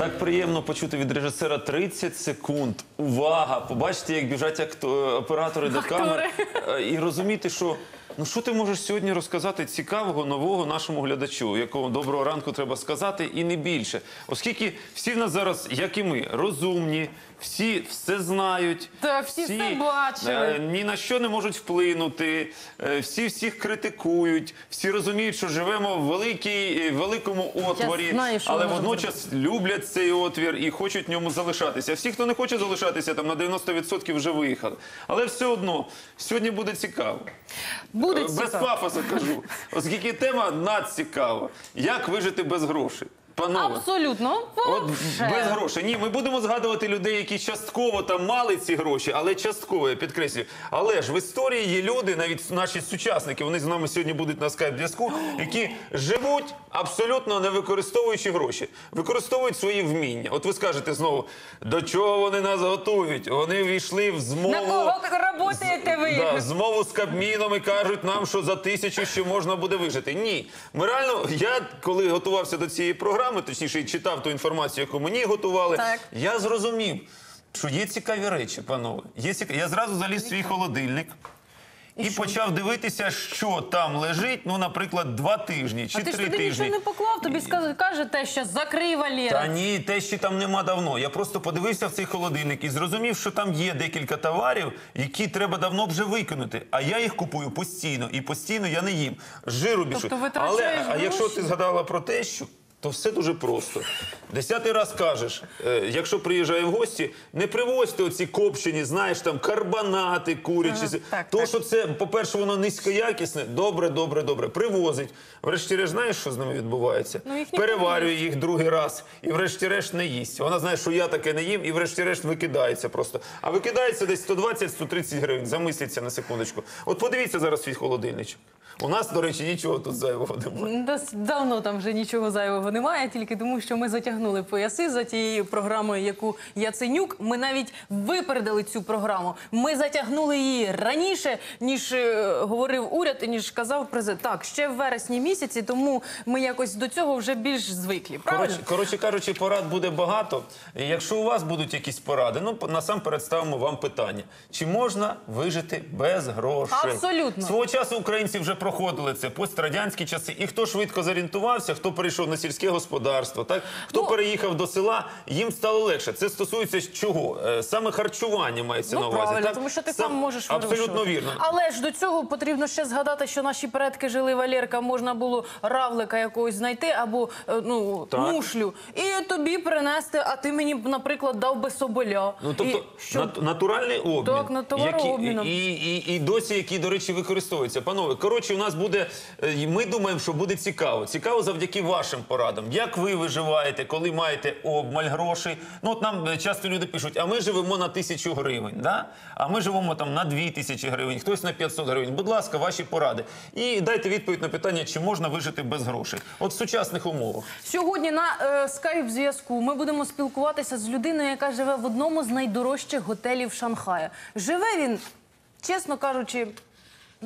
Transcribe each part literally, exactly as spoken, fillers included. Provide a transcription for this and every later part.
Так приємно почути від режисера тридцять секунд. Увага! Побачите, як біжать акто- оператори до камер. Е, І розуміти, що ну що ти можеш сьогодні розказати цікавого, нового нашому глядачу, якого доброго ранку треба сказати, і не більше. Оскільки всі в нас зараз, як і ми, розумні, всі все знають. Так, всі все бачили. е, ні на що не можуть вплинути, е, всі всіх критикують, всі розуміють, що живемо в великій, великому отворі, знаю, що але ми можемо водночас люблять цей отвір і хочуть в ньому залишатися. Всі, хто не хоче залишатися, там на дев'яносто відсотків вже виїхали. Але все одно, сьогодні буде цікаво. Буде Без цікаво. пафосу кажу. Оскільки тема надцікава. Як вижити без грошей? Панове. Абсолютно. От Вже. без грошей. Ні, ми будемо згадувати людей, які частково там мали ці гроші, але частково, я підкреслюю. Але ж в історії є люди, навіть наші сучасники, вони з нами сьогодні будуть на скайп-зв'язку, які живуть абсолютно не використовуючи гроші. Використовують свої вміння. От ви скажете знову, до чого вони нас готують? Вони ввійшли в змову... На кого працюєте ви? Да, змову з Кабміном і кажуть нам, що за тисячу ще можна буде вижити. Ні. Ми реально, я коли готувався до цієї програми, точніше, і читав ту інформацію, яку мені готували, Так. я зрозумів, що є цікаві речі, панове. Є цікаві... Я зразу заліз в свій холодильник і, почав дивитися, що там лежить, ну, наприклад, два тижні чи А ти ж три туди тижні. нічого не поклав, тобі скаже, каже те, що закрий, Валера. Та ні, те ще там нема давно. Я просто подивився в цей холодильник і зрозумів, що там є декілька товарів, які треба давно вже викинути. А я їх купую постійно, і постійно я не їм. Жиру більше. Тобто витрачаєш Але, а якщо гроші? ти згадала про те, що то все дуже просто. Десятий раз кажеш, е, якщо приїжджає в гості, не привозьте оці копчені, знаєш, там, карбонати, курячі. Ага, так, То, так. що це, по-перше, воно низькоякісне, добре, добре, добре. Привозить. Врешті-решт, знаєш, що з ними відбувається? Ну, їх ніхто Переварює їх другий раз і врешті-решт не їсть. Вона знає, що я таке не їм, і врешті-решт викидається просто. А викидається десь сто двадцять - сто тридцять гривень. Замисліться на секундочку. От подивіться зараз свій холодильничок. У нас, до речі, нічого тут зайвого немає. Дос- Давно там вже нічого зайвого немає, тільки тому, що ми затягнули пояси за тією програмою, яку Яценюк. Ми навіть випередили цю програму. Ми затягнули її раніше, ніж е, говорив уряд, і ніж казав президент. Так, ще в вересні місяці, тому ми якось до цього вже більш звиклі. Правильно? Коротше, коротше кажучи, порад буде багато. І якщо у вас будуть якісь поради, ну, насамперед ставимо вам питання. Чи можна вижити без грошей? Абсолютно. Свого часу українці вже проходили це, пострадянські часи. І хто швидко зорієнтувався, хто перейшов на сільське господарство, так? Хто Ну, переїхав до села, їм стало легше. Це стосується чого? Е, Саме харчування мається Ну, на увазі. правильно, так? тому що ти Сам- сам можеш Абсолютно вирощувати. вірно. Але ж до цього потрібно ще згадати, що наші предки жили, Валерка, можна було равлика якогось знайти або е, ну, Так. мушлю, і тобі принести, а ти мені, наприклад, дав би соболя. Ну, тобто, І що? нат- натуральний обмін. Так, на товарообміном. Які- І, і, і досі, які, до речі, використовуються. Панове, коротше, у нас буде, е, і ми думаємо, що буде цікаво. Цікаво завдяки вашим порадам. Як ви виживаєте, коли маєте обмаль грошей? Ну, от нам е, часто люди пишуть, а ми живемо на тисячу гривень, да? А ми живемо там на дві тисячі гривень, хтось на п'ятсот гривень. Будь ласка, ваші поради. І дайте відповідь на питання, чи можна вижити без грошей. От в сучасних умовах. Сьогодні на е, скайп-зв'язку ми будемо спілкуватися з людиною, яка живе в одному з найдорожчих готелів Шанхая. Живе він, чесно кажучи, ну,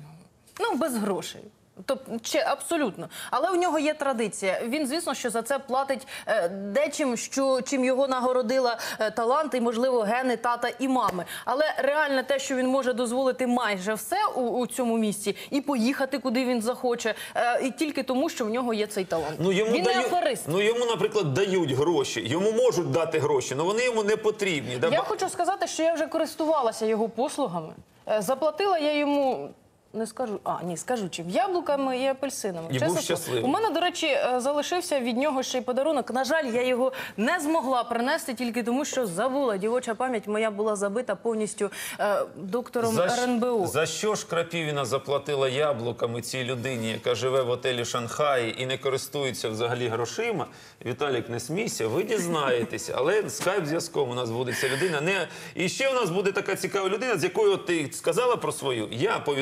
ну без грошей. Тобто, чи абсолютно. Але у нього є традиція. Він, звісно, що за це платить е, дечим, що, чим його нагородила е, талант і, можливо, гени тата і мами. Але реально те, що він може дозволити майже все у, у цьому місці і поїхати, куди він захоче, е, і тільки тому, що в нього є цей талант. Ну, йому він не дають, аферист. ну, йому, наприклад, дають гроші. Йому можуть дати гроші, але вони йому не потрібні. Да? Я Ба- хочу сказати, що я вже користувалася його послугами. Е, Заплатила я йому... Не скажу, а ні, скажу чим. Яблуками і апельсинами. І Чесно був слово. щасливий. У мене, до речі, е, залишився від нього ще й подарунок. На жаль, я його не змогла принести тільки тому, що забула. Дівоча пам'ять моя була забита повністю е, доктором За, Р Н Б У. за що ж Крапівіна заплатила яблуками цій людині, яка живе в готелі Шанхаї і не користується взагалі грошима? Віталік, не смійся, ви дізнаєтеся. Але скайп-зв'язком у нас буде ця людина. Не... І ще у нас буде така цікава людина, з якою от ти сказала про свою. Я повідомлю вам.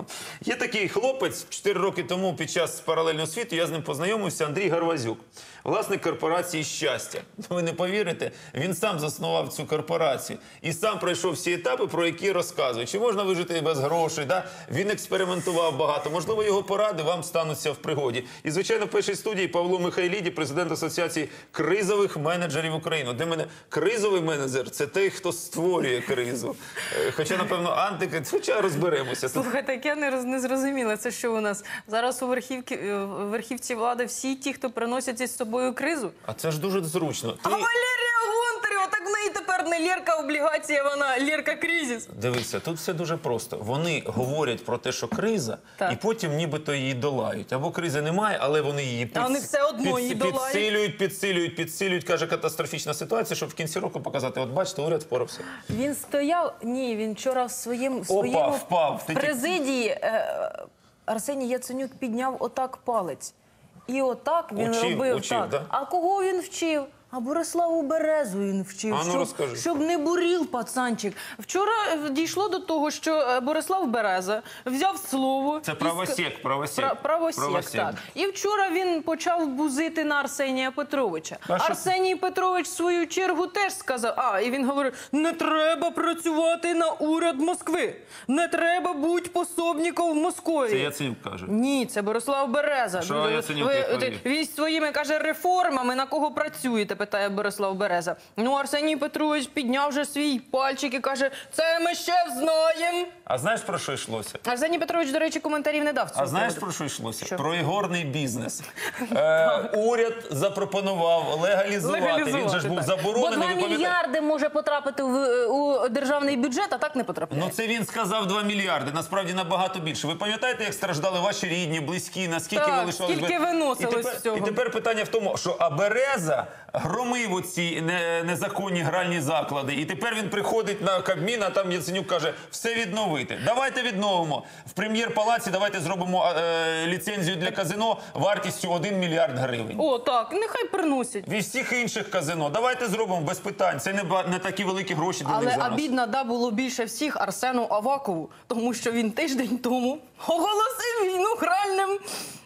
вам. Є такий хлопець, чотири роки тому під час паралельного світу я з ним познайомився, Андрій Гарвазюк, власник корпорації «Щастя». Ви не повірите, він сам заснував цю корпорацію і сам пройшов всі етапи, про які розказує. Чи можна вижити без грошей, да? Він експериментував багато, можливо, його поради вам стануться в пригоді. І, звичайно, в першій студії Павло Михайліді, президент Асоціації кризових менеджерів України. Для мене кризовий менеджер – це той, хто створює кризу. Е, Хоча, напевно, антикриза, хоча розберемося. Слухайте, так я не, роз- не зрозуміла, це що у нас? Зараз у верхівки, е, в верхівці влади всі ті, хто приносять із собою кризу? А це ж дуже зручно. Ти... А Валерія Гонтарєва, так в неї тепер не Лєрка облігація, вона Лєрка кризис. Дивися, тут все дуже просто. Вони говорять про те, що криза, Так. і потім нібито її долають. Або кризи немає, але вони її А вони все одно її долають. підсилюють, підсилюють, підсилюють. Каже, катастрофічна ситуація, щоб в кінці року показати, от бачите, уряд впорався. Він стояв, ні, він вчора в своєму, в своєму впав. Ти в президії е, Арсеній Яценюк підняв отак палець. І отак він Учив, робив учив, так. да? А кого він вчив? А Бориславу Березу він вчив, А ну, щоб, розкажи. щоб не бурів пацанчик. Вчора е, дійшло до того, що е, Борислав Береза взяв слово. Це і правосек, ска- правосек. Пра- правосек, Правосек. так. І вчора він почав бузити на Арсенія Петровича. А що- Арсеній Петрович в свою чергу теж сказав, а, і він говорить, не треба працювати на уряд Москви, не треба бути пособником в Москві. Це Яценюк каже. Ні, це Борислав Береза. Що ви, Яценюк ви, відповів? ви, ви своїми, каже, реформами на кого працюєте, питає Борислав Береза. Ну, Арсеній Петрович підняв вже свій пальчик і каже, це ми ще знаємо. А знаєш, про що йшлося? Арсеній Петрович, до речі, коментарів не дав. А знаєш, про що йшлося? Що? Про ігорний бізнес. Е, уряд запропонував легалізувати. Він же ж був так. заборонений. Бо ви два пам'ятаєте? мільярди може потрапити в, у державний бюджет, а так не потрапляє. Ну це він сказав два мільярди, насправді набагато більше. Ви пам'ятаєте, як страждали ваші рідні, близькі, наскільки Так, ви лишались? скільки без- виносилось і тепер, з цього. І тепер питання в тому, що а Береза громив оці не, незаконні гральні заклади. І тепер він приходить на Кабмін, а там Яценюк каже, все відновити. Давайте відновимо. В прем'єр-палаці давайте зробимо е, ліцензію для казино вартістю один мільярд гривень. О, так, нехай приносять. Від всіх інших казино. Давайте зробимо без питань. Це не, ба- не такі великі гроші для Але них зараз. обідно, да, було більше всіх Арсену Авакову, тому що він тиждень тому оголосив війну гральним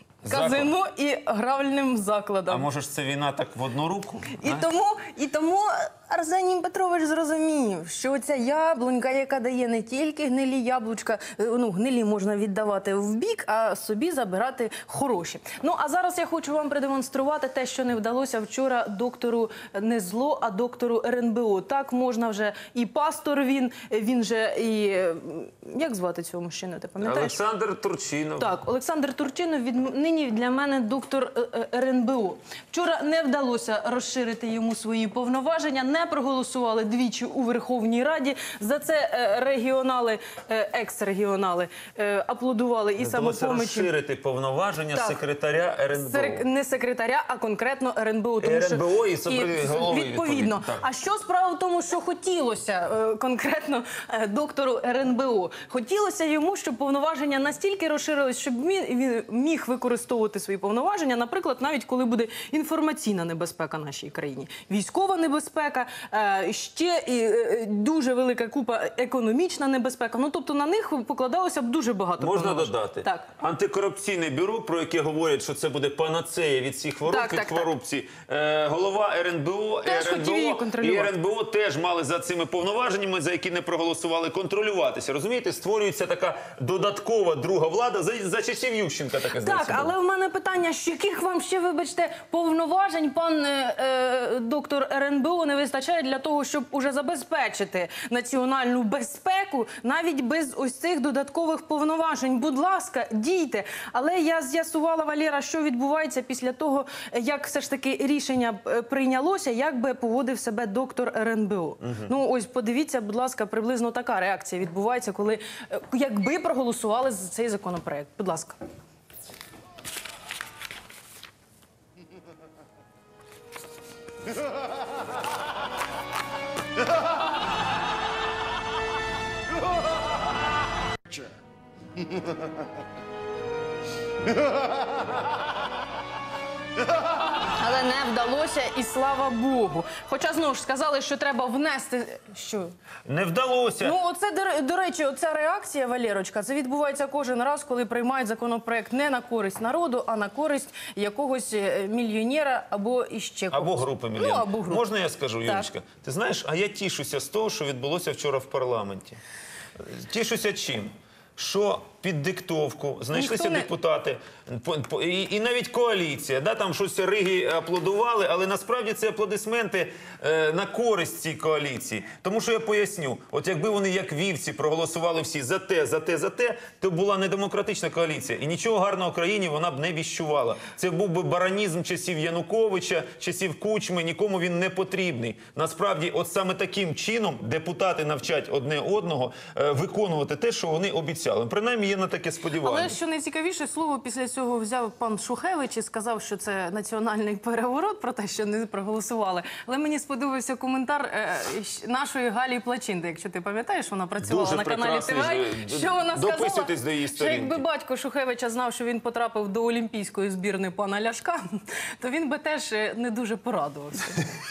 казино і гральним А закладам. може ж це війна так в одну руку? І а? тому, і тому Арсеній Петрович зрозумів, що ця яблунька, яка дає не тільки гнилі яблучка, е, ну, гнилі можна віддавати в бік, а собі забирати хороші. Ну, а зараз я хочу вам продемонструвати те, що не вдалося вчора доктору не зло, а доктору ер ен бе о. Так можна вже і пастор він, він же і... е, Як звати цього мужчину, ти пам'ятаєш? Олександр Турчинов. Так, Олександр Турчинов від нині для мене доктор е, е, ер ен бе о. Вчора не вдалося розширити йому свої повноваження, не проголосували двічі у Верховній Раді. За це е, регіонали, е, екс-регіонали е, аплодували і Вдалося самопомочі. розширити повноваження Так. секретаря ер ен бе о. Сер- Не секретаря, а конкретно ер ен бе о. Тому ер ен бе о і що- сопри- голови, відповідно. відповідно, так. А що справа в тому, що хотілося е, конкретно е, доктору ер ен бе о? Хотілося йому, щоб повноваження настільки розширились, щоб він, він міг використовувати свої повноваження, наприклад, навіть коли буде інформаційна небезпека нашій країні, військова небезпека, е, ще і е, дуже велика купа економічна небезпека. Ну, тобто на них покладалося б дуже багато Можна повноважень. додати? Так. Антикорупційне бюро, про яке говорять, що це буде панацея від всіх хвороб, Так, від так, так. корупції. Е, голова ер ен бе о, Теж ер ен хотів бе її о і контролювати. ер ен бе о теж мали за цими повноваженнями, за які не проголосували, контролюватися. Розумієте, створюється така додаткова друга влада. За, за часів Ющенка таке, здається, Так, було. але в мене питання, з яких вам ще, вибачте, повноважень пан е, е, доктор ер ен бе о не вистачає для того, щоб уже забезпечити національну безпеку навіть без ось цих додаткових повноважень. Будь ласка, дійте. Але я з'ясувала, Валера, що відбувається після того, як все ж таки рішення е, прийнялося, як би поводив себе доктор ер ен бе о. Ну, ось подивіться, будь ласка, приблизно така реакція відбувається, коли е, якби проголосували за цей законопроект. Будь ласка. Але але не вдалося, і слава Богу. Хоча, знову ж, сказали, що треба внести... Що? Не вдалося. Ну, оце, до, до речі, оця реакція, Валерочка, це відбувається кожен раз, коли приймають законопроект не на користь народу, а на користь якогось е, мільйонера або іще когось. Або групи мільйонів. Ну, або групи. Можна я скажу, Так. Юлічка? Ти знаєш, а я тішуся з того, що відбулося вчора в парламенті. Тішуся чим? Що під диктовку знайшлися Ніхто не- депутати, по- по- і, і навіть коаліція, да, там щось риги аплодували, але насправді це аплодисменти е, на користь цій коаліції. Тому що я поясню, от якби вони як вівці проголосували всі за те, за те, за те, то була не демократична коаліція. І нічого гарного країні вона б не віщувала. Це був би баранізм часів Януковича, часів Кучми, нікому він не потрібний. Насправді, от саме таким чином депутати навчать одне одного е, виконувати те, що вони обіцяли. Принаймні, є на таке сподівання. Але що найцікавіше, слово після цього взяв пан Шухевич і сказав, що це національний переворот про те, що не проголосували. Але мені сподобався коментар е, щ- нашої Галі Плачинди, якщо ти пам'ятаєш, вона працювала Дуже на каналі прекрасний, ТВ. е, Що вона сказала? дописуйтесь до її Що сторінки. якби батько Шухевича знав, що він потрапив до олімпійської збірної пана Ляшка, то він би теж е, не дуже порадувався.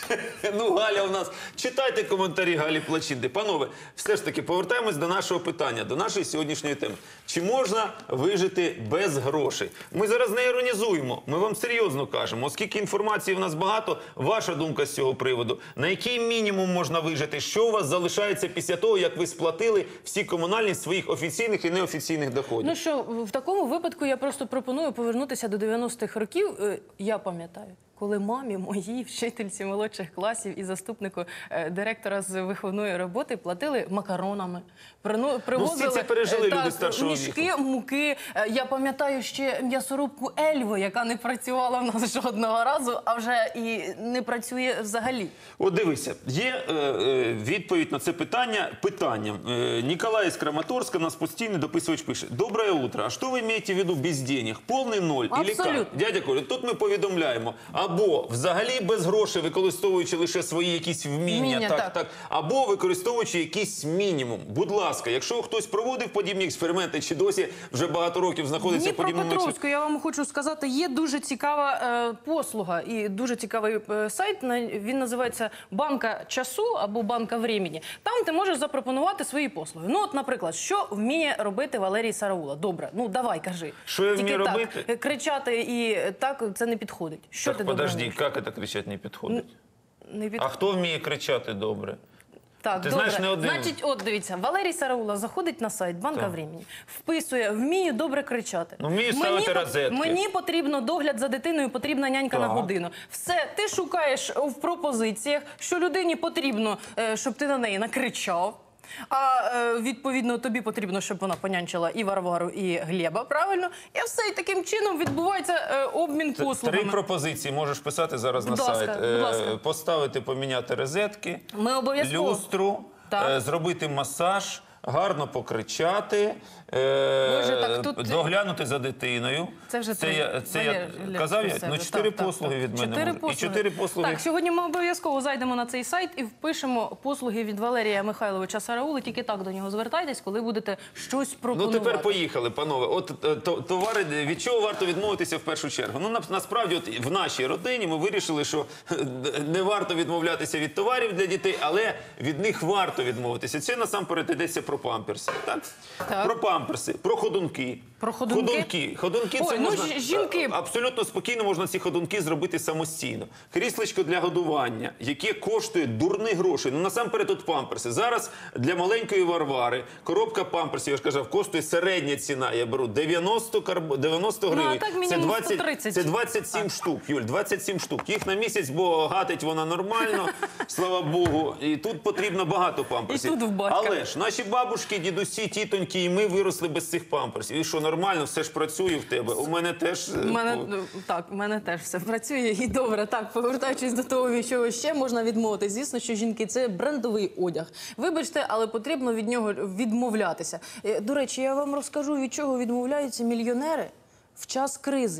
Ну, Галя у нас. Читайте коментарі Галі Плачинди. Панове, все ж таки, повертаємось до нашого питання, до нашої сьогоднішньої теми. Чи можна вижити без грошей? Ми зараз не іронізуємо, ми вам серйозно кажемо. Оскільки інформації в нас багато, ваша думка з цього приводу. На який мінімум можна вижити? Що у вас залишається після того, як ви сплатили всі комунальні з своїх офіційних і неофіційних доходів? Ну що, в такому випадку я просто пропоную повернутися до дев'яностих років. Е, Я пам'ятаю, коли мамі, моїй вчительці молодших класів і заступнику е, директора з виховної роботи платили макаронами, прино- привозили це пережили е, люди так, старшого мішки муки. Е, Я пам'ятаю ще м'ясорубку Ельву, яка не працювала в нас жодного разу, а вже і не працює взагалі. От дивися, є е, е, відповідь на це питання питанням. Е, Ніколай із Краматорська, нас постійний дописувач пише. Доброе утро. А що ви маєте в виду без денег? Повний ноль? Или Абсолютно. як? Дядя Коля, тут ми повідомляємо. Або взагалі без грошей, використовуючи лише свої якісь вміння, Вміння, так, так. так. Або використовуючи якийсь мінімум. Будь ласка, якщо хтось проводив подібні експерименти, чи досі вже багато років знаходиться в подібному експерименті. Дніпропетровську, я вам хочу сказати, є дуже цікава е, послуга і дуже цікавий е, сайт. На- Він називається «Банка часу» або «Банка времени». Там ти можеш запропонувати свої послуги. Ну, от, наприклад, що вміє робити Валерій Сараула? Добре, ну давай, кажи. Що я вмію Тільки так, робити? е, кричати і так, це не підходить. Що ти Так, добре подожди, вмієш? як це кричати не підходить? Не А підходить. хто вміє кричати добре? Так, Ти добре. знаєш, не один. Значить, от дивіться, Валерій Сараула заходить на сайт «Банка Так. времени», вписує «Вмію добре кричати». Ну, вмію ставити по- розетки. Мені потрібно догляд за дитиною, потрібна нянька на Так. годину. Все, ти шукаєш в пропозиціях, що людині потрібно, е, щоб ти на неї накричав. А е, відповідно тобі потрібно, щоб вона понянчила і Варвару, і Глеба, правильно? І все, і таким чином відбувається е, обмін Три послугами. пропозиції можеш писати зараз Будь на ласка, сайт. будь Е, ласка. Поставити, поміняти розетки, Ми обов'язково. люстру, Так. е, зробити масаж, гарно покричати, е, Боже, так тут- доглянути за дитиною. Це вже це ти, я, це я Валерій, казав, я? про себе. Ну, чотири Так, так, послуги так. від мене. Чотири можуть. І послуги. чотири послуги. Так, сьогодні ми обов'язково зайдемо на цей сайт і впишемо послуги від Валерія Михайловича Сараули. Тільки так до нього звертайтесь, коли будете щось Ну, пропонувати. тепер поїхали, панове. От е, то- товари, від чого варто відмовитися в першу чергу? Ну, на- насправді, от в нашій родині ми вирішили, що е, не варто відмовлятися від товарів для дітей, але від них варто відмовитися. Це насамперед йдеться про памперси. Так? Так. Про памперси, про ходунки. Про ходунки? Ходунки. Ходунки Ой, це ну, можна, ж- жінки- е, абсолютно спокійно можна ці ходунки зробити самостійно. Кріслечко для годування, яке коштує дурні гроші. Ну, насамперед, от памперси. Зараз для маленької Варвари коробка памперсів, я ж казав, коштує середня ціна. Я беру дев'яносто, карбо- дев'яносто Ну, а гривень. так це, мінімум двадцять, сто тридцять. це двадцять сім штук, Юль, двадцять сім штук. Їх на місяць, бо гатить вона нормально, слава Богу. І тут потрібно багато памперсів. І тут в батька. Але ж наші бабушки, дідусі, тітоньки і ми виросли без цих памперсів. І що, нормально, все ж працює в тебе. У мене теж... е, У мене, по- ну, так, у мене теж все працює і добре. Так, повертаючись до того, від чого ще можна відмовити. Звісно, що жінки – це брендовий одяг. Вибачте, але потрібно від нього відмовлятися. Е, До речі, я вам розкажу, від чого відмовляються мільйонери в час кризи.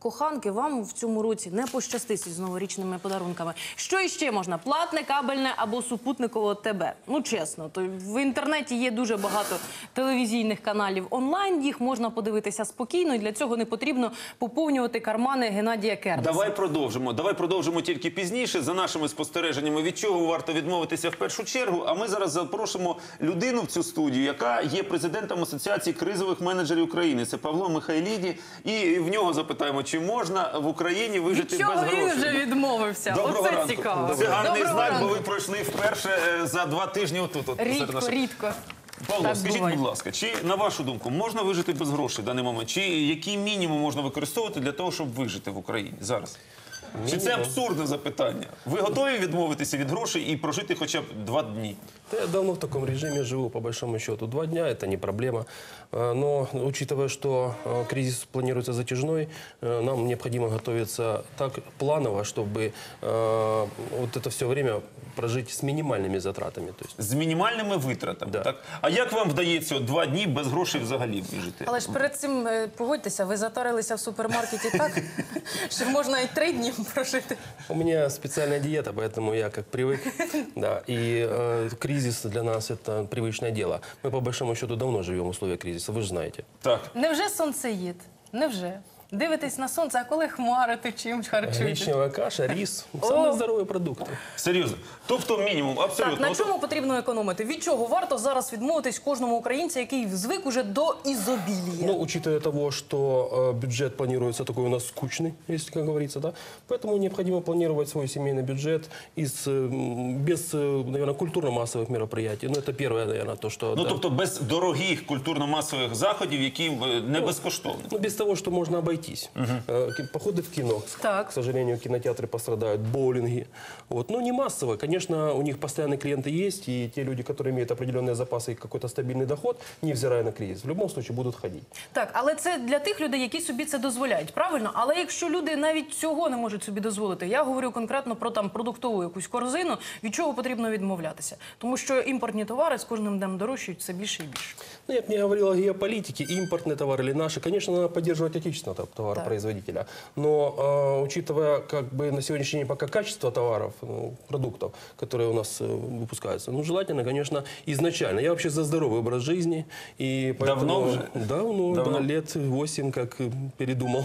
коханки, вам в цьому році не пощастить з новорічними подарунками. Що іще можна? Платне, кабельне або супутникове ТБ. Ну, чесно, то в інтернеті є дуже багато телевізійних каналів онлайн, їх можна подивитися спокійно, і для цього не потрібно поповнювати кармани Геннадія Кернеса. Давай продовжимо. Давай продовжимо тільки пізніше. За нашими спостереженнями, від чого варто відмовитися в першу чергу. А ми зараз запросимо людину в цю студію, яка є президентом Асоціації кризових менеджерів України. Це Павло Михайліді. І в нього запитаємо, чи можна в Україні вижити Від чого без грошей. він вже відмовився? Доброго Оце ранку. цікаво. Це гарний Доброго знак, ранку. бо ви пройшли вперше е, за два тижні отут. От, серед Рідко, наших- рідко. Павло, Так скажіть, буває. будь ласка, чи, на вашу думку, можна вижити без грошей в даний момент? Чи який мінімум можна використовувати для того, щоб вижити в Україні зараз? Чи це абсурдне запитання? Ви готові відмовитися від грошей і прожити хоча б два дні? Да, я давно в таком режиме живу, по большому счету. Два дня – это не проблема. А, Но, учитывая, что а, кризис планируется затяжной, а, нам необходимо готовиться так планово, чтобы а, вот это все время прожить с минимальными затратами. То есть, З мінімальними витратами, Да. так? А як вам вдається от два дні без грошей взагалі вижити? Але ж перед цим, е, погодьтеся, ви затарилися в супермаркеті так, що можна і три дні прожити. у меня специальная диета, поэтому я как привык. Да, и э, кризис для нас – это привычное дело. Мы, по большому счету, давно живем в условиях кризиса, вы же знаете. Так. Невже сонцеїд? Невже? Дивитесь на сонце, а коли хмари, то чим харчуєтесь? Гречневая каша, рис – самые здоровые продукты. Серйозно. Тобто мінімум, абсолютно. Так, на От- чому потрібно економити? Від чого варто зараз відмовитись кожному українцю, який звик уже до ізобілія? Ну, учитывая того, что э, бюджет планируется такой у нас скучный, если как говорится, да, поэтому необходимо планировать свой семейный бюджет из, э, м, без, э, наверное, культурно-массовых мероприятий. Ну, это первое, наверное, то, что... Ну, да. тобто без дорогих культурно-масових заходів, які е, не безкоштовні. Ну, без того, что можно обойтись. Э, ки- Походы в кино. Так. К сожалению, кинотеатры пострадают, боулинги. Вот. Ну, не массово. Конечно, у них постоянные клиенты есть, и те люди, которые имеют определенные запасы и какой-то стабильный доход, невзирая на кризис, в любом случае будут ходить. Так, але це для тих людей, які собі це дозволяють, правильно? Але якщо люди навіть цього не можуть собі дозволити, я говорю конкретно про там продуктову якусь корзину, від чого потрібно відмовлятися? Тому що імпортні товари з кожним днем дорожчають все більше і більше. Ну, я бы не говорил о геополитике, импортный товар или наши. Конечно, надо поддерживать отечественного товаропроизводителя. Но, э, учитывая как бы на сегодняшний день пока качество товаров, ну, продуктов, которые у нас э, выпускаются, ну, желательно, конечно, изначально. Я вообще за здоровый образ жизни. И поэтому, Давно уже? Давно, Давно? да, лет восемь, как э, передумал.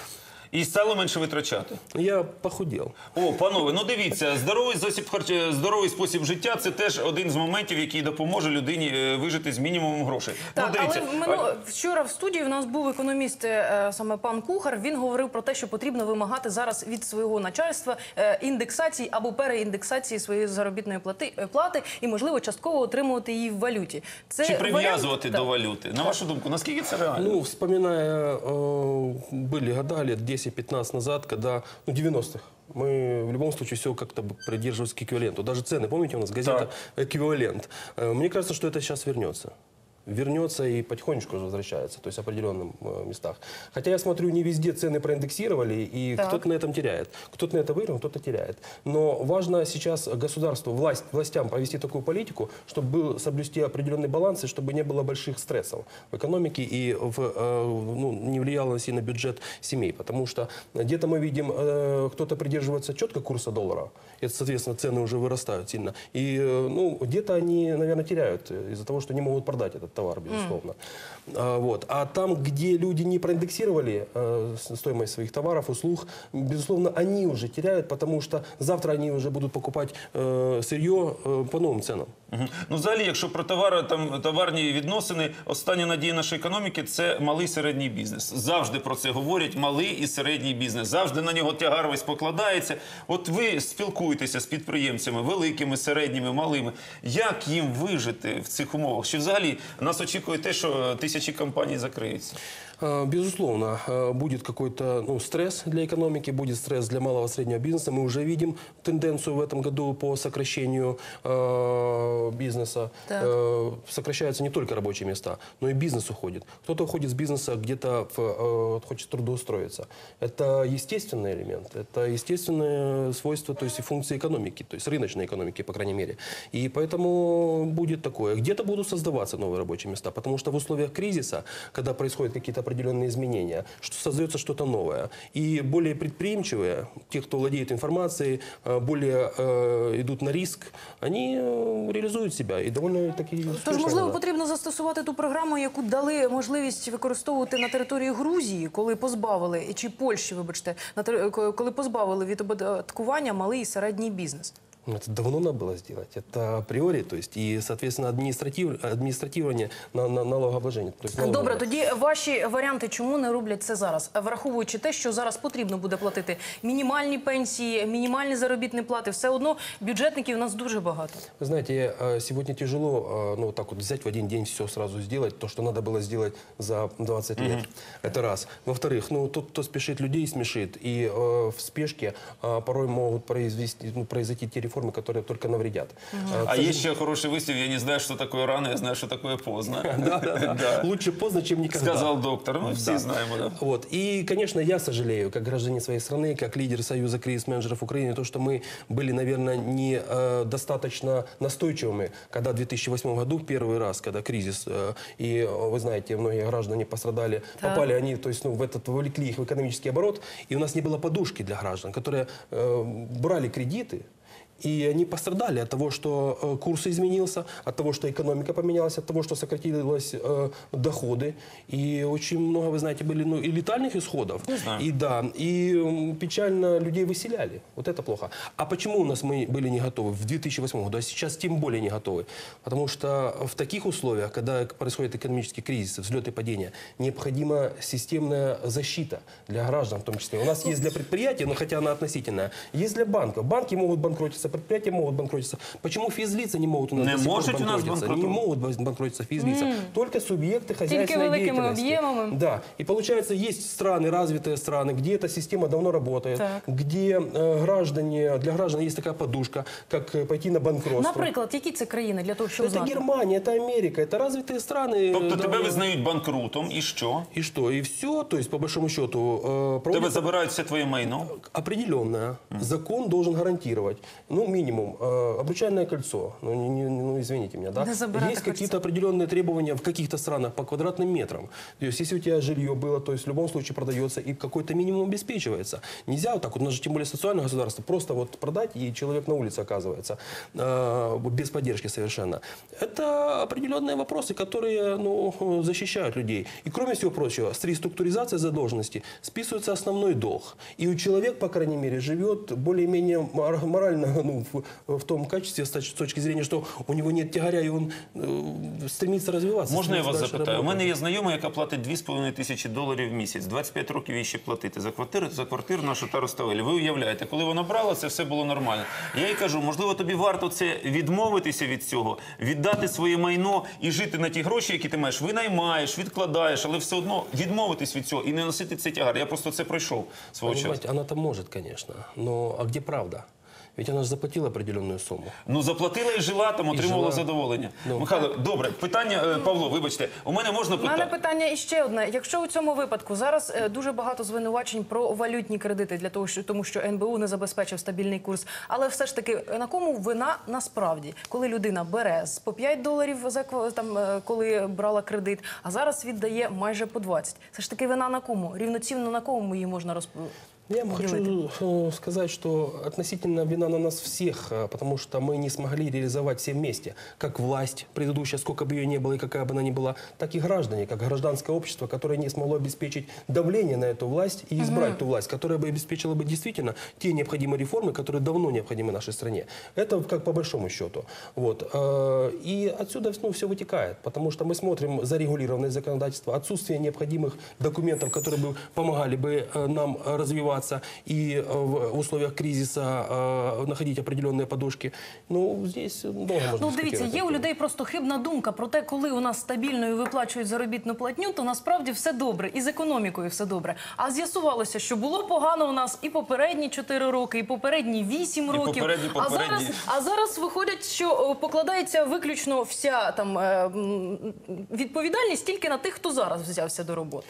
І стало менше витрачати. Я похудел. О, панове, ну дивіться, здоровий засіб харч... здоровий спосіб життя – це теж один з моментів, який допоможе людині е, вижити з мінімумом грошей. Так, ну, дивіться, але минуло, вчора в студії в нас був економіст, е, саме пан Кухар. Він говорив про те, що потрібно вимагати зараз від свого начальства е, індексації або переіндексації своєї заробітної плати, е, плати і, можливо, частково отримувати її в валюті. Це чи прив'язувати варіант? до Так. валюти? На вашу думку, наскільки це реально? Ну, вспоминая, э, были года, лет десять-пятнадцать назад, когда, ну, девяностых, мы в любом случае все как-то придерживались к эквиваленту. Даже цены, помните, у нас газета «Эквивалент». Э, Мне кажется, что это сейчас вернется. Вернется и потихонечку уже возвращается, то есть в определенных э, местах. Хотя я смотрю, не везде цены проиндексировали, и Так. кто-то на этом теряет. Кто-то на это выиграл, кто-то теряет. Но важно сейчас государству, власть, властям повести такую политику, чтобы был, соблюсти определенный баланс, и чтобы не было больших стрессов в экономике и в, э, ну, не влияло на бюджет семей. Потому что где-то мы видим, э, кто-то придерживается четко курса доллара, и, соответственно, цены уже вырастают сильно. И э, ну, где-то они, наверное, теряют из-за того, что не могут продать этот товар, безусловно. А, вот. А там, где люди не проиндексировали э, с- стоимость своих товаров, услуг, безусловно, они уже теряют, потому что завтра они уже будут покупать э, сырье э, по новым ценам. Мгм. Ну, взагалі, якщо про товари, там, товарні відносини, остання надія нашої економіки – це малий і середній бізнес. Завжди про це говорять, малий і середній бізнес. Завжди на нього тягар весь покладається. От ви спілкуєтеся з підприємцями, великими, середніми, малими. Як їм вижити в цих умовах? Чи взагалі нас очікує те, що тисячі компаній закриються? Э, Безусловно, э, будет какой-то, ну, стресс для экономики, будет стресс для малого и среднего бизнеса. Мы уже видим тенденцию в этом году по сокращению э, бизнеса. Так. Э, сокращаются не только рабочие места, но и бизнес уходит. Кто-то уходит с бизнеса, где-то в, э, хочет трудоустроиться. Это естественный элемент, это естественное свойство, то есть и функции экономики, то есть рыночной экономики, по крайней мере. И поэтому будет такое. Где-то будут создаваться новые рабочие места, потому что в условиях кризиса, когда происходят какие-то определенные изменения, что создается что-то новое. И более предприимчивые, те, кто владеет информацией, э, более э, идут на риск, они э, реализуют себя и довольно таки Тож, успешно. можливо, Да. потрібно застосувати ту програму, яку дали можливість використовувати на території Грузії, коли позбавили, чи Польщі, вибачте, на тер- коли позбавили від оподаткування малий і середній бізнес. Ну, это давно надо было сделать. Это априори, то есть, и, соответственно, административ, администратирование на, на налогообложение. То есть Добре, налоговое. тоді ваші варіанти, чому не роблять це зараз? Враховуючи те, що зараз потрібно буде платити мінімальні пенсії, мінімальні заробітні плати, все одно бюджетників у нас дуже багато. Вы знаете, э, сегодня тяжело, э, ну, вот так вот взять в один день все сразу сделать, то, что надо было сделать за двадцать лет. Это раз. Во-вторых, ну, тот, кто спешит, людей смешит. И э, в спешке э, порой могут произвести, ну, произойти те реформы, которые только навредят. Э, к А сожалению- есть еще хороший выступ, я не знаю, что такое рано, я знаю, что такое поздно. Да, да, да. Да. Лучше поздно, чем никогда. Сказал доктор, мы все Да. знаем. Да. Вот. И, конечно, я сожалею, как гражданин своей страны, как лидер Союза кризис-менеджеров Украины, то, что мы были, наверное, не э, достаточно настойчивыми, когда в две тысячи восьмом году, первый раз, когда кризис, э, и, э, вы знаете, многие граждане пострадали, Так. попали они, то есть, ну, в этот, вовлекли их в экономический оборот, и у нас не было подушки для граждан, которые э, брали кредиты, и они пострадали от того, что э, курс изменился, от того, что экономика поменялась, от того, что сократились э, доходы. И очень много, вы знаете, были ну, и летальных исходов. знаю. И да, и м, печально людей выселяли. Вот это плохо. А почему у нас мы были не готовы в две тысячи восьмом году, а сейчас тем более не готовы? Потому что в таких условиях, когда происходит экономический кризис, взлет и падение, необходима системная защита для граждан в том числе. У нас есть для предприятий, но хотя она относительная, есть для банков. Банки могут банкротиться, предприятия могут банкротиться. Почему физлица не могут у нас Не до сих пор может у нас банкротиться? Не банкротировать? могут бан- банкротиться физлица. Только субъекты хозяйственной великими деятельности. объемами. Да. И получается, есть страны, развитые страны, где эта система давно работает, Так. где э, граждане, для граждан есть такая подушка, как э, пойти на банкротство. Наприклад, які це країни для того, щоб Это знати? Германия, это Америка, это развитые страны. Тобто э, тебе давно- визнають банкрутом, і що? И что? И все, то есть по большому счету э, Тебе проводится забирають все твоє майно? определенное. Закон должен гарантировать, ну, минимум, э, обручальное кольцо. Ну, не- не- ну, извините меня, да? Да забирать Есть кольцо. какие-то определенные требования в каких-то странах по квадратным метрам. То есть, если у тебя жилье было, то есть в любом случае продается и какой-то минимум обеспечивается. Нельзя вот так вот, у нас же тем более социальное государство, просто вот продать, и человек на улице оказывается, э, без поддержки совершенно. Это определенные вопросы, которые, ну, защищают людей. И кроме всего прочего, с реструктуризацией задолженности списывается основной долг. И у человека, по крайней мере, живет более-менее мор- морально, ну, в, в том качестве, с точ- с точки зрения, что у него нет тягаря, и он э, стремится развиваться. Можна я стремится вас дальше запитаю? У работать. мене є знайома, яка платить дві з половиною тисячі доларів в місяць. двадцять п'ять років їй ще платити за квартиру, за квартиру на Шотароставелі. Ви уявляєте, коли вона брала, це все було нормально. Я їй кажу, можливо, тобі варто це відмовитися від цього, віддати своє майно і жити на ті гроші, які ти маєш. Винаймаєш, відкладаєш, але все одно відмовитись від цього і не носити цей тягар. Я просто це пройшов свого часу. Понимаете, она-то может, конечно, но а где правда? Ведь она же заплатила определенную сумму. Ну, заплатила і жила, там отримувала жила. задоволення. Ну. Михайло, добре, питання, е, Павло, вибачте, у мене можна У мене питання? питання іще одне. Якщо у цьому випадку зараз е, дуже багато звинувачень про валютні кредити для того, що тому що ен бе у не забезпечив стабільний курс, але все ж таки на кому вина насправді, коли людина бере з по п'ять доларів за ква- там, е, коли брала кредит, а зараз віддає майже по двадцять. Це ж таки вина на кому? Рівноцінно на кому її можна розповідати? Я вам хочу э, сказать, что относительно вина на нас всех, э, потому что мы не смогли реализовать все вместе, как власть предыдущая, сколько бы ее ни было и какая бы она ни была, так и граждане, как гражданское общество, которое не смогло обеспечить давление на эту власть и избрать ту власть, которая бы обеспечила бы действительно те необходимые реформы, которые давно необходимы нашей стране. Это как по большому счету. Вот. Э, И отсюда, ну, все вытекает, потому что мы смотрим зарегулированное законодательство, отсутствие необходимых документов, которые бы помогали бы э, нам э, развиваться и э, в условиях кризиса э, находить определенные подушки. Ну, здесь долго можно Ну, дискутировать дивіться, на є эту у тему. людей просто хибна думка про те, коли у нас стабільно і виплачують заробітну платню, то насправді все добре, і з економікою все добре. А з'ясувалося, що було погано у нас і попередні чотири роки, і попередні вісім років. попередні, А зараз, попередні. а зараз виходить, що о, покладається виключно вся там е, м, відповідальність тільки на тих, хто зараз взявся до роботи.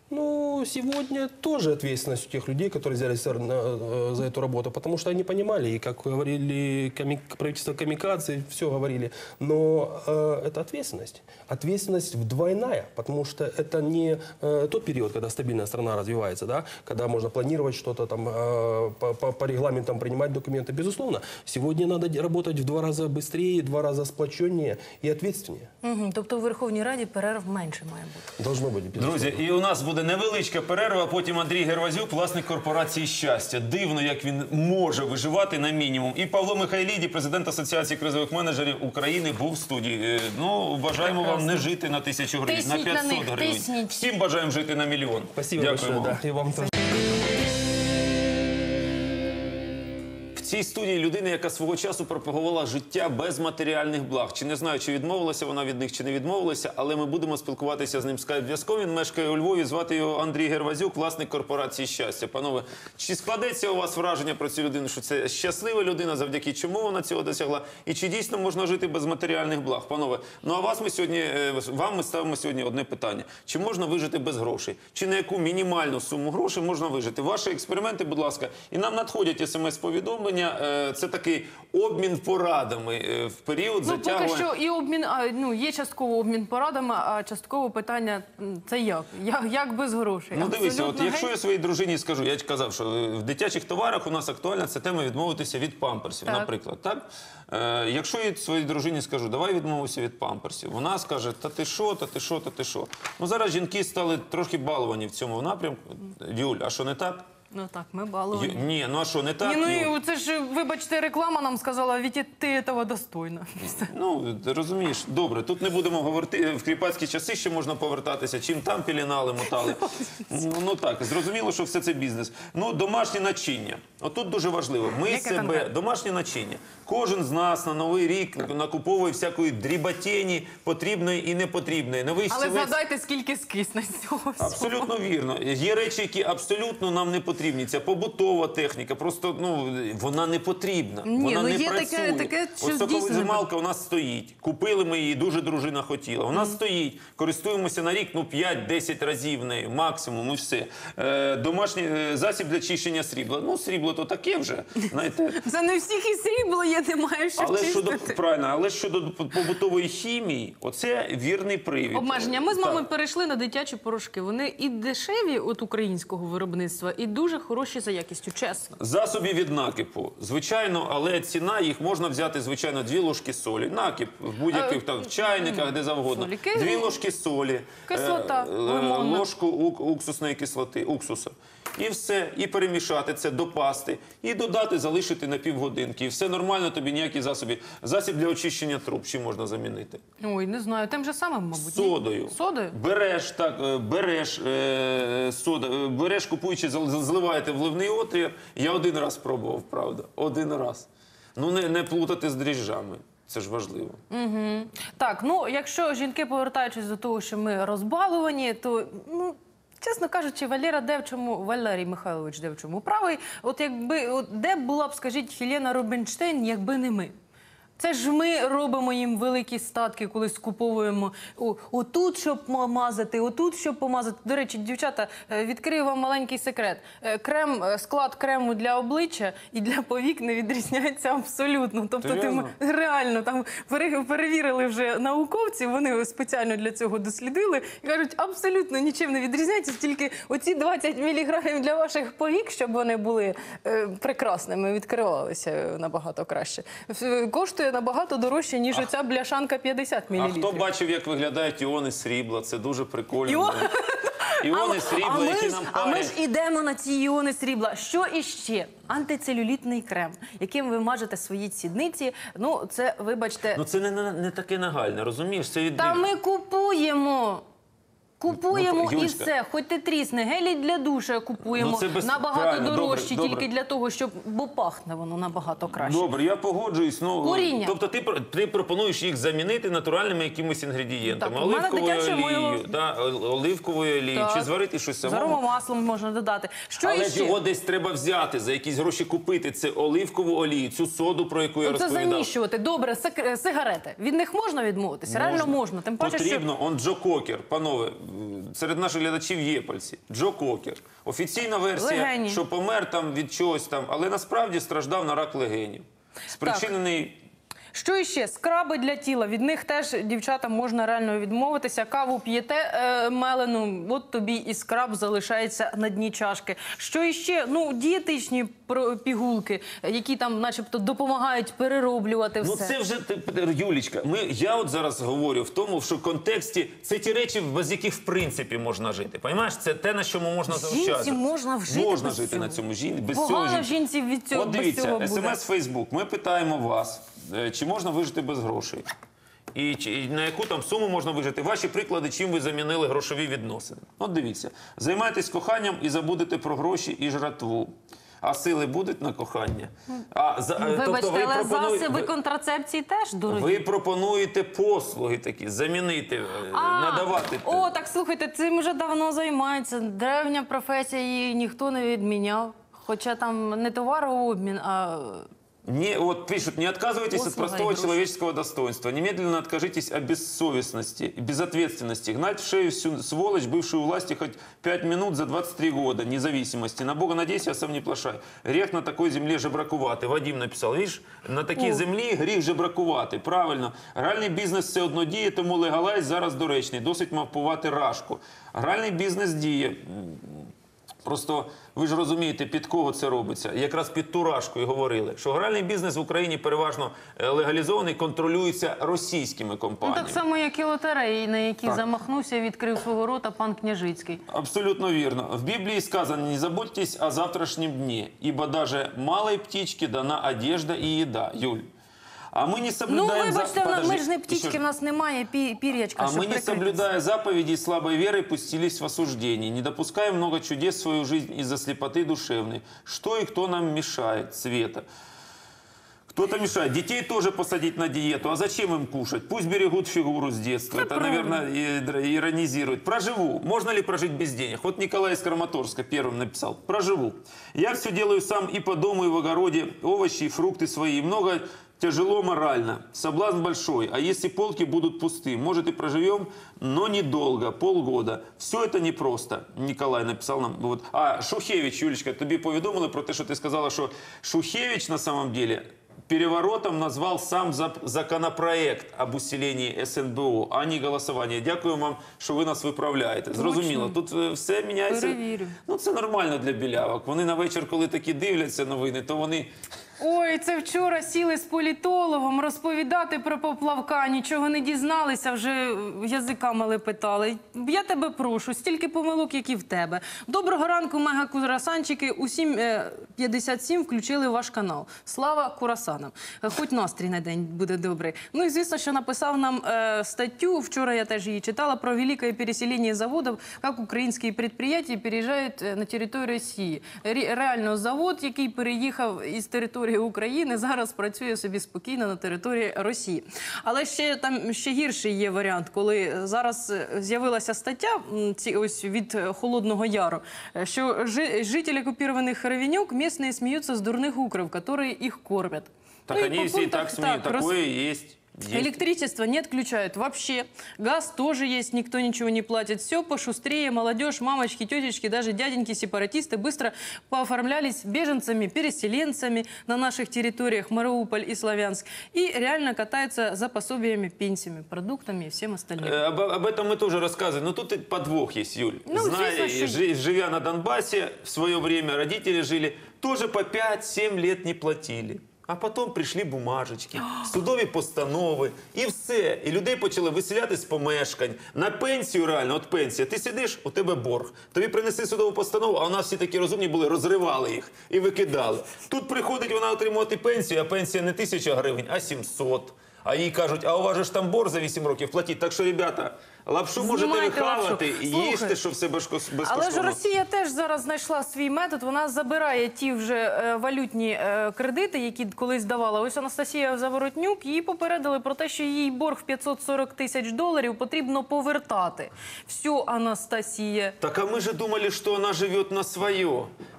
Ну, сегодня тоже ответственность у тех людей, которые взялись за, на- э, за эту работу, потому что они понимали, и как говорили коми- правительство камикадзе, все говорили, но э, это ответственность. Ответственность вдвойная, потому что это не э, тот период, когда стабильная страна развивается, да, когда можно планировать что-то там, э, по, по- по регламентам принимать документы. Безусловно, сегодня надо де- работать в два раза быстрее, в два раза сплоченнее и ответственнее. Угу. Тобто у Верховній Раді перерв менше має бути. Должно быть. безусловно. Друзі, і у нас буде невеличка перерва, а потім Андрій Гервазюк, власник корпорації «Щастя». Дивно, як він може виживати на мінімум. І Павло Михайліді, президент Асоціації кризових менеджерів України, був в студії. Е, Ну, бажаємо вам не жити на тисячу гривень, Тисніть на на п'ятсот них, гривень. тисніть. Всім бажаємо жити на мільйон. Спасибо Дякуємо. большое, да, и вам тоже. В цій студії людина, яка свого часу пропагувала життя без матеріальних благ. Чи не знаю, чи відмовилася вона від них, чи не відмовилася, але ми будемо спілкуватися з ним скайп-зв'язком. Він мешкає у Львові, звати його Андрій Гервазюк, власник корпорації «Щастя». Панове, чи складеться у вас враження про цю людину, що це щаслива людина, завдяки чому вона цього досягла? І чи дійсно можна жити без матеріальних благ? Панове, ну а вас ми сьогодні, е, вам ми ставимо сьогодні одне питання. Чи можна вижити без грошей? Чи на яку мінімальну суму грошей можна вижити? Ваші експерименти, будь ласка. І нам надходять смс-повідомлення. Е, Це такий обмін порадами е, в період Ну, поки затягування. що і обмін, а, ну, є частково обмін порадами, а частково питання м, це як? Як, як без грошей? Ну дивися, от Абсолютно якщо геть. я своїй дружині скажу, я ж казав, що е, в дитячих товарах у нас актуальна ця тема відмовитися від памперсів, Так. наприклад. Так? Е, якщо я своїй дружині скажу, давай відмовимося від памперсів, вона скаже, та ти що, та ти що, та ти що. Ну зараз жінки стали трохи баловані в цьому напрямку. Юль, а що не так? Ну так, ми баловані. Ю- Ні, ну а що не так? Ні, ну Юль? і це ж, вибачте, реклама нам сказала, Вітя, ти цього достойна. Ну, ти розумієш, добре, тут не будемо говорити, в кріпацькі часи ще можна повертатися, чим там пілінали, мотали. Ну, ну так, зрозуміло, що все це бізнес. Ну, домашнє начиння. Отут дуже важливо. Ми Яке себе, конкретно? домашнє начиння. Кожен з нас на Новий рік накуповує всякої дріботєні, потрібної і непотрібної. Новий Але стілець- згадайте, скільки скисне з цього всього. Абсолютно вірно. Є речі, які абсолютно нам не потрібні. Це побутова техніка. Просто ну вона не потрібна. Ні, вона ну не є таке- працює. таке, що Ось дійсно соковижималка у нас стоїть. Купили ми її, дуже дружина хотіла. У нас стоїть. Користуємося на рік ну п'ять-десять разів нею, максимум, і все. Е, домашній е, засіб для чищення срібла. Ну, срібло то таке вже. Знаєте. Це не всіх і срібло є, немає що Але щодо чистити. правильно, але щодо побутової хімії, оце вірний привід. Обмеження. Ми з Так. мамою перейшли на дитячі порошки. Вони і дешеві от українського виробництва, і дуже хороші за якістю, чесно. Засобів від накипу. Звичайно, але ціна їх можна взяти, звичайно, дві ложки солі. Накип в будь-яких там в чайниках, де завгодно. соліки, Дві ложки солі. кислота е, е, лимонна. ложку ук- уксусної кислоти, уксуса. І все. І перемішати це до пасти. І додати, залишити на півгодинки. І все нормально, тобі ніякі засоби. Засіб для очищення труб чим можна замінити? Ой, не знаю, тим же самим, мабуть. ні? Содою. Содою? Береш, так, е, береш е, сода, е, береш, купуючи, зал- зливаєте в ливний отвір. Я один раз пробував, правда. Один раз. Ну, не, не плутати з дріжджами. Це ж важливо. Так, ну якщо жінки, повертаючись до того, що ми розбаловані, то ну. Чесно кажучи, Валера Девчому, Валерій Михайлович Девчому правий. От якби от де була б, скажіть, Хелена Рубінштейн, якби не ми. Це ж ми робимо їм великі статки, коли скуповуємо о, отут, щоб помазати, отут, щоб помазати. До речі, дівчата, е, відкрию вам маленький секрет. Е, Крем, е, склад крему для обличчя і для повік не відрізняється абсолютно. Тобто ти Серйозно? м- реально там пере- перевірили вже науковці, вони спеціально для цього дослідили і кажуть, абсолютно нічим не відрізняється, тільки оці двадцять міліграмів для ваших повік, щоб вони були е, прекрасними, відкривалися набагато краще. Ф- Коштує набагато дорожче, ніж оця бляшанка п'ятдесят А мілілітрів. хто бачив, як виглядають іони срібла? Це дуже прикольно. Іо- Іони а срібла, ми які ж- нам а ми парять. ж ідемо на ці іони срібла. Що іще? Антицелюлітний крем, яким ви мажете свої сідниці. Ну, це, вибачте, Ну це не, не, не таке нагальне, розумієш? Це від... та ми купуємо. Купуємо Ну, і Юлечка. все. Хоч ти трісне, гелі для душа купуємо. Ну, це без- Набагато правильно, дорожчі, добре, тільки добре. для того, щоб... Бо пахне воно набагато краще. Добре, я погоджуюсь. Ну, Коріння. Тобто ти, про- ти пропонуєш їх замінити натуральними якимись інгредієнтами. Так, у мене Оливковою дитяче олією, мило. да, ол- оливковою олією, Так. чи зварити щось З самому. аромамаслом можна додати. Що Але ж іще? його десь треба взяти, за якісь гроші купити. Це оливкову олію, цю соду, про яку я Ну, це розповідав. заміщувати. Добре, сик- сигарети. Від них можна відмовитися? Реально можна. Тим паче, що... Потрібно, он Джо Кокер, панове, серед наших глядачів є пальці. Джо Кокер. Офіційна версія, Легені. що помер там від чогось там, але насправді страждав на рак легенів. Спричинений... Що іще? Скраби для тіла. Від них теж, дівчатам, можна реально відмовитися. Каву п'єте е, мелену, от тобі і скраб залишається на дні чашки. Що іще? Ну, дієтичні про- пігулки, які там начебто допомагають перероблювати все. Ну це вже, ти- Юлічка, ми, я от зараз говорю в тому, що в контексті це ті речі, без яких в принципі можна жити. Понімаєш? Це те, на чому можна заощаджувати. Жінці можна вжити Можна без жити цього. на цьому. Жін... Без Погано цього жінці від цього, От без дивіться, цього буде. смс Фейсбук. Ми питаємо вас, е, чи можна вижити без грошей? І, чи, і на яку там суму можна вижити? Ваші приклади, чим ви замінили грошові відносини. От дивіться. Займайтесь коханням і забудете про гроші і жратву. А сили будуть на кохання? А, за, е, Вибачте, ви але пропонує- засоби ви- контрацепції теж дорогі. ви пропонуєте послуги такі, замінити, е, А, надавати. О, так слухайте, цим вже давно займаються. Древня професія, її ніхто не відміняв. Хоча там не товарообмін, а Не, вот пишут, не отказывайтесь от Послуга простого и груз. человеческого достоинства. Немедленно откажитесь от бессовестности, безответственности. Гнать в шею всю сволочь, бывшую у власти хоть пять минут за двадцать три года независимости. На Бога надейся, а сам не плашай. Грех на такой земле жебракувати. Вадим написав, видиш, на такій О. землі гріх жебракувати. Правильно. Гральний бізнес все одно діє, тому легалайз зараз доречний. Досить мавпувати рашку. Гральний бізнес діє. Просто ви ж розумієте, під кого це робиться. Якраз під ту рашку і говорили, що гральний бізнес в Україні переважно е, легалізований, контролюється російськими ну, компаніями. так само, як і лотереї, на які Так. замахнувся, відкрив свого рота пан Княжицький. Абсолютно верно. В Библии сказано, не заботьтесь о завтрашнем дне, ибо даже малой птичке дана одежда и еда. Юль, а мы не Ну, соблюдаем... за- вибачте, в нас- ми Подожди, ж не еще птічки, раз. в нас немає пі- пір'ячка, А щоб мы, не прикритися. соблюдая заповедей слабой веры, пустились в осуждение, не допуская много чудес в свою жизнь из-за слепоты душевной. Что и кто нам мешает, Света? Кто-то мешает. Детей тоже посадить на диету. А зачем им кушать? Пусть берегут фигуру с детства. Это, наверное, и- др- иронизирует. Проживу. Можно ли прожить без денег? Вот Николай из Краматорска первым написал. Проживу. Я все делаю сам и по дому, и в огороде. Овощи и фрукты свои. Много тяжело морально. Соблазн большой. А если полки будут пусты? Может и проживем, но недолго. Полгода. Все это непросто. Николай написал нам. Вот. А Шухевич, Юлечка, тобі повідомили про те, що ти сказала, що Шухевич на самом деле... переворотом назвал сам зап- законопроект об усилении СНБО, а не голосування. Дякую вам, що ви нас виправляєте. Зрозуміло, тут е, все міняється. Перевірю. Ну, це нормально для білявок. Вони на вечір, коли такі дивляться новини, то вони... Ой, це вчора сіли з політологом розповідати про поплавка, нічого не дізналися, вже язиками лепетали. Я тебе прошу, стільки помилок, як і в тебе. Доброго ранку, мега-курасанчики. У сім п'ятдесят сім включили ваш канал. Слава курасанам. Хоч настрій на день буде добрий. Ну і звісно, що написав нам е, статтю, вчора я теж її читала, про велике переселення заводів, як українські підприємства переїжджають на територію Росії. Ре- Реально завод, який переїхав із території України, зараз працює собі спокійно на території Росії. Але ще там ще гірший є варіант, коли зараз з'явилася стаття м, ці ось від е, Холодного Яру, е, що жи- жителі окупованих Равенюк місцеві сміються з дурних укров, які їх кормять. Так Ну, і они по все и пунктах так смеют. так, роз- Такое есть. Есть. Электричество не отключают вообще. Газ тоже есть, никто ничего не платит. Все пошустрее. Молодежь, мамочки, тетечки, даже дяденьки, сепаратисты быстро пооформлялись беженцами, переселенцами на наших территориях Мариуполь и Славянск. И реально катаются за пособиями, пенсиями, продуктами и всем остальным. Э, Об, об этом мы тоже рассказываем. Но тут и подвох есть, Юль. Ну, Зная, известно, что- жи- живя на Донбассе, в свое время родители жили, тоже по пять-семь лет не платили. А потім прийшли бумажечки, судові постанови і все. І людей почали виселяти з помешкань. На пенсію реально, от пенсія. Ти сидиш, у тебе борг. Тобі принесли судову постанову, а у нас всі такі розумні були, розривали їх і викидали. Тут приходить вона отримувати пенсію, а пенсія не тисяча гривень, а сімсот. А їй кажуть, а у вас же ж там борг за вісім років платіть. Так що, ребята, лапшу можете Знімайте вихавати лапшу. і Слухай, їжте, що все безко- безкоштовно. Але ж Росія теж зараз знайшла свій метод. Вона забирає ті вже е, валютні е, кредити, які колись давала. Ось Анастасія Заворотнюк, її попередили про те, що їй борг в п'ятсот сорок тисяч доларів потрібно повертати. Все, Анастасія. Так а мы же думали, что она живет на свое.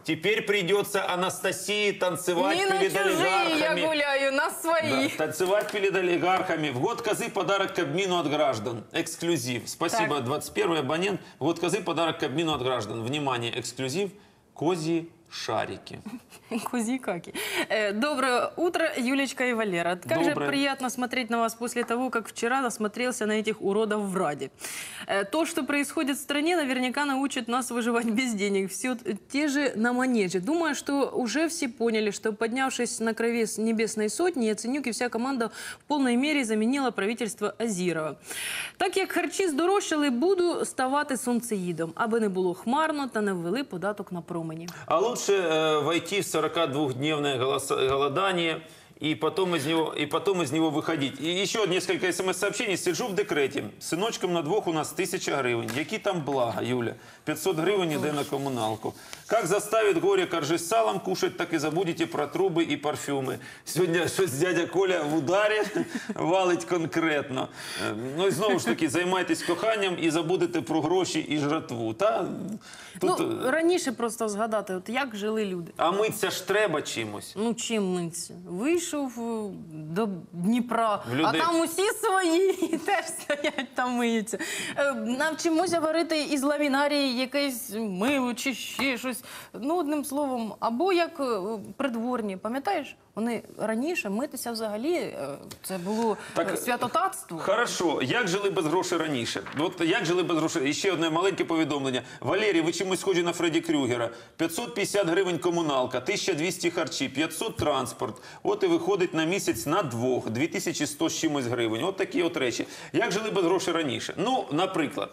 теперь придется Анастасии танцевать Не на перед чужие я олигархами. гуляю, на свои. Да, танцевать перед олигархами. В год козы подарок Кабмину от граждан. Эксклюзив. Спасибо, Так. двадцать первый абонент. В год козы подарок Кабмину от граждан. Внимание, эксклюзив. Козьи шарики. Кузи-каки. Э, Доброе утро, Юлечка и Валера. Как же Доброе. приятно смотреть на вас после того, как вчера насмотрелся на этих уродов в Раде. Э, То, что происходит в стране, наверняка научит нас выживать без денег. Все те же на манеже. Думаю, что уже все поняли, что поднявшись на крови с небесной сотни, Яценюк и вся команда в полной мере заменила правительство Азірова. Так як харчі здорожчали, буду ставати сонцеїдом, аби не було хмарно та не ввели податок на промені. А лучше э, войти в сорокадвухдневное голоса- голодание и потом, из него, и потом из него выходить. И еще несколько смс-сообщений. Сиджу в декреті. Синочком на двох у нас тисяча гривень. Які там блага, Юля? пятьсот гривень іде на комуналку. Как заставит горе коржи с салом кушать, так и забудете про трубы и парфюмы. Сьогодні щось дядя Коля в ударі валить конкретно. Е, Ну і знову ж таки, займайтесь коханням і забудете про гроші і жратву. Та? Тут, Ну, е, раніше просто згадати, от як жили люди. а митися ж треба чимось. Ну, чим митися? Вийшов е, до Дніпра, В людей- а там усі свої і теж стоять там миються. Е, Навчимося варити із ламінарії якесь мило чи ще щось. Ну, одним словом, або як е, придворні, пам'ятаєш? Вони раніше митися взагалі, е, це було Так, е, святотатство. Хорошо, як жили без грошей раніше? От як жили без грошей? І ще одне маленьке повідомлення. Валерій, ви чимось схожі на Фредді Крюгера. п'ятсот п'ятдесят гривень комуналка, тисяча двісті харчі, п'ятсот транспорт. От і виходить на місяць на двох, дві тисячі сто з чимось гривень. От такі от речі. Як жили без грошей раніше? Ну, наприклад,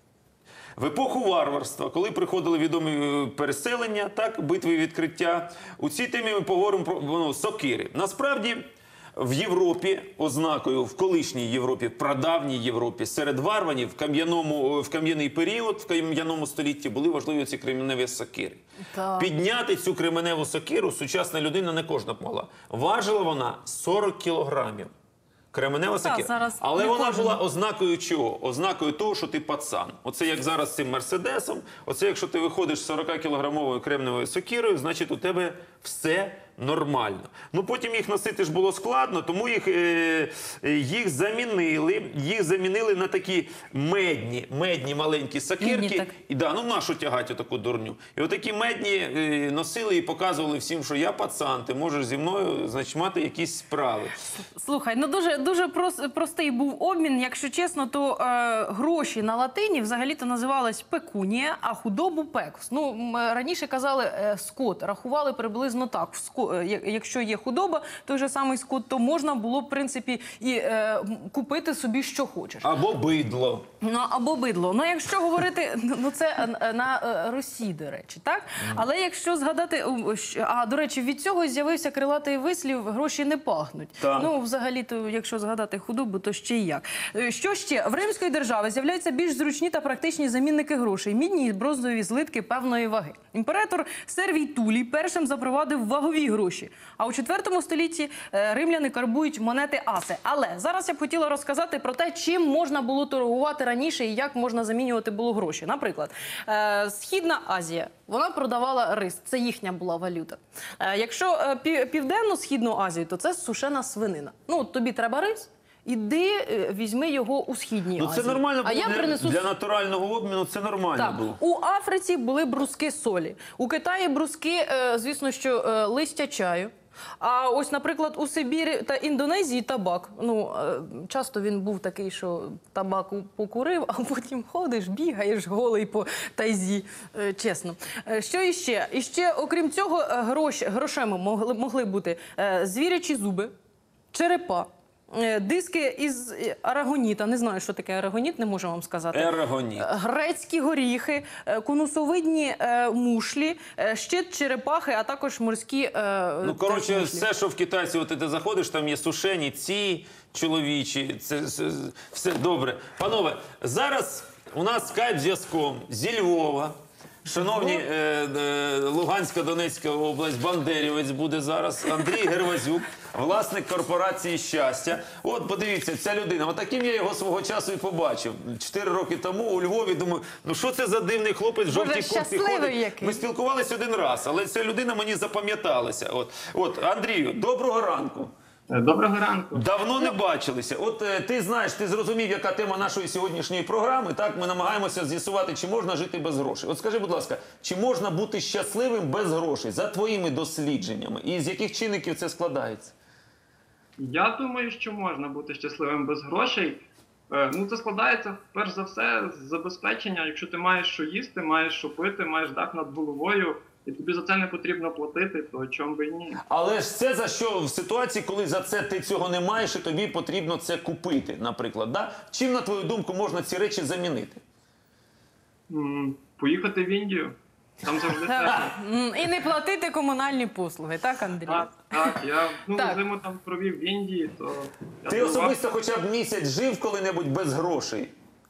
в епоху варварства, коли приходили відомі е, переселення, так, битви і відкриття, у цій темі ми поговоримо про ну, сокири. Насправді, в Європі, ознакою, в колишній Європі, в прадавній Європі, серед варванів в кам'яному, в кам'яний період, в кам'яному столітті були важливі ці кременеві сокири. Так. Підняти цю кременеву сокиру сучасна людина не кожна б могла. Важила вона сорок кілограмів. Кременева Та, сокира. зараз Але не вона кожен. була ознакою чого? Ознакою того, що ти пацан. Оце як зараз з цим Мерседесом. Оце якщо ти виходиш з сорокакілограмовою кремневою сокирою, значить у тебе все нормально. Ну потім їх носити ж було складно, тому їх, е, е, їх замінили. Їх замінили на такі медні, медні маленькі сокирки. Медні, так. І да, ну нащо тягати таку дурню? І отакі медні е, носили і показували всім, що я пацан, ти можеш зі мною, значить, мати якісь справи. Слухай, ну дуже, дуже прос- простий був обмін. Якщо чесно, то е, гроші на латині взагалі-то називались пекунія, а худобу пекус. Ну, м, раніше казали е, скот, рахували приблизно так. В ско- е, я- якщо є худоба, той же самий скот, то можна було, в принципі, і е, м, купити собі, що хочеш. Або бидло. Ну, або бидло. Ну, якщо говорити, ну це е, на е, Росії, до речі, так? Але якщо згадати, о, що- а, до речі, від цього з'явився крилатий вислів «гроші не пахнуть». Так. Ну, взагалі-то, якщо згадати худобу, то ще й як. Е, Що ще? В римської держави з'являються більш зручні та практичні замінники грошей. Мідні і бронзові злитки певної ваги. Імператор Сервій Тулій першим запровадив вагові гроші. А у четвертому столітті е, римляни карбують монети аси. Але зараз я б хотіла розказати про те, чим можна було торгувати раніше і як можна замінювати було гроші. Наприклад, е, Східна Азія, вона продавала рис, це їхня була валюта. Е, Якщо е, пі- Південно-Східну Азію, то це сушена свинина. Ну, от тобі треба рис, іди е, візьми його у Східній Ну Азії. це нормально а було я для, принесу для натурального обміну, це нормально так, було. у Африці були бруски солі. У Китаї бруски, е, звісно, що е, листя чаю. А ось, наприклад, у Сибірі та Індонезії табак. Ну, е, часто він був такий, що табаку покурив, а потім ходиш, бігаєш голий по тайзі. Е, чесно. Е, що іще? Іще, окрім цього, е, гроші, грошима могли, могли бути е, звірячі зуби, черепа, е, диски із е, арагоніта. Не знаю, що таке арагоніт, не можу вам сказати. Ерагоніт. Грецькі горіхи, е, конусовидні е, мушлі, е, щит черепахи, а також морські е, Ну, теж коротше, мушлі. все, що в китайці, от ти заходиш, там є сушені, ці чоловічі, це, це все добре. Панове, зараз у нас скайп зв'язком зі Львова. Шановні, е, е, Луганська, Донецька область, бандерівець буде зараз. Андрій Гервазюк, власник корпорації «Щастя». От, подивіться, ця людина. От таким я його свого часу і побачив. Чотири роки тому у Львові. Думаю, ну що це за дивний хлопець в жовтій куртці щасливий ходить? який. Ми спілкувалися один раз, але ця людина мені запам'яталася. От, от, Андрію, доброго ранку. Доброго ранку. Давно не бачилися. От е, ти знаєш, ти зрозумів, яка тема нашої сьогоднішньої програми. Так, ми намагаємося з'ясувати, чи можна жити без грошей. От скажи, будь ласка, чи можна бути щасливим без грошей за твоїми дослідженнями? І з яких чинників це складається? Я думаю, що можна бути щасливим без грошей. Е, Ну, це складається, перш за все, з забезпечення. Якщо ти маєш що їсти, маєш що пити, маєш дах над головою, і тобі за це не потрібно платити, то чому би і ні? Але ж це за що в ситуації, коли за це ти цього не маєш, і тобі потрібно це купити, наприклад. Да? Чим, на твою думку, можна ці речі замінити? М, Поїхати в Індію. Там завжди тепло. М, І не платити комунальні послуги, так, Андрій? Так, так, я ну, Так. зиму там провів в Індії, то... я Ти здивував- особисто хоча б місяць жив коли-небудь без грошей?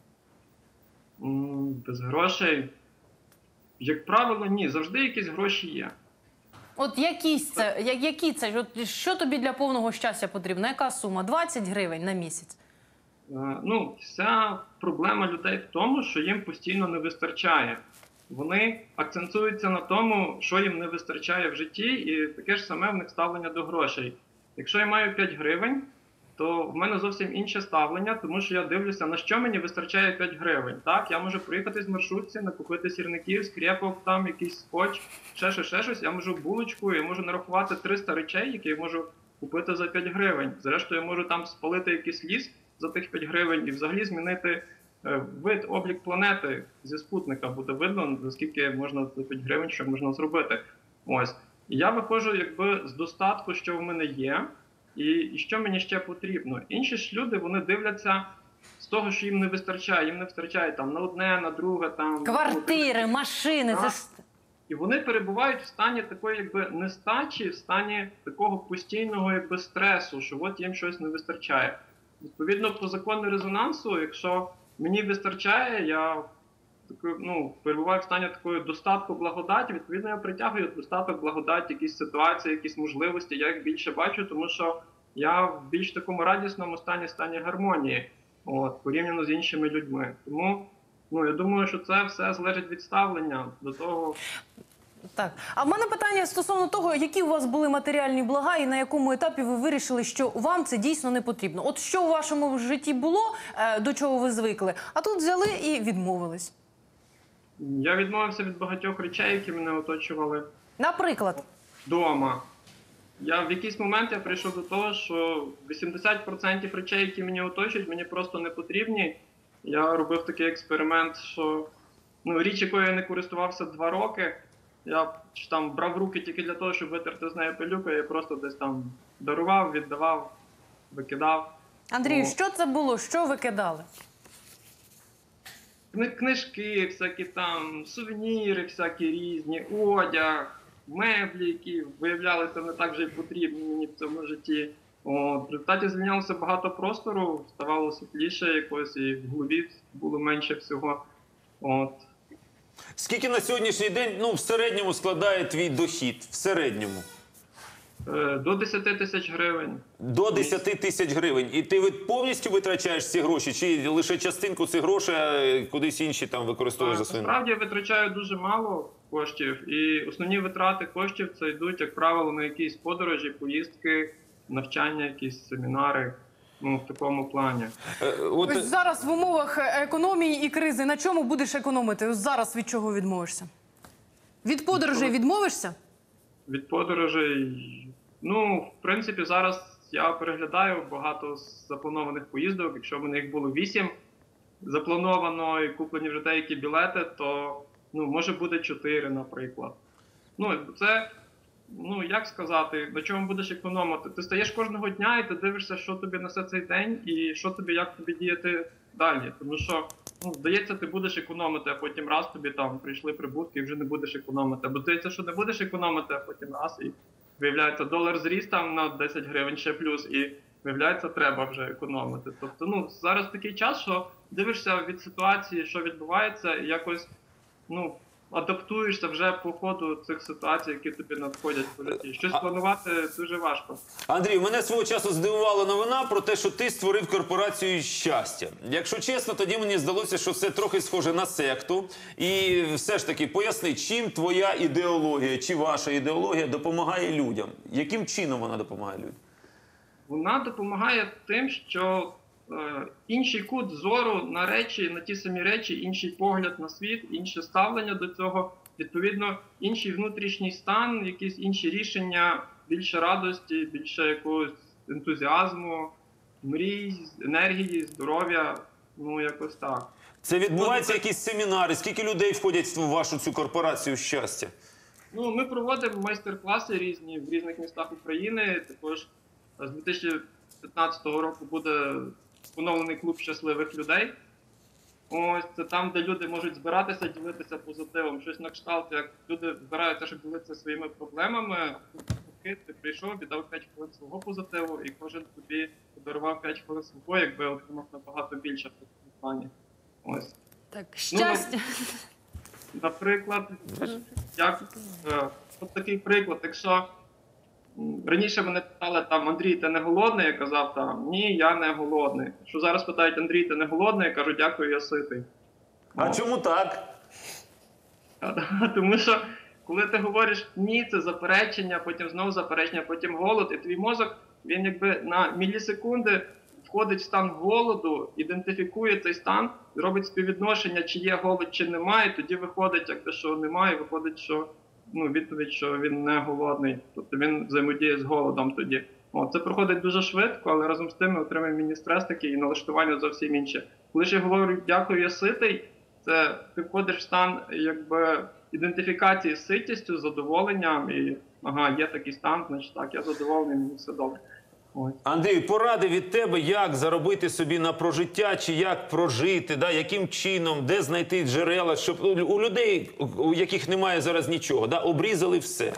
М, Без грошей. Як правило, ні. Завжди якісь гроші є. От якісь це, я- які це, от що тобі для повного щастя потрібно? Яка сума? двадцять гривень на місяць? Е, Ну, вся проблема людей в тому, що їм постійно не вистачає. Вони акцентуються на тому, що їм не вистачає в житті, і таке ж саме в них ставлення до грошей. Якщо я маю п'ять гривень, то в мене зовсім інше ставлення, тому що я дивлюся, на що мені вистачає п'ять гривень. Так, я можу приїхати з маршрутці, накупити сірників, скрепок, там якийсь скотч, ще щось, ще щось. Я можу булочку, я можу нарахувати триста речей, які я можу купити за п'ять гривень. Зрештою, я можу там спалити якийсь ліс за тих п'ять гривень і взагалі змінити е, вид, облік планети зі спутника. Буде видно, наскільки можна за п'ять гривень, що можна зробити. Ось. І я виходжу якби з достатку, що в мене є, і, і що мені ще потрібно. Інші ж люди, вони дивляться з того, що їм не вистачає. Їм не вистачає там на одне, на друге, там... Квартири, машини, це ж... І вони перебувають в стані такої якби нестачі, в стані такого постійного якби стресу, що от їм щось не вистачає. Відповідно, по закону резонансу, якщо мені вистачає, я таку, ну, перебуваю в стані такої достатку благодаті, відповідно, я притягую достаток благодаті, якісь ситуації, якісь можливості, я їх більше бачу, тому що я в більш такому радісному стані, стані гармонії, от, порівняно з іншими людьми. Тому, ну, я думаю, що це все залежить від ставлення до того. Так. А в мене питання стосовно того, які у вас були матеріальні блага і на якому етапі ви вирішили, що вам це дійсно не потрібно. От що у вашому житті було, е, до чого ви звикли, а тут взяли і відмовились. Я відмовився від багатьох речей, які мене оточували Наприклад, вдома. Я в якийсь момент я прийшов до того, що вісімдесят відсотків речей, які мені оточують, мені просто не потрібні. Я робив такий експеримент, що ну, річ, якою я не користувався два роки, я чи там брав в руки тільки для того, щоб витерти з нею пилюку, я просто десь там дарував, віддавав, викидав. Андрію, Ну. що це було? Що ви кидали? Кни- Книжки, всякі там, сувеніри всякі різні, одяг, меблі, які виявлялися не так вже й потрібні мені в цьому житті. От, в результаті звільнялося багато простору, ставало світліше якось, і в голові було менше всього. От. Скільки на сьогоднішній день, ну, в середньому складає твій дохід? В середньому? Е, До десяти тисяч гривень. До десяти тисяч гривень. І ти ви- повністю витрачаєш ці гроші? Чи лише частинку цих грошей, а кудись інші там використовуєш за своїм? Насправді я витрачаю дуже мало коштів, і основні витрати коштів це йдуть, як правило, на якісь подорожі, поїздки, навчання, якісь семінари, ну, в такому плані. Е, От, Ось зараз в умовах економії і кризи на чому будеш економити? Ось зараз від чого відмовишся? Від подорожей відмовишся? Від подорожей, ну, в принципі, зараз я переглядаю багато з запланованих поїздок. Якщо в мене їх було вісім заплановано і куплені вже деякі білети, то, ну, може буде чотири, наприклад. Ну, це, ну, як сказати, на чому будеш економити? Ти стаєш кожного дня і ти дивишся, що тобі несе цей день і що тобі, як тобі діяти далі. Тому що, ну, здається, ти будеш економити, а потім раз тобі там прийшли прибутки і вже не будеш економити. Або здається, що не будеш економити, а потім раз і виявляється, долар зріс там на десять гривень ще плюс, і виявляється, треба вже економити. Тобто, ну, зараз такий час, що дивишся від ситуації, що відбувається, і якось, ну, адаптуєшся вже по ходу цих ситуацій, які тобі надходять по житті. Щось планувати дуже важко. Андрій, мене свого часу здивувала новина про те, що ти створив корпорацію щастя. Якщо чесно, тоді мені здалося, що це трохи схоже на секту. І все ж таки поясни, чим твоя ідеологія, чи ваша ідеологія допомагає людям? Яким чином вона допомагає людям? Вона допомагає тим, що е, інший кут зору на речі, на ті самі речі, інший погляд на світ, інше ставлення до цього, відповідно, інший внутрішній стан, якісь інші рішення, більше радості, більше якогось ентузіазму, мрій, енергії, здоров'я, ну якось так. Це відбуваються якісь семінари? Скільки людей входять в вашу цю корпорацію щастя? Ну, ми проводимо майстер-класи різні в різних містах України. Також з дві тисячі п'ятнадцятого року буде поновлений клуб щасливих людей. Ось це там, де люди можуть збиратися, ділитися позитивом. Щось на кшталт, як люди збираються, щоб ділитися своїми проблемами. Ти прийшов, віддав п'ять хвилин свого позитиву, і кожен тобі подарував п'ять хвилин свого, якби отримав набагато більше в цьому плані. Ось. Так, щастя. Ну, наприклад, як е, от такий приклад, якщо м, раніше мене питали там, Андрій, ти не голодний? Я казав там, ні, я не голодний. Що зараз питають, Андрій, ти не голодний? Я кажу, дякую, я ситий. А чому так? Тому що коли ти говориш ні, це заперечення, потім знову заперечення, потім голод, і твій мозок, він якби на мілісекунди входить в стан голоду, ідентифікує цей стан, робить співвідношення, чи є голод, чи немає, тоді виходить, як те, що немає, виходить, що ну, відповідь, що він не голодний, тобто він взаємодіє з голодом тоді. О, це проходить дуже швидко, але разом з тим ми отримуємо міні-стрес такий і налаштування зовсім інше. Коли ж я говорю «дякую, я ситий», це ти входиш в стан якби ідентифікації з ситістю, з задоволенням, і ага, є такий стан, значить так, я задоволений, мені все добре. Ой. Андрій, поради від тебе, як заробити собі на прожиття, чи як прожити, да? Яким чином, де знайти джерела, щоб у людей, у яких немає зараз нічого, да? Обрізали все.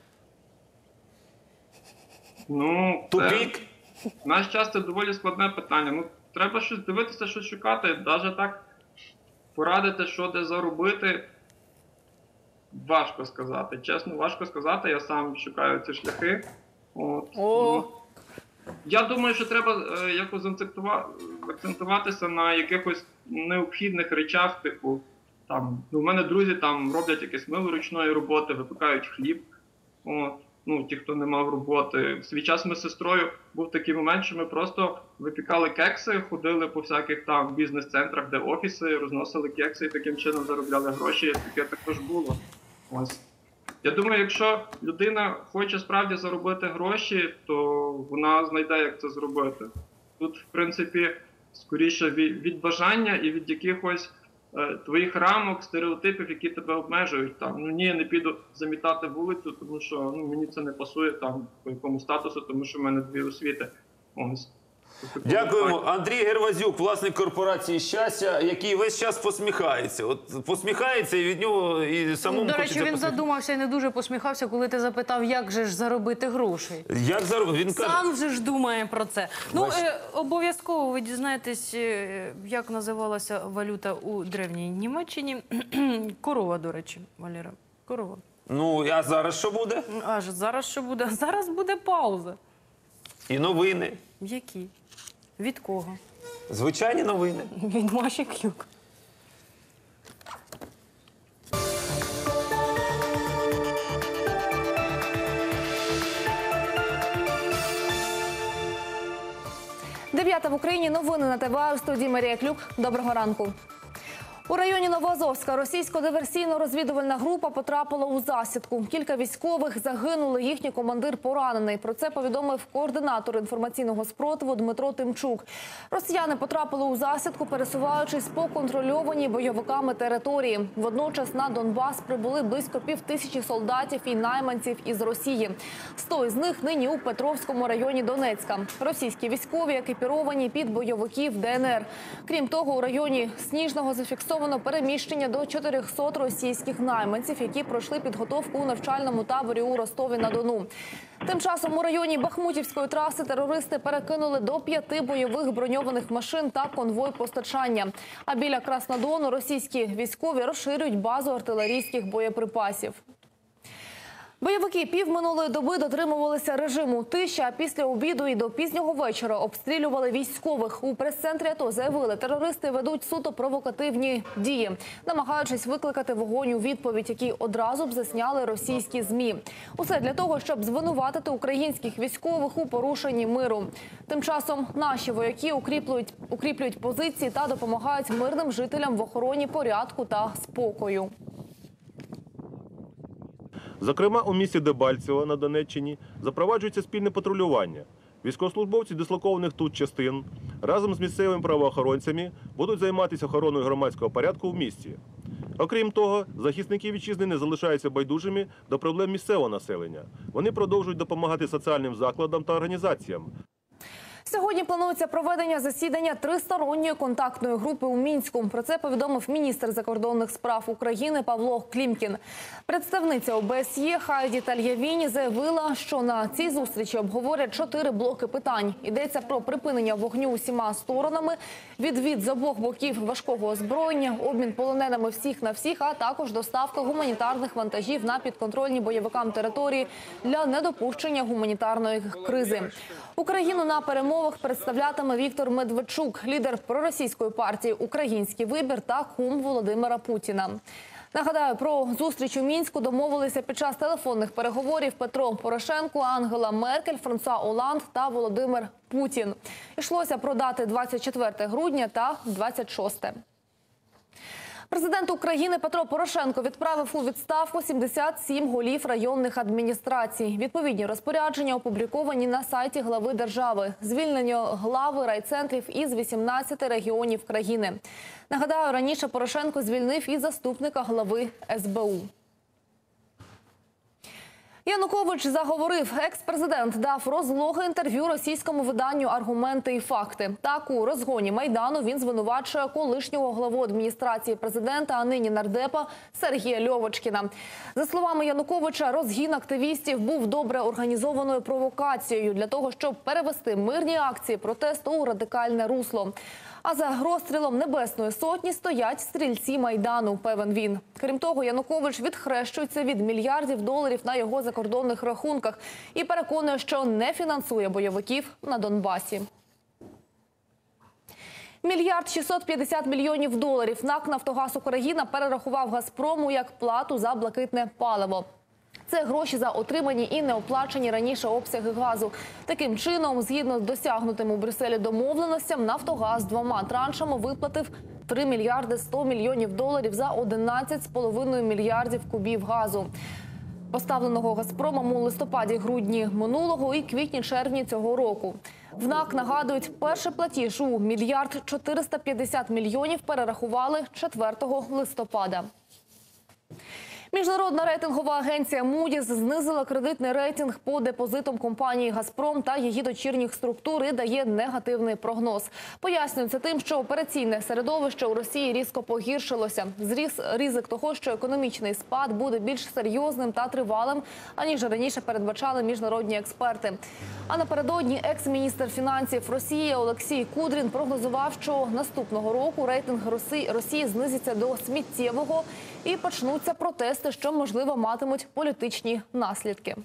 Ну, це, Тупік? в наш час це доволі складне питання. Ну, треба щось дивитися, щось шукати, навіть так порадити, що де заробити, важко сказати. Чесно, важко сказати, я сам шукаю ці шляхи. От. О! Я думаю, що треба е, якось акцентува- акцентуватися на якихось необхідних речах, типу, там, ну, у мене друзі там роблять якесь мило ручної роботи, випікають хліб. От, ну, ті, хто не мав роботи. В свій час ми з сестрою був такий момент, що ми просто випікали кекси, ходили по всяких там бізнес-центрах, де офіси, розносили кекси і таким чином заробляли гроші. Таке також було. Ось. Я думаю, якщо людина хоче справді заробити гроші, то вона знайде, як це зробити. Тут, в принципі, скоріше від, від бажання і від якихось е, твоїх рамок, стереотипів, які тебе обмежують. Там, ну ні, я не піду замітати вулицю, тому що ну, мені це не пасує там по якому статусу, тому що в мене дві освіти. Ось. Дякуємо. Андрій Гервазюк, власник корпорації «Щастя», який весь час посміхається. От посміхається і від нього і самому До речі, хочеться він посміхатися. задумався і не дуже посміхався, коли ти запитав, як же ж заробити грошей. Як заробити? Він каже, Сам же ж думає про це. Ну, Бачите. е, обов'язково ви дізнаєтесь, е, як називалася валюта у древній Німеччині. Корова, до речі, Валера. Корова. ну, а зараз що буде? Аж зараз що буде? Зараз буде пауза. І новини. Які? Від кого? Звичайні новини. Від Маші Клюк. Дев'ята в Україні. Новини на ТВА. У студії Марія Клюк. Доброго ранку. У районі Новоазовська російсько-диверсійно-розвідувальна група потрапила у засідку. Кілька військових загинули, їхній командир поранений. Про це повідомив координатор інформаційного спротиву Дмитро Тимчук. Росіяни потрапили у засідку, пересуваючись по контрольованій бойовиками території. Водночас на Донбас прибули близько півтисячі солдатів і найманців із Росії. Сто із них нині у Петровському районі Донецька. Російські військові екіпіровані під бойовиків ДНР. Крім того, у районі Сніжного зафіксовано зафіксовано переміщення до чотирьохсот російських найманців, які пройшли підготовку у навчальному таборі у Ростові-на-Дону. Тим часом у районі Бахмутівської траси терористи перекинули до п'яти бойових броньованих машин та конвой постачання. А біля Краснодону російські військові розширюють базу артилерійських боєприпасів. Бойовики півминулої доби дотримувалися режиму тиші, а після обіду і до пізнього вечора обстрілювали військових. У прес-центрі АТО заявили, терористи ведуть суто провокативні дії, намагаючись викликати вогонь у відповідь, який одразу б засняли російські ЗМІ. Усе для того, щоб звинуватити українських військових у порушенні миру. Тим часом наші вояки укріплюють, укріплюють позиції та допомагають мирним жителям в охороні порядку та спокою. Зокрема, у місті Дебальцево на Донеччині запроваджується спільне патрулювання. Військовослужбовці дислокованих тут частин разом з місцевими правоохоронцями будуть займатися охороною громадського порядку в місті. Окрім того, захисники вітчизни не залишаються байдужими до проблем місцевого населення. Вони продовжують допомагати соціальним закладам та організаціям. Сьогодні планується проведення засідання тристоронньої контактної групи у Мінську. Про це повідомив міністр закордонних справ України Павло Клімкін. Представниця ОБСЄ Хайді Тальявіні заявила, що на цій зустрічі обговорять чотири блоки питань. Йдеться про припинення вогню усіма сторонами, відвід з обох боків важкого озброєння, обмін полоненими всіх на всіх, а також доставка гуманітарних вантажів на підконтрольні бойовикам території для недопущення гуманітарної кризи. Україну на перемовах представлятиме Віктор Медведчук, лідер проросійської партії «Український вибір» та кум Володимира Путіна. Нагадаю, про зустріч у Мінську домовилися під час телефонних переговорів Петро Порошенко, Ангела Меркель, Франсуа Оланд та Володимир Путін. Йшлося про дати двадцять четверте грудня та двадцять шосте. Президент України Петро Порошенко відправив у відставку сімдесят сім голів районних адміністрацій. Відповідні розпорядження опубліковані на сайті глави держави. Звільнення глави райцентрів із вісімнадцяти регіонів країни. Нагадаю, раніше Порошенко звільнив і заступника глави ес бе у. Янукович заговорив. Екс-президент дав розлоге інтерв'ю російському виданню «Аргументи і факти». Так, у розгоні Майдану він звинувачує колишнього главу адміністрації президента, а нині нардепа Сергія Льовочкіна. За словами Януковича, розгін активістів був добре організованою провокацією для того, щоб перевести мирні акції протесту у радикальне русло. А за розстрілом Небесної Сотні стоять стрільці Майдану, певен він. Крім того, Янукович відхрещується від мільярдів доларів на його закордонних рахунках і переконує, що не фінансує бойовиків на Донбасі. Мільярд шістсот п'ятдесят мільйонів доларів НАК «Нафтогаз Україна» перерахував «Газпрому» як плату за блакитне паливо. Це гроші за отримані і неоплачені раніше обсяги газу. Таким чином, згідно з досягнутим у Брюсселі домовленостям, «Нафтогаз» двома траншами виплатив три мільярди сто мільйонів доларів за одинадцять з половиною мільярдів кубів газу, поставленого «Газпромом» у листопаді-грудні минулого і квітні-червні цього року. В НАК нагадують, перший платіж у мільярд чотириста п'ятдесят мільйонів перерахували четвертого листопада. Міжнародна рейтингова агенція Moody's знизила кредитний рейтинг по депозитам компанії «Газпром» та її дочірніх структур і дає негативний прогноз. Пояснюється тим, що операційне середовище у Росії різко погіршилося. Зріс ризик того, що економічний спад буде більш серйозним та тривалим, аніж раніше передбачали міжнародні експерти. А напередодні екс-міністр фінансів Росії Олексій Кудрін прогнозував, що наступного року рейтинг Росії знизиться до сміттєвого і почнуться протести, що, можливо, матимуть політичні наслідки.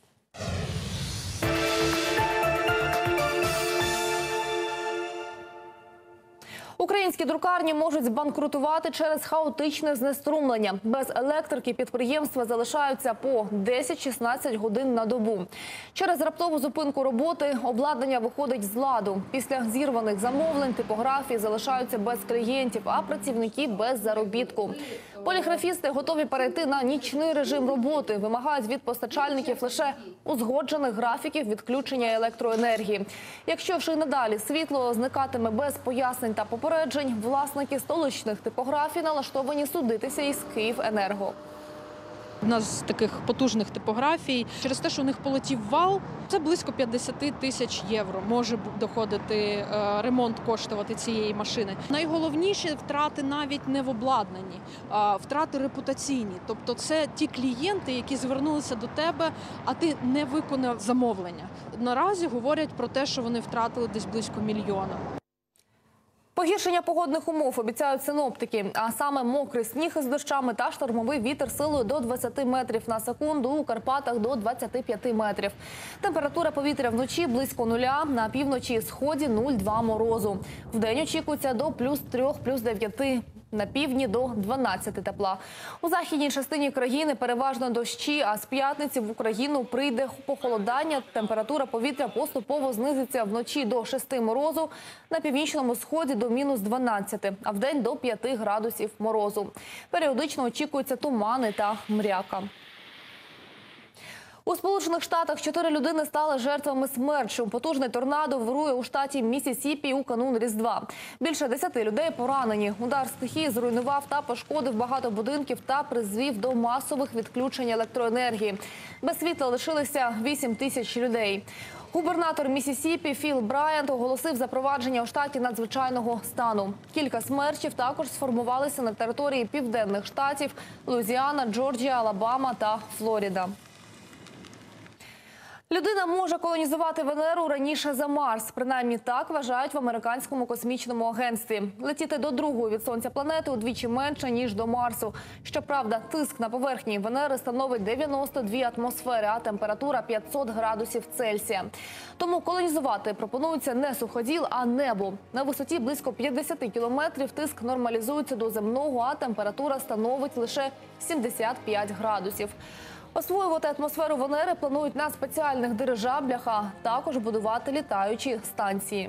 Українські друкарні можуть збанкрутувати через хаотичне знеструмлення. Без електрики підприємства залишаються по десять-шістнадцять годин на добу. Через раптову зупинку роботи обладнання виходить з ладу. Після зірваних замовлень типографії залишаються без клієнтів, а працівники без заробітку. Поліграфісти готові перейти на нічний режим роботи, вимагають від постачальників лише узгоджених графіків відключення електроенергії. Якщо ж і надалі світло зникатиме без пояснень та попереджень, власники столичних типографій налаштовані судитися із «Київенерго». одна з таких потужних типографій. Через те, що у них полетів вал, це близько п'ятдесят тисяч євро може доходити е, ремонт коштувати цієї машини. Найголовніші втрати навіть не в обладнанні, а втрати репутаційні. Тобто це ті клієнти, які звернулися до тебе, а ти не виконав замовлення. Наразі говорять про те, що вони втратили десь близько мільйона. Погіршення погодних умов обіцяють синоптики, а саме мокрий сніг із дощами та штормовий вітер силою до двадцяти метрів на секунду, у Карпатах до двадцяти п'яти метрів. Температура повітря вночі близько нуля, на півночі і сході нуль-два морозу. Вдень очікується до плюс трьох, плюс дев'яти. На півдні до дванадцяти тепла. У західній частині країни переважно дощі, а з п'ятниці в Україну прийде похолодання. Температура повітря поступово знизиться вночі до шести морозу, на північному сході до мінус дванадцяти, а вдень до п'яти градусів морозу. Періодично очікуються тумани та мряка. У Сполучених Штатах чотири людини стали жертвами смерчу. Потужний торнадо вирує у штаті Міссісіпі у канун Різдва. Більше десяти людей поранені. Удар стихії зруйнував та пошкодив багато будинків та призвів до масових відключень електроенергії. Без світла лишилися вісім тисяч людей. Губернатор Міссісіпі Філ Брайант оголосив запровадження у штаті надзвичайного стану. Кілька смерчів також сформувалися на території південних штатів – Луїзіана, Джорджія, Алабама та Флорида. Людина може колонізувати Венеру раніше за Марс. Принаймні так вважають в американському космічному агентстві. Летіти до другої від Сонця планети удвічі менше, ніж до Марсу. Щоправда, тиск на поверхні Венери становить дев'яносто дві атмосфери, а температура п'ятсот градусів Цельсія. Тому колонізувати пропонується не суходіл, а небо. На висоті близько п'ятдесят кілометрів тиск нормалізується до земного, а температура становить лише сімдесят п'ять градусів. Освоювати атмосферу Венери планують на спеціальних дирижаблях, а також будувати літаючі станції.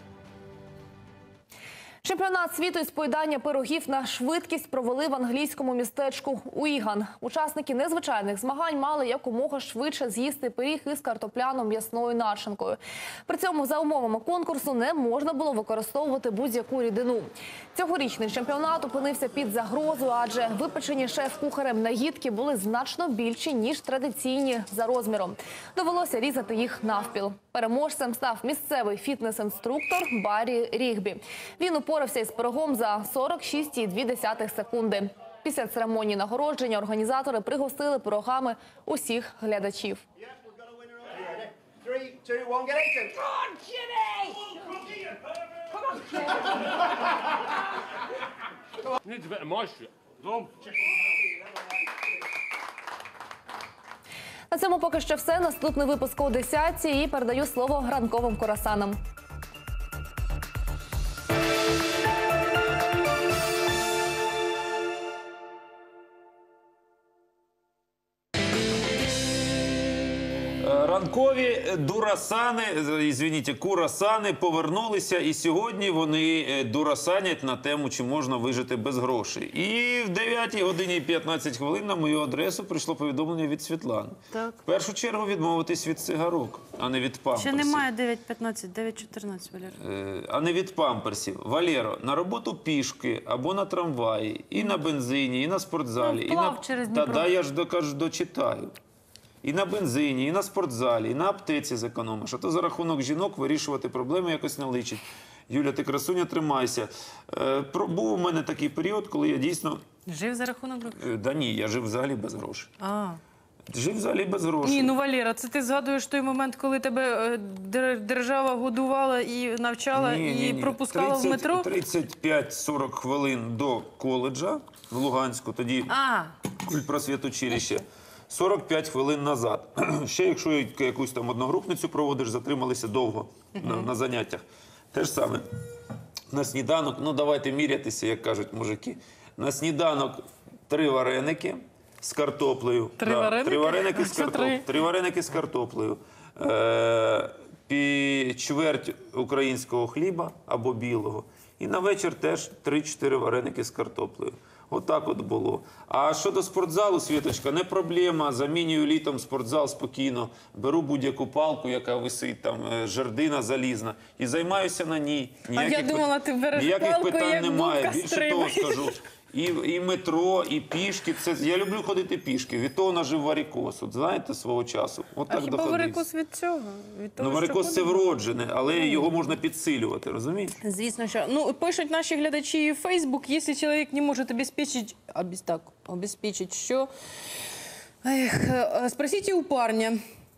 Чемпіонат світу із поїдання пирогів на швидкість провели в англійському містечку Уіган. Учасники незвичайних змагань мали якомога швидше з'їсти пиріг із картопляно-м'ясною начинкою. При цьому за умовами конкурсу не можна було використовувати будь-яку рідину. Цьогорічний чемпіонат опинився під загрозою, адже випечені шеф-кухарем нагідки були значно більші, ніж традиційні за розміром. Довелося різати їх навпіл. Переможцем став місцевий фітнес-інструктор Баррі Рігбі. Він упорався із пирогом за сорок шість цілих дві десятих секунди. Після церемонії нагородження організатори пригостили пирогами усіх глядачів. На цьому поки що все. Наступний випуск о десятій і передаю слово ранковим курасанам. Ранкові дурасани, ізвініть, курасани повернулися, і сьогодні вони дурасанять на тему, чи можна вижити без грошей. І в дев'ятій годині п'ятнадцять хвилин на мою адресу прийшло повідомлення від Світлани. Так. В першу чергу відмовитись від цигарок, а не від памперсів. Ще немає дев'ять п'ятнадцять, дев'ять чотирнадцять, Валера. Е, А не від памперсів. Валєро, на роботу пішки або на трамваї, і на бензині, і на спортзалі. Ну, вплав і на... через Та Дніпро. да, я ж докажу, дочитаю. І на бензині, і на спортзалі, і на аптеці зекономиш. А то за рахунок жінок вирішувати проблеми якось не личить. Юля, ти красуня, тримайся. Е, про- був у мене такий період, коли я дійсно... Жив за рахунок грошей? Е, да ні, я жив взагалі без грошей. А. Жив взагалі без грошей. Ні, ну Валера, це ти згадуєш той момент, коли тебе е, дер- держава годувала і навчала, Ні, і ні, ні. пропускала в метро? тридцять п'ять сорок хвилин до коледжа в Луганську, тоді А, культпросвітучилище. сорок п'ять хвилин назад. Ще якщо якусь там одногрупницю проводиш, затрималися довго на, на заняттях. Те ж саме. На сніданок, ну давайте мірятися, як кажуть мужики. На сніданок три вареники з картоплею. Три вареники? Три вареники з Що картоплею. три? Три вареники з картоплею. Е, пі, чверть українського хліба або білого. І на вечір теж три-чотири вареники з картоплею. Отак от було. А щодо спортзалу, Світочка, не проблема. Замінюю літом спортзал спокійно. Беру будь-яку палку, яка висить, там, е, жердина залізна, і займаюся на ній. я думала, ти береш ніяких палку, питань як немає. будка Більше того стримаєш. скажу. І, і метро, і пішки. Це, я люблю ходити пішки. Від того нажив варикоз. От знаєте, свого часу. От А так хіба доходився. варикоз від цього? Від того, Ну, варикоз що це ходимо? вроджене, але його можна підсилювати, розумієте? Звісно, що. Ну, пишуть наші глядачі в Facebook, якщо чоловік не може обеспечить, обез, так, обеспечить, що... Эх, э, спросите у парня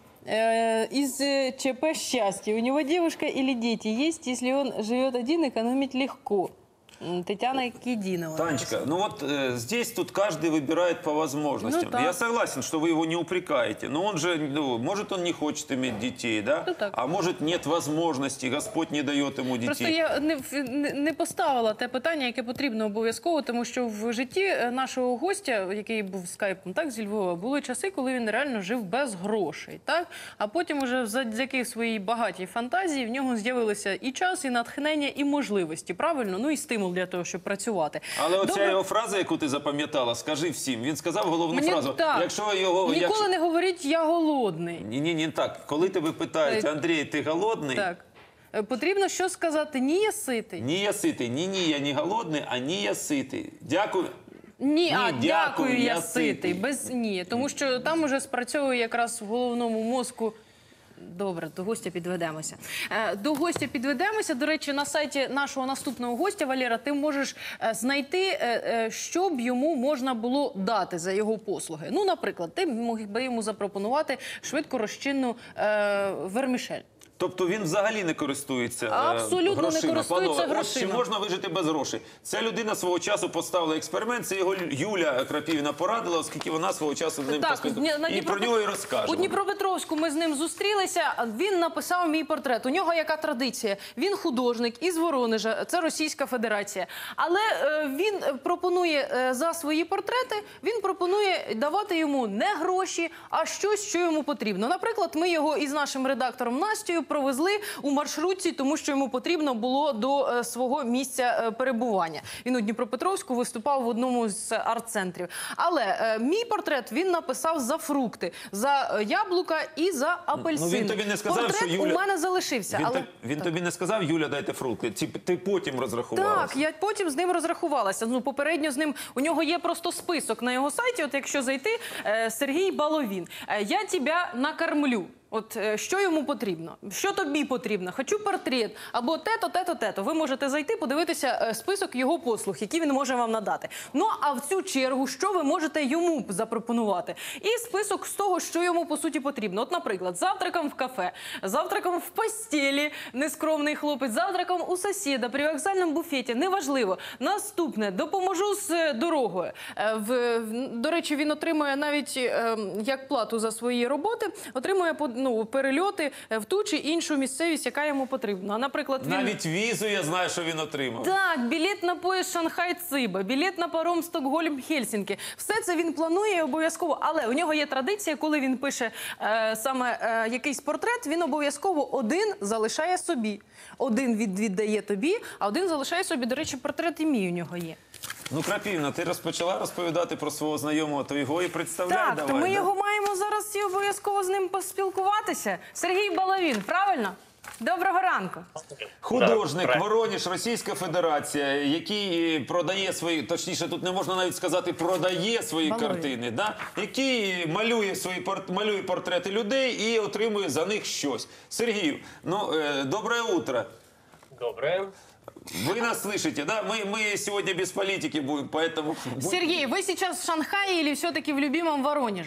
э, из э, ЧП «Счастье», у него девушка или дети есть? Если он живет один, экономить легко. М, Тетяна Кединова. Танечка, ну вот э, здесь тут каждый выбирает по возможностям. Ну, так. Я согласен, что вы его не упрекаете, но он же, ну, может, он не хочет иметь детей, да? Ну, так. А может, нет возможности, Господь не дает ему детей. Просто я не, не, не поставила те питання, яке потрібно обов'язково, тому що в житті е, нашого гостя, який був скайпом, так, зі Львова, були часи, коли він реально жив без грошей, так? А потім уже завдяки своїй багатій фантазії в нього з'явилися і час, і натхнення, і можливості, правильно? Ну і стимул для того, щоб працювати. Але оця Добре. його фраза, яку ти запам'ятала, скажи всім. Він сказав головну Мені фразу. так. Якщо його... Ніколи якщо... не говоріть «я голодний». Ні-ні, не так. Коли тебе питають, Е, Андрій, ти голодний? Так. Е, Потрібно що сказати? Ні, я ситий. Ні, я ситий. Ні-ні, я не голодний, а ні, я ситий. Дякую. Ні, а дякую, дякую, я я ситий. ситий. Без ні. Тому що там уже спрацьовує якраз в головному мозку. Добре, до гостя підведемося. Е, До гостя підведемося. До речі, на сайті нашого наступного гостя, Валера, ти можеш е, знайти, е, е, що б йому можна було дати за його послуги. Ну, наприклад, ти мог би йому запропонувати швидкорозчинну е, вермішель. Тобто він взагалі не користується е, Абсолютно не грошима. користується Панове, ось чи грошима. можна вижити без грошей? Ця людина свого часу поставила експеримент, це його Юля Крапівна порадила, оскільки вона свого часу з ним Так, поспілкувалася. на І Дніпропет- про нього і розкажемо. У Дніпропетровську ми з ним зустрілися. Він написав мій портрет. У нього яка традиція? Він художник із Воронежа, це Російська Федерація. Але е, він пропонує е, за свої портрети, він пропонує давати йому не гроші, а щось, що йому потрібно. Наприклад, ми його із нашим редактором Настею провезли у маршрутці, тому що йому потрібно було до е, свого місця е, перебування. Він у Дніпропетровську виступав в одному з арт-центрів. Але е, мій портрет він написав за фрукти, за е, яблука і за апельсини. Ну, він тобі не сказав, портрет що Юля- у мене залишився. Він, але... так, він тобі не сказав, Юля, дайте фрукти. Ці, ти потім розрахувалася. Так, я потім з ним розрахувалася. Ну, попередньо з ним, у нього є просто список на його сайті, от якщо зайти, е, Сергій Баловін. Е, я тебе накормлю. От е, що йому потрібно? Що тобі потрібно? Хочу портрет. Або те-то, те-то, те-то. Ви можете зайти, подивитися е, список його послуг, які він може вам надати. Ну, а в цю чергу, що ви можете йому запропонувати? І список з того, що йому, по суті, потрібно. От, наприклад, завтраком в кафе, завтраком в постелі, нескромний хлопець, завтраком у сусіда, при вокзальному буфеті. Неважливо. Наступне. Допоможу з дорогою. Е, в, в- до речі, він отримує навіть е, як плату за свої роботи, отримує по- ну, перельоти в ту чи іншу місцевість, яка йому потрібна. Наприклад, він... Навіть візу я знаю, що він отримав. Так, білет на поїзд Шанхай-Циба, білет на паром Стокгольм-Хельсінки. Все це він планує обов'язково. Але у нього є традиція, коли він пише е, саме е, якийсь портрет, він обов'язково один залишає собі. Один від, віддає тобі, а один залишає собі. До речі, портрет і мій у нього є. Ну, Крапівна, ти розпочала розповідати про свого знайомого, то його і представляй Так, давай. то ми да? його маємо зараз і обов'язково з ним поспілкуватися. Сергій Баловін, правильно? Доброго ранку. Художник, Да, Воронеж, Російська Федерація, який продає свої, точніше, тут не можна навіть сказати, продає свої Балує. картини, да? Який малює свої пор- малює портрети людей і отримує за них щось. Сергію, ну, е, доброе утро. Доброе. Вы нас слышите, да? Мы, мы сегодня без политики будем, поэтому... будь- Сергей, вы сейчас в Шанхае или все-таки в любимом Воронеже?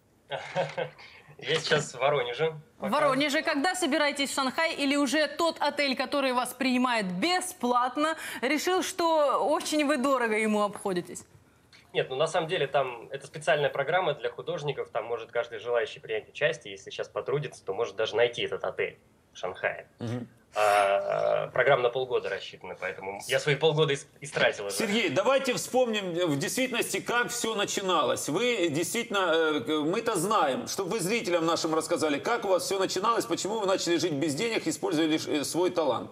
Я сейчас в Воронеже. В пока. Воронеже. Когда собираетесь в Шанхай или уже тот отель, который вас принимает бесплатно, решил, что очень вы дорого ему обходитесь? Нет, ну на самом деле там это специальная программа для художников. Там может каждый желающий принять участие. Если сейчас потрудится, то может даже найти этот отель в Шанхае. А, программа на полгода рассчитана, поэтому я свои полгода ис- истратил. уже. Сергей, давайте вспомним в действительности, как все начиналось. Вы действительно, э, мы-то знаем, чтобы вы зрителям нашим рассказали, как у вас все начиналось, почему вы начали жить без денег, используя лишь э, свой талант.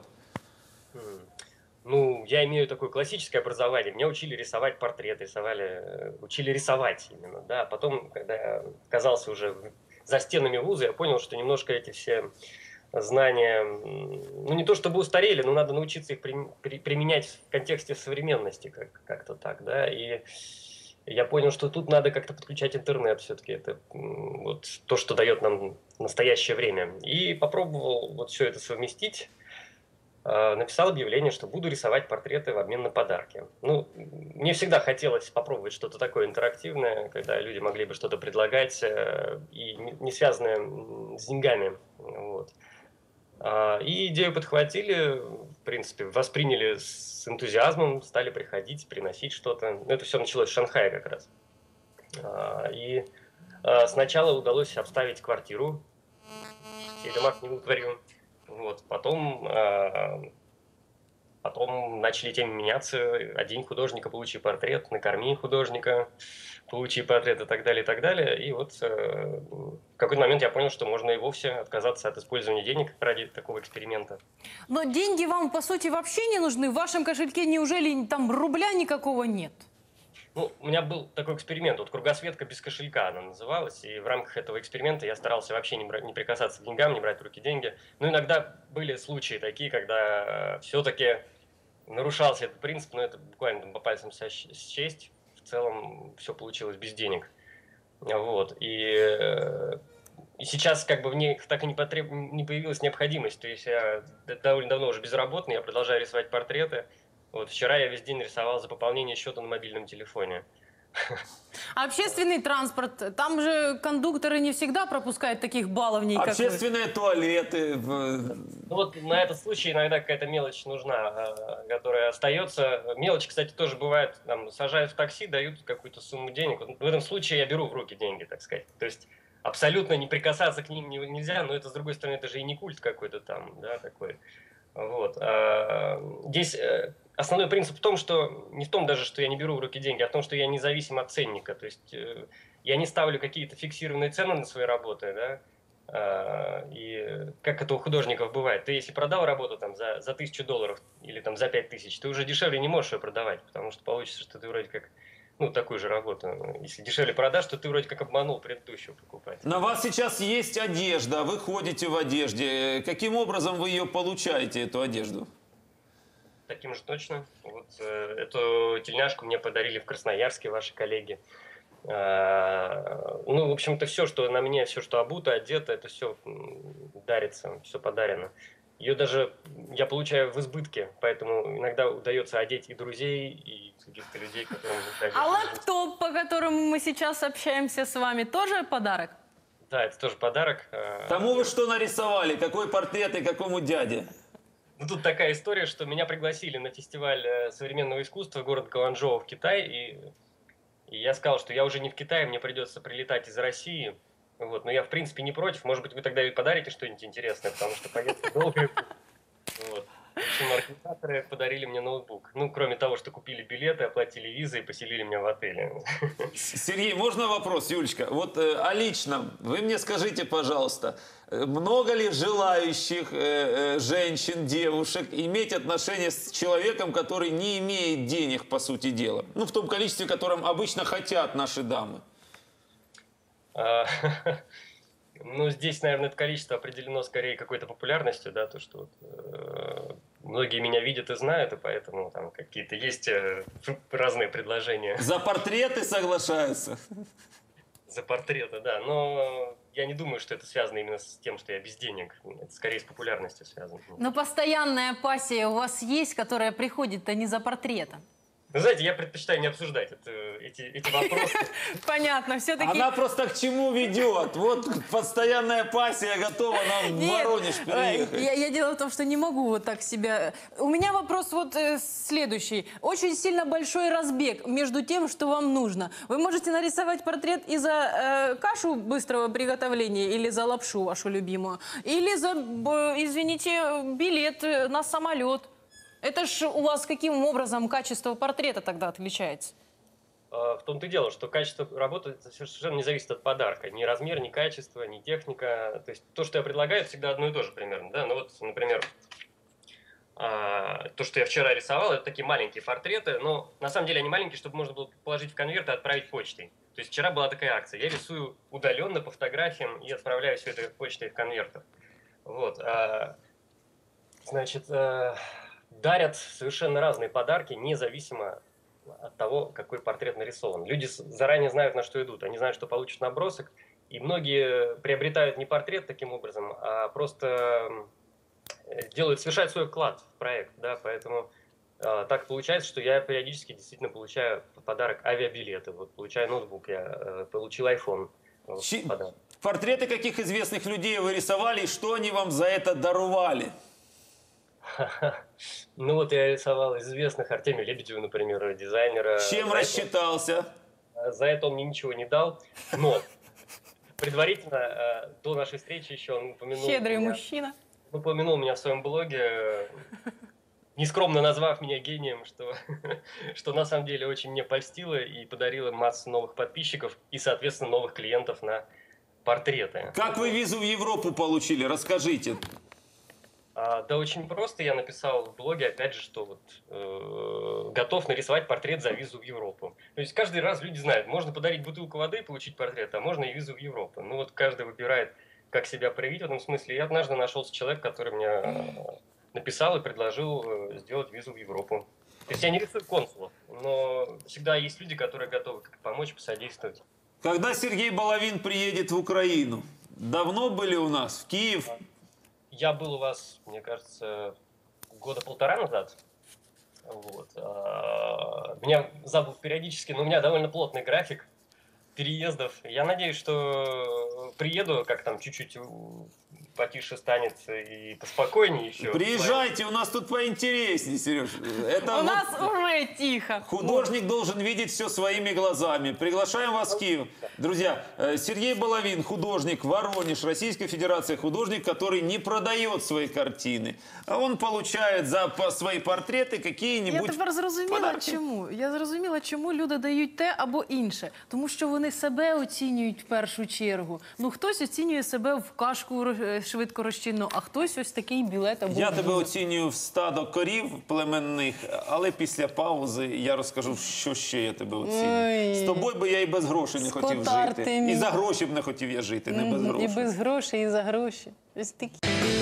Ну, я имею такое классическое образование. Меня учили рисовать портрет, рисовали, э, учили рисовать именно, да. Потом, когда я оказался уже в- за стенами вуза, я понял, что немножко эти все знания, ну не то чтобы устарели, но надо научиться их при, при, применять в контексте современности как, как-то так, да, и я понял, что тут надо как-то подключать интернет все-таки, это вот то, что дает нам настоящее время, и попробовал вот все это совместить. Написал объявление, что буду рисовать портреты в обмен на подарки. Ну, мне всегда хотелось попробовать что-то такое интерактивное, когда люди могли бы что-то предлагать и не связанное с деньгами. Вот. И идею подхватили, в принципе, восприняли с энтузиазмом, стали приходить, приносить что-то. Это все началось в Шанхае как раз. И сначала удалось обставить квартиру, всей домашней утварью. Вот. Потом, э, потом начали темы меняться. Одень художника, получи портрет, накорми художника, получи портрет и так далее, и так далее. И вот э, в какой-то момент я понял, что можно и вовсе отказаться от использования денег ради такого эксперимента. Но деньги вам, по сути, вообще не нужны? В вашем кошельке неужели там рубля никакого нет? Ну, у меня был такой эксперимент, вот кругосветка без кошелька она называлась, и в рамках этого эксперимента я старался вообще не, брать, не прикасаться к деньгам, не брать в руки деньги. Но иногда были случаи такие, когда все-таки нарушался этот принцип, но это буквально там, по пальцам счесть, в целом все получилось без денег. Вот, и, и сейчас как бы в них так и не, потреб... не появилась необходимость, то есть я довольно давно уже безработный, я продолжаю рисовать портреты. Вот вчера я весь день рисовал за пополнение счета на мобильном телефоне. А общественный транспорт, там же кондукторы не всегда пропускают таких баловней, как вы. Общественные туалеты. Ну вот на этот случай иногда какая-то мелочь нужна, которая остается. Мелочь, кстати, тоже бывает, там, сажают в такси, дают какую-то сумму денег. Вот в этом случае я беру в руки деньги, так сказать. То есть абсолютно не прикасаться к ним нельзя, но это, с другой стороны, это же и не культ какой-то там, да, такой. Вот. А здесь основной принцип в том, что не в том даже, что я не беру в руки деньги, а в том, что я независим от ценника. То есть я не ставлю какие-то фиксированные цены на свои работы, да. А, и как это у художников бывает, ты если продал работу там за, за тысячу долларов или там за пять тысяч, ты уже дешевле не можешь ее продавать, потому что получится, что ты вроде как, ну, такую же работу. Если дешевле продашь, то ты вроде как обманул предыдущего покупателя. На вас сейчас есть одежда, вы ходите в одежде. Каким образом вы ее получаете, эту одежду? Таким же точно. Вот э, эту тельняшку мне подарили в Красноярске ваши коллеги. Э, ну, в общем-то, все, что на мне, все, что обуто, одето, это все дарится, все подарено. Ее даже я получаю в избытке, поэтому иногда удается одеть и друзей, и каких-то людей, которым... А лаптоп, по которому мы сейчас общаемся с вами, тоже подарок? Да, это тоже подарок. Тому вы что нарисовали? Какой портрет и какому дяде? Ну, тут такая история, что меня пригласили на фестиваль современного искусства город Гуанчжоу в Китай, и, и я сказал, что я уже не в Китае, мне придется прилетать из России. Вот, но я, в принципе, не против. Может быть, вы тогда и подарите что-нибудь интересное, потому что поездка долгая. Вот. В общем, организаторы подарили мне ноутбук. Ну, кроме того, что купили билеты, оплатили визы и поселили меня в отеле. Сергей, можно вопрос, Юлечка? Вот э, о личном. Вы мне скажите, пожалуйста, много ли желающих э, э, женщин, девушек иметь отношения с человеком, который не имеет денег, по сути дела? Ну, в том количестве, которым обычно хотят наши дамы. Ну, здесь, наверное, это количество определено скорее какой-то популярностью, да, то, что вот, э, многие меня видят и знают, и поэтому там какие-то есть э, разные предложения. За портреты соглашаются? За портреты, да, но я не думаю, что это связано именно с тем, что я без денег. Это скорее с популярностью связано. Но постоянная пассия у вас есть, которая приходит, а не за портретом? Вы знаете, я предпочитаю не обсуждать это, эти, эти вопросы. Понятно, все-таки... Она просто к чему ведет? Вот постоянная пассия готова нам в Воронеж переехать. Я, я дело в том, что не могу вот так себя... У меня вопрос вот э, следующий. Очень сильно большой разбег между тем, что вам нужно. Вы можете нарисовать портрет и за э, кашу быстрого приготовления, или за лапшу вашу любимую, или за, э, извините, билет на самолет. Это ж у вас каким образом качество портрета тогда отличается? В том-то и дело, что качество работы совершенно не зависит от подарка. Ни размер, ни качество, ни техника. То есть то, что я предлагаю, всегда одно и то же примерно. Да? Ну вот, например, то, что я вчера рисовал, это такие маленькие портреты. Но на самом деле они маленькие, чтобы можно было положить в конверт и отправить почтой. То есть вчера была такая акция. Я рисую удаленно по фотографиям и отправляю все это почтой в конвертах. Вот. а, Значит, э, дарят совершенно разные подарки, независимо от того, какой портрет нарисован. Люди с- заранее знают, на что идут. Они знают, что получат набросок. И многие приобретают не портрет таким образом, а просто э, делают, совершают свой вклад в проект. Да? Поэтому э, так получается, что я периодически действительно получаю в подарок авиабилеты. Вот получаю ноутбук, я э, получил iPhone. Вот, Чи- в подарок. Портреты каких известных людей вы рисовали, и что они вам за это даровали? Ну вот я рисовал известных, Артемия Лебедева, например, дизайнера. Чем За это- рассчитался? За это он мне ничего не дал, но предварительно, э, до нашей встречи еще он упомянул, Щедрий меня, мужчина. упомянул меня в своем блоге, э, нескромно назвав меня гением, что, что на самом деле очень мне польстило и подарило массу новых подписчиков и, соответственно, новых клиентов на портреты. Как вы визу в Европу получили? Расскажите. А, да очень просто, я написал в блоге, опять же, что вот э, готов нарисовать портрет за визу в Европу. То есть каждый раз люди знают, можно подарить бутылку воды и получить портрет, а можно и визу в Европу. Ну вот каждый выбирает, как себя проявить в этом смысле. И однажды нашелся человек, который мне э, написал и предложил э, сделать визу в Европу. То есть я не рисую консулов, но всегда есть люди, которые готовы как помочь, посодействовать. Когда Сергей Балавин приедет в Украину? Давно были у нас? В Киев? Я был у вас, мне кажется, года полтора назад. Вот. а, Меня зовут периодически, но у меня довольно плотный график переездов. Я надеюсь, что приеду, как там чуть-чуть у- потише станет и поспокойнее еще. Приезжайте, у нас тут поинтереснее, Сереж. Это У вот нас уже тихо. художник должен видеть все своими глазами. Приглашаем вас в Киев. Друзья, э, Сергей Балавин, художник, Воронеж, Российская Федерация, художник, который не продает свои картины, а он получает за по- свои портрети Я какие-нибудь тепер зрозуміла, подарки. чому. Я зрозуміла, чому люди дають те або інше. Тому що вони себе оцінюють в першу чергу. Ну, хтось оцінює себе в кашку ро- швидко розчинну, а хтось ось такий білет або... Я в тебе дуже. оцінюю в стадо корів племенних, але після паузи я розкажу, що ще я тебе оцінюю. Ой. З тобою би я і без грошей не хотів Скотар жити. ти мій. І за гроші б не хотів я жити, не без Мгм, грошей. І без грошей, і за гроші. Ось такі.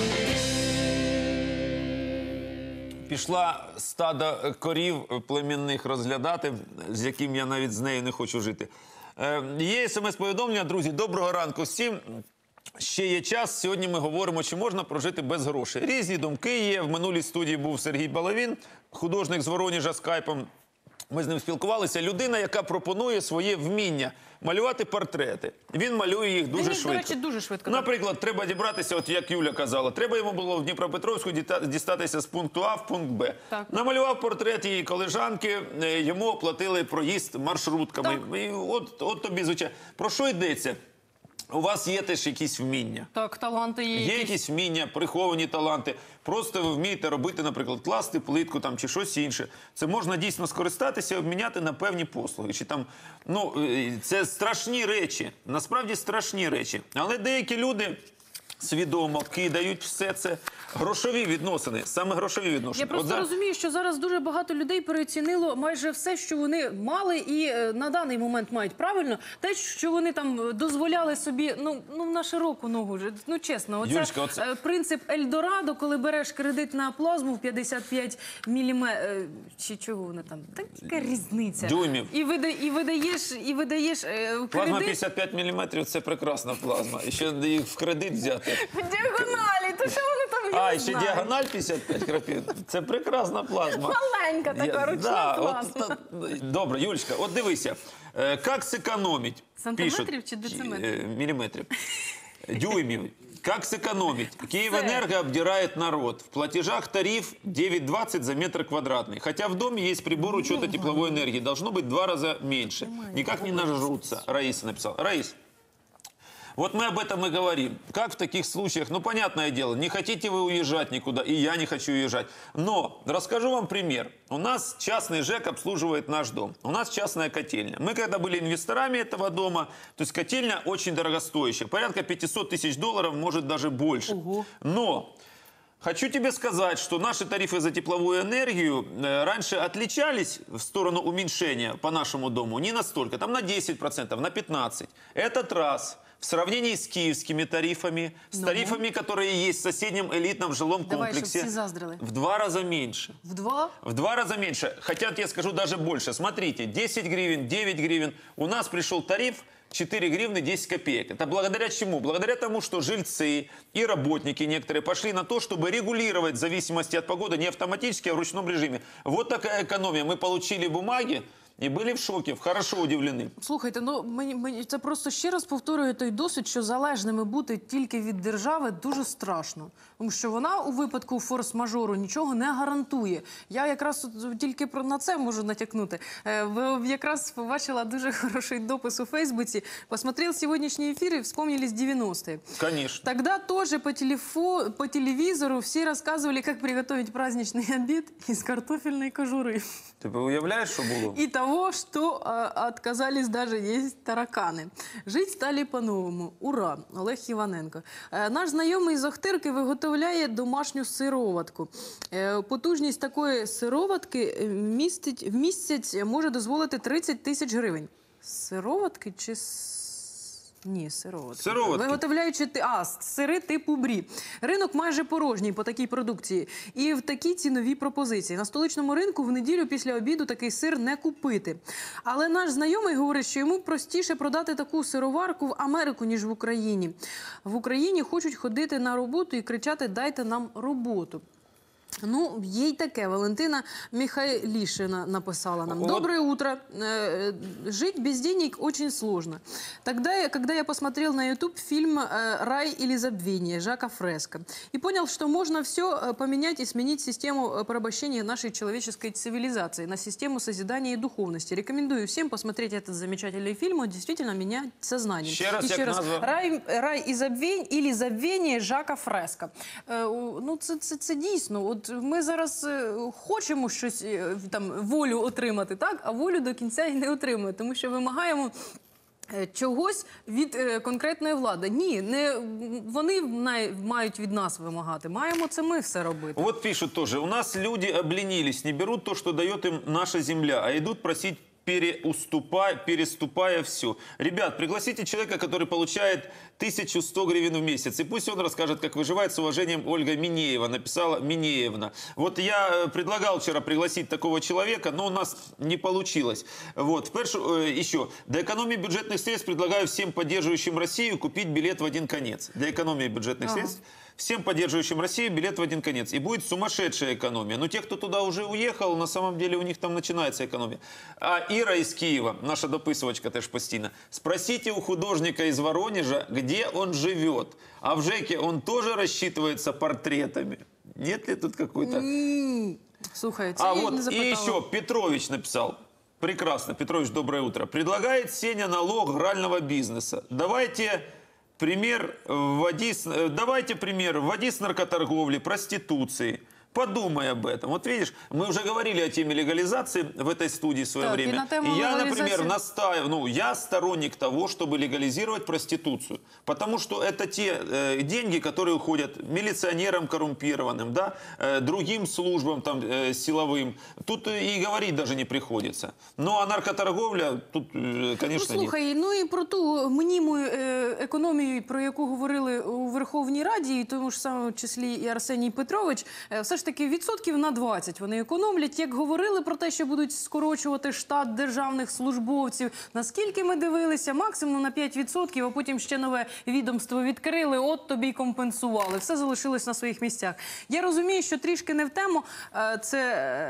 Пішла стадо корів племінних розглядати, з яким я навіть з нею не хочу жити. Е, є смс-повідомлення, друзі, доброго ранку всім. Ще є час, сьогодні ми говоримо, чи можна прожити без грошей. Різні думки є. В минулій студії був Сергій Балавін, художник з Воронежа скайпом. Ми з ним спілкувалися. Людина, яка пропонує своє вміння малювати портрети. Він малює їх дуже Мені, швидко. до речі, дуже швидко. Наприклад, треба дібратися, от як Юля казала, треба йому було в Дніпропетровську діта- дістатися з пункту А в пункт Б. Так. Намалював портрет її колежанки, е, йому оплатили проїзд маршрутками. І от, от тобі, звичайно. Про що йдеться? У вас є теж якісь вміння. Так, таланти є. Є якісь. якісь вміння, приховані таланти. Просто ви вмієте робити, наприклад, класти плитку там, чи щось інше. Це можна дійсно скористатися і обміняти на певні послуги. Чи там, ну, е, це страшні речі, насправді страшні речі. Але деякі люди свідомо кидають все це. Грошові відносини, саме грошові відносини. Я просто От за- розумію, що зараз дуже багато людей переоцінило майже все, що вони мали і е, на даний момент мають. Правильно? Те, що вони там е, дозволяли собі, ну, ну на широку ногу вже. Ну, чесно, оце, Юлечка, оце- е, принцип Ельдорадо, коли береш кредит на плазму в п'ятдесят п'ять міліметрів, чи чого вони там, так яка різниця? Дюймів. І, вида, і видаєш, і видаєш е, Плазма кредит п'ятдесят п'ять міліметрів – це прекрасна плазма. І ще їх в кредит взяти. в діагоналі, то що вони там, я А, не і ще знаю. діагональ п'ятдесят п'ять крапів. Це прекрасна плазма. Маленька така, Я- ручна да, плазма. от, та- добре, Юлечка, от дивися. Е, Як зекономить? Сантиметрів Пишуть. чи дециметрів? Е, Міліметрів. Дюймів. Как сэкономить? Киевэнерго обдирает народ. В платежах тариф девять двадцать за метр квадратный. Хотя в доме есть прибор учета тепловой энергии. Должно быть в два раза меньше. Никак не нажрутся. Раиса написала. Раис, вот мы об этом и говорим. Как в таких случаях? Ну, понятное дело, не хотите вы уезжать никуда, и я не хочу уезжать. Но расскажу вам пример. У нас частный ЖЭК обслуживает наш дом. У нас частная котельня. Мы когда были инвесторами этого дома, то есть котельня очень дорогостоящая. Порядка пятьсот тысяч долларов, может даже больше. Но... Хочу тебе сказать, что наши тарифы за тепловую энергию э, раньше отличались в сторону уменьшения по нашему дому не настолько, там на десять процентов, на пятнадцать процентов. Этот раз в сравнении с киевскими тарифами, с Ну. тарифами, которые есть в соседнем элитном жилом Давай, щоб комплексе, всі заздрили. в два раза меньше. В два? В два раза меньше. Хотя, я скажу, даже больше. Смотрите, десять гривен, девять гривен. У нас пришел тариф четыре гривны десять копеек. Это благодаря чему? Благодаря тому, что жильцы и работники некоторые пошли на то, чтобы регулировать в зависимости от погоды не автоматически, а в ручном режиме. Вот такая экономия. Мы получили бумаги и были в шоке, хорошо удивлены. Слухайте, ну мені, мені це просто ще раз повторює той досвід, що залежними бути тільки від держави дуже страшно. Тому що вона у випадку форс-мажору нічого не гарантує. Я якраз от тільки про на це можу натякнути. Е, Ви якраз побачила дуже хороший допис у Фейсбуці. Посмотрел сьогоднішній ефір і вспомнились девяностые. Конечно. Тогда тоже по, телефо... по телевизору все рассказывали, как приготовить праздничный обед из картофельной кожуры. Ты уявляешь, что было? И того, что а, отказались даже есть тараканы. Жить стали по-новому. Ура! Олег Іваненко. Е, наш знайомий з Охтирки виготовляє домашню сироватку. Е, потужність такої сироватки е, містить, в місяць може дозволити тридцять тисяч гривень. Сироватки чи... с- Ні, сироватки. Сироватки. Виготовляючи ти- а, сири типу брі. Ринок майже порожній по такій продукції. І в такій ціновій пропозиції. На столичному ринку в неділю після обіду такий сир не купити. Але наш знайомий говорить, що йому простіше продати таку сироварку в Америку, ніж в Україні. В Україні хочуть ходити на роботу і кричати «дайте нам роботу». Ну, є й таке. Валентина Михайлишина написала нам. Вот. Доброе утро. Э, Жить без денег очень сложно. Тогда, я- когда я посмотрел на YouTube фильм э, «Рай или забвение» Жака Фреско и понял, что можно все поменять и сменить систему э, порабощения нашей человеческой цивилизации на систему созидания и духовности. Рекомендую всем посмотреть этот замечательный фильм. Он действительно меняет сознание. Ще раз, Еще як раз. назва? Рай, рай і забвінь, или забвіння Жака Фреско. Е, у, ну, це, це, це дійсно. От ми зараз е, хочемо щось, е, там, волю отримати, так? А волю до кінця і не отримуємо, тому що вимагаємо е, чогось від е, конкретної влади. Ні, не вони най- мають від нас вимагати. Маємо це ми все робити. Вот пишут тоже, у нас люди обленились, не берут то, что дает им наша земля, а идут просить, переуступая, переступая все. Ребят, пригласите человека, который получает тысячу сто гривен в месяц, и пусть он расскажет, как выживает, с уважением, Ольга Минеева, написала Минеевна. Вот я э, предлагал вчера пригласить такого человека, но у нас не получилось. Вот, в першу, э, еще, до экономии бюджетных средств предлагаю всем поддерживающим Россию купить билет в один конец. Для экономии бюджетных Ага. средств всем поддерживающим Россию билет в один конец. И будет сумасшедшая экономия. Но те, кто туда уже уехал, на самом деле у них там начинается экономия. А Ира из Киева, наша дописывачка теж постійно, спросите у художника из Воронежа, где он живет. А в ЖЭКе он тоже рассчитывается портретами. Нет ли тут какой-то... Слухай, це А я не вот и запитала. еще Петрович написал. Прекрасно, Петрович, доброе утро. Предлагает Сеня налог грального бизнеса. Давайте пример вводи, с- э, давайте пример вводи с наркоторговли, проституции. Подумай об этом. Вот видишь, мы уже говорили о теме легализации в этой студии в свое Так, и время. на тему я, легализации- например, настаиваю, ну, я сторонник того, чтобы легализировать проституцию. Потому что это те э, деньги, которые уходят милиционерам коррумпированным, да, э, другим службам там, э, силовым. Тут и говорить даже не приходится. Ну, а наркоторговля, тут, э, конечно, Ну, нет. слухай, ну і про ту мніму е, економію, про яку говорили у Верховній Раді, і тому ж самому числі і Арсеній Петрович, е, все ж таки відсотків на двадцять вони економлять. Як говорили про те, що будуть скорочувати штат державних службовців, наскільки ми дивилися, максимум на п'ять відсотків, а потім ще нове відомство відкрили, от тобі й компенсували. Все залишилось на своїх місцях. Я розумію, що трішки не в тему, е, це,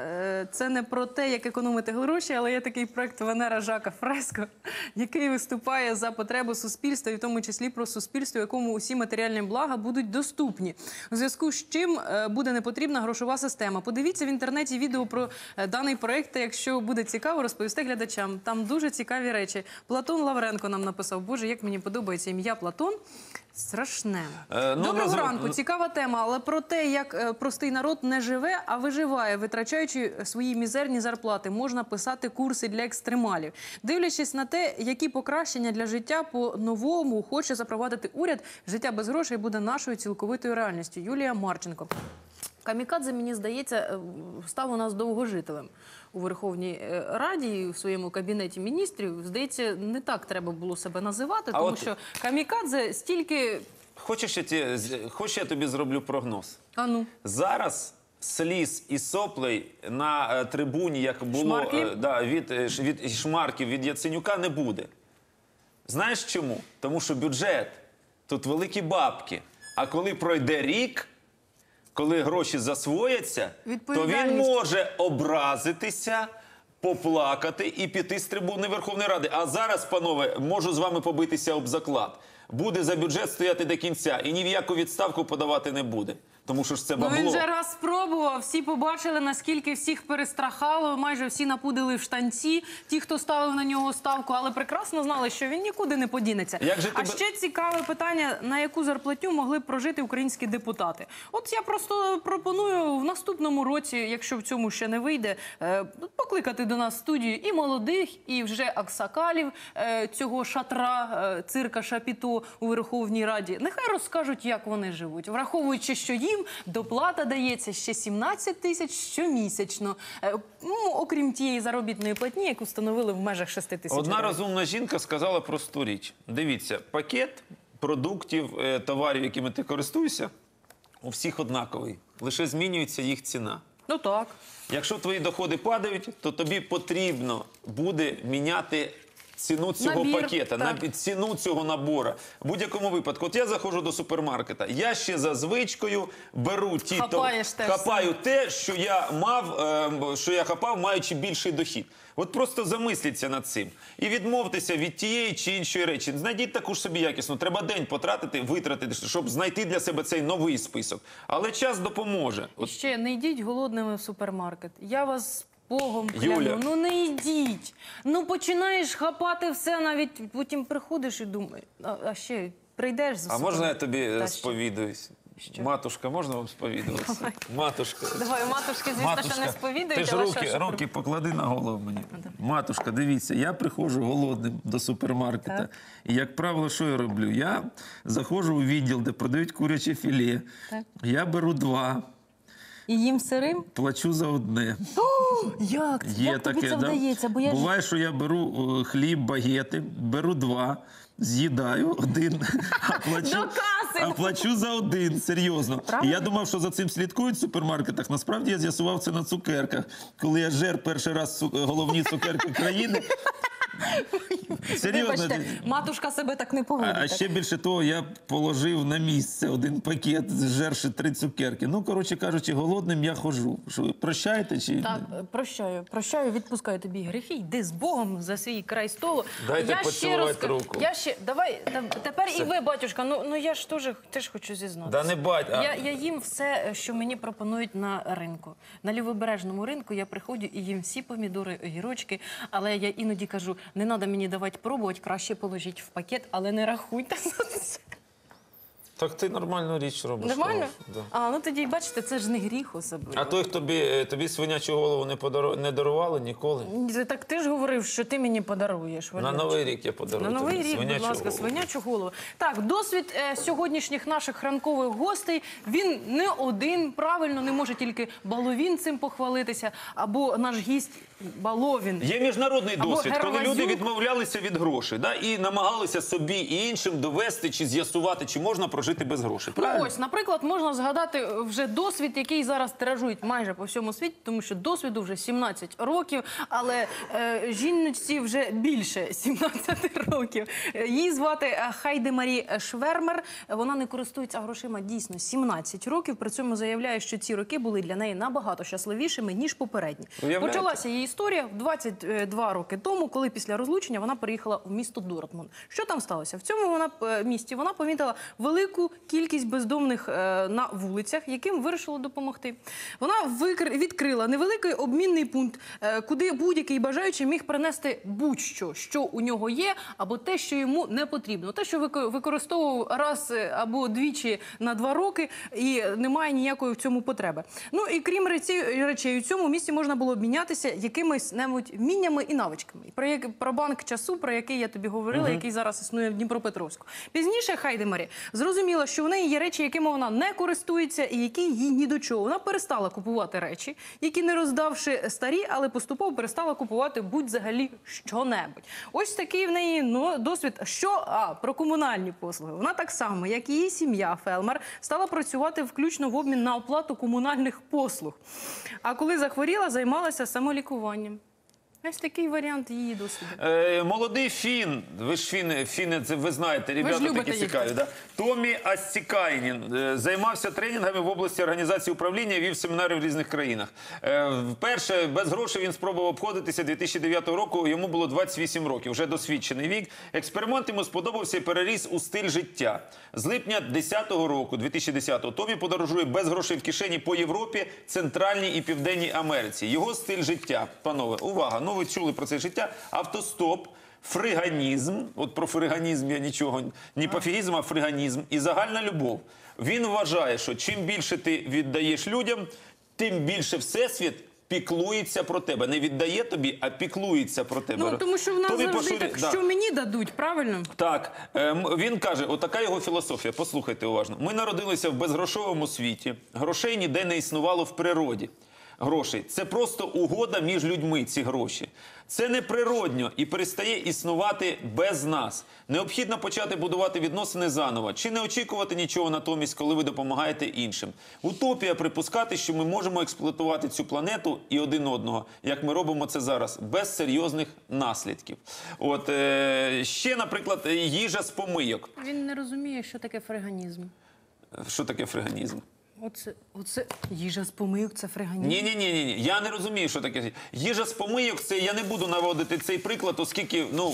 е, це не про те, як економити гроші, але є такий проект «Венера» Жака Фреско, який виступає за потребу суспільства, і в тому числі про суспільство, якому усі матеріальні блага будуть доступні. У зв'язку з чим е, буде непотрібна грошова система. Подивіться в інтернеті відео про е, даний проект, якщо буде цікаво, розповісти глядачам. Там дуже цікаві речі. Платон Лавренко нам написав, боже, як мені подобається ім'я Платон. Страшне. Е, ну, Доброго назв- ранку. Цікава тема, але про те, як е, простий народ не живе, а виживає, витрачаючи свої мізерні зарплати, можна писати курси для екстремалів. Дивлячись на те, які покращення для життя по-новому хоче запровадити уряд, життя без грошей буде нашою цілковитою реальністю. Юлія Марченко. Камікадзе, мені здається, е, став у нас довгожителем у Верховній е, Раді і в своєму кабінеті міністрів. Здається, не так треба було себе називати, А тому от- що камікадзе стільки... Хочеш, я, ті- з- хочеш, я тобі зроблю прогноз? А ну, Зараз сліз і соплей на е, трибуні, як було Шмарклів? е, да, від, е, ш- від Шмарків, від Яценюка, не буде. Знаєш чому? Тому що бюджет, тут великі бабки. А коли пройде рік, коли гроші засвояться, то він Відповідальність. може образитися, поплакати і піти з трибуни Верховної Ради. А зараз, панове, можу з вами побитися об заклад. Буде за бюджет стояти до кінця і ні в яку відставку подавати не буде. Тому що ж це ну бабло. він же раз спробував, всі побачили, наскільки всіх перестрахало, майже всі напудили в штанці, ті, хто ставив на нього ставку, але прекрасно знали, що він нікуди не подінеться. Як же А тебе- ще цікаве питання, на яку зарплатню могли б прожити українські депутати. От я просто пропоную в наступному році, якщо в цьому ще не вийде, е, покликати до нас в студію і молодих, і вже аксакалів е, цього шатра, е, цирка Шапіто у Верховній Раді. Нехай розкажуть, як вони живуть, враховуючи, що їм доплата дається ще сімнадцять тисяч щомісячно, е, ну, окрім тієї заробітної платні, яку встановили в межах шести тисяч Одна гривень. розумна жінка сказала просту річ. Дивіться, пакет продуктів, е, товарів, якими ти користуєшся, у всіх однаковий. Лише змінюється їх ціна. Ну так. Якщо твої доходи падають, то тобі потрібно буде міняти ціну цього Набір, пакета, так. на ціну цього набору. В будь-якому випадку, от я заходжу до супермаркета, я ще за звичкою беру ті, Хапаєш теж хапаю те, що я мав, е, що я хапав, маючи більший дохід. От просто замисліться над цим і відмовтеся від тієї чи іншої речі. Знайдіть таку ж собі якісну. Треба день потратити, витратити, щоб знайти для себе цей новий список. Але час допоможе. І От ще не йдіть голодними в супермаркет. Я вас Богом Юля. кляну. Ну не йдіть. Ну починаєш хапати все, навіть потім приходиш і думаєш, а, а ще прийдеш з А можна я тобі е, Та що? сповідуюсь? Що? Матушка, можна вам сповідуватися? Давай. Матушка. Давай, матушки, звісно, що не сповідують, ти ж але руки, що ж- руки поклади на голову мені. Матушка, дивіться, я приходжу голодним до супермаркета. Так. І, як правило, що я роблю? Я заходжу у відділ, де продають куряче філе. Так. Я беру два, І їм сирим? плачу за одне. Як? Є Як тобі таке, це да. вдається? Бо я ж... Буває, що я беру е, хліб, багети, беру два, з'їдаю один, а плачу, До каси! а плачу за один, серйозно. Правильно. І я думав, що за цим слідкують в супермаркетах. Насправді я з'ясував це на цукерках. Коли я жер перший раз цу- головні цукерки країни. Серйозно. Вибачте, матушка себе так не поводить. А, а ще більше того, я положив на місце один пакет, зжерши три цукерки. Ну, коротше кажучи, голодним я ходжу. Що, ви прощаєте чи... Так, прощаю, прощаю, відпускаю тобі гріхи, йди з Богом за свій край столу. Дайте я ще поцілувати розка- руку. Я ще, давай, та- тепер і ви, батюшка, ну, ну я ж теж, теж хочу зізнатися. Да не бать, а... Я, я їм все, що мені пропонують на ринку. На лівобережному ринку я приходжу і їм всі помідори, огірочки, але я іноді кажу, не треба мені давати пробувати, краще положіть в пакет, але не рахуйте за це. Так ти нормальну річ робиш. Нормально? Да. А, ну тоді, бачите, це ж не гріх особливо. А той, хто тобі, тобі свинячу голову не, подару... не дарували ніколи? Так ти ж говорив, що ти мені подаруєш. На Валерчик. Новий рік я подарую На Новий тобі рік, будь свинячу ласка, голову. свинячу голову. Так, досвід е, сьогоднішніх наших ранкових гостей, він не один, правильно, не може тільки Баловін цим похвалитися, або наш гість Баловін. Є міжнародний Або досвід, коли Гервазюк. люди відмовлялися від грошей, да, і намагалися собі і іншим довести чи з'ясувати, чи можна прожити без грошей. Ну, Правильно? ось, наприклад, можна згадати вже досвід, який зараз тиражують майже по всьому світі, тому що досвіду вже сімнадцять років, але е, жіночці вже більше сімнадцяти років. Е, Її звати е, Хайде Марі Швермер. Вона не користується грошима дійсно сімнадцять років, при цьому заявляє, що ці роки були для неї набагато щасливішими, ніж попередні. Уявляєте? Почалася її історія двадцять два роки тому, коли після розлучення вона переїхала в місто Дортмунд. Що там сталося? В цьому вона, е, місті вона помітила велику кількість бездомних е, на вулицях, яким вирішила допомогти. Вона викр... відкрила невеликий обмінний пункт, е, куди будь-який бажаючий міг принести будь-що, що у нього є, або те, що йому не потрібно. Те, що вико- використовував раз е, або двічі на два роки, і немає ніякої в цьому потреби. Ну і крім речей, речей у цьому місці можна було обмінятися якимись небудь вміннями і навичками. Про, як... про банк часу, про який я тобі говорила, який зараз існує в Дніпропетровську. Пізніше Хайде Марі зрозуміла, зрозуміла, що в неї є речі, якими вона не користується і які їй ні до чого. Вона перестала купувати речі, які, не роздавши старі, але поступово перестала купувати будь-взагалі що-небудь. Ось такий в неї ну, досвід. Що? А, про комунальні послуги. Вона так само, як і її сім'я Фелмер, стала працювати включно в обмін на оплату комунальних послуг. А коли захворіла, займалася самолікуванням. Ось такий варіант її досвіду. Е, молодий фін, ви ж фіни, фіни, це ви знаєте, ребята любите такі їх. цікаві, да? Томі Астікайнін е, займався тренінгами в області організації управління, вів семінари в різних країнах. Е, вперше без грошей він спробував обходитися дві тисячі дев'ятого року, йому було двадцять вісім років, вже досвідчений вік. Експеримент йому сподобався і переріс у стиль життя. З липня десятого року, дві тисячі десятого, Томі подорожує без грошей в кишені по Європі, Центральній і Південній Америці. Його стиль життя, панове, увага, ну ви чули про це життя, автостоп, фриганізм, от про фриганізм я нічого, не пофігізм, а фриганізм, і загальна любов. Він вважає, що чим більше ти віддаєш людям, тим більше Всесвіт піклується про тебе. Не віддає тобі, а піклується про тебе. Ну, тому що в нас Тобі завжди поширює- так, да. що мені дадуть, правильно? Так, е, м- він каже, отака його філософія, послухайте уважно. Ми народилися в безгрошовому світі, грошей ніде не існувало в природі. Грошей. Це просто угода між людьми, ці гроші. Це неприродньо і перестає існувати без нас. Необхідно почати будувати відносини заново. Чи не очікувати нічого натомість, коли ви допомагаєте іншим. Утопія припускати, що ми можемо експлуатувати цю планету і один одного, як ми робимо це зараз, без серйозних наслідків. От, е, ще, наприклад, їжа з помийок. Він не розуміє, що таке фриганізм. Що таке фриганізм? Оце, оце їжа з помийок, це фриганізм. Ні, ні, ні, ні, ні. Я не розумію, що таке. Їжа з помийок, це я не буду наводити цей приклад, оскільки, ну,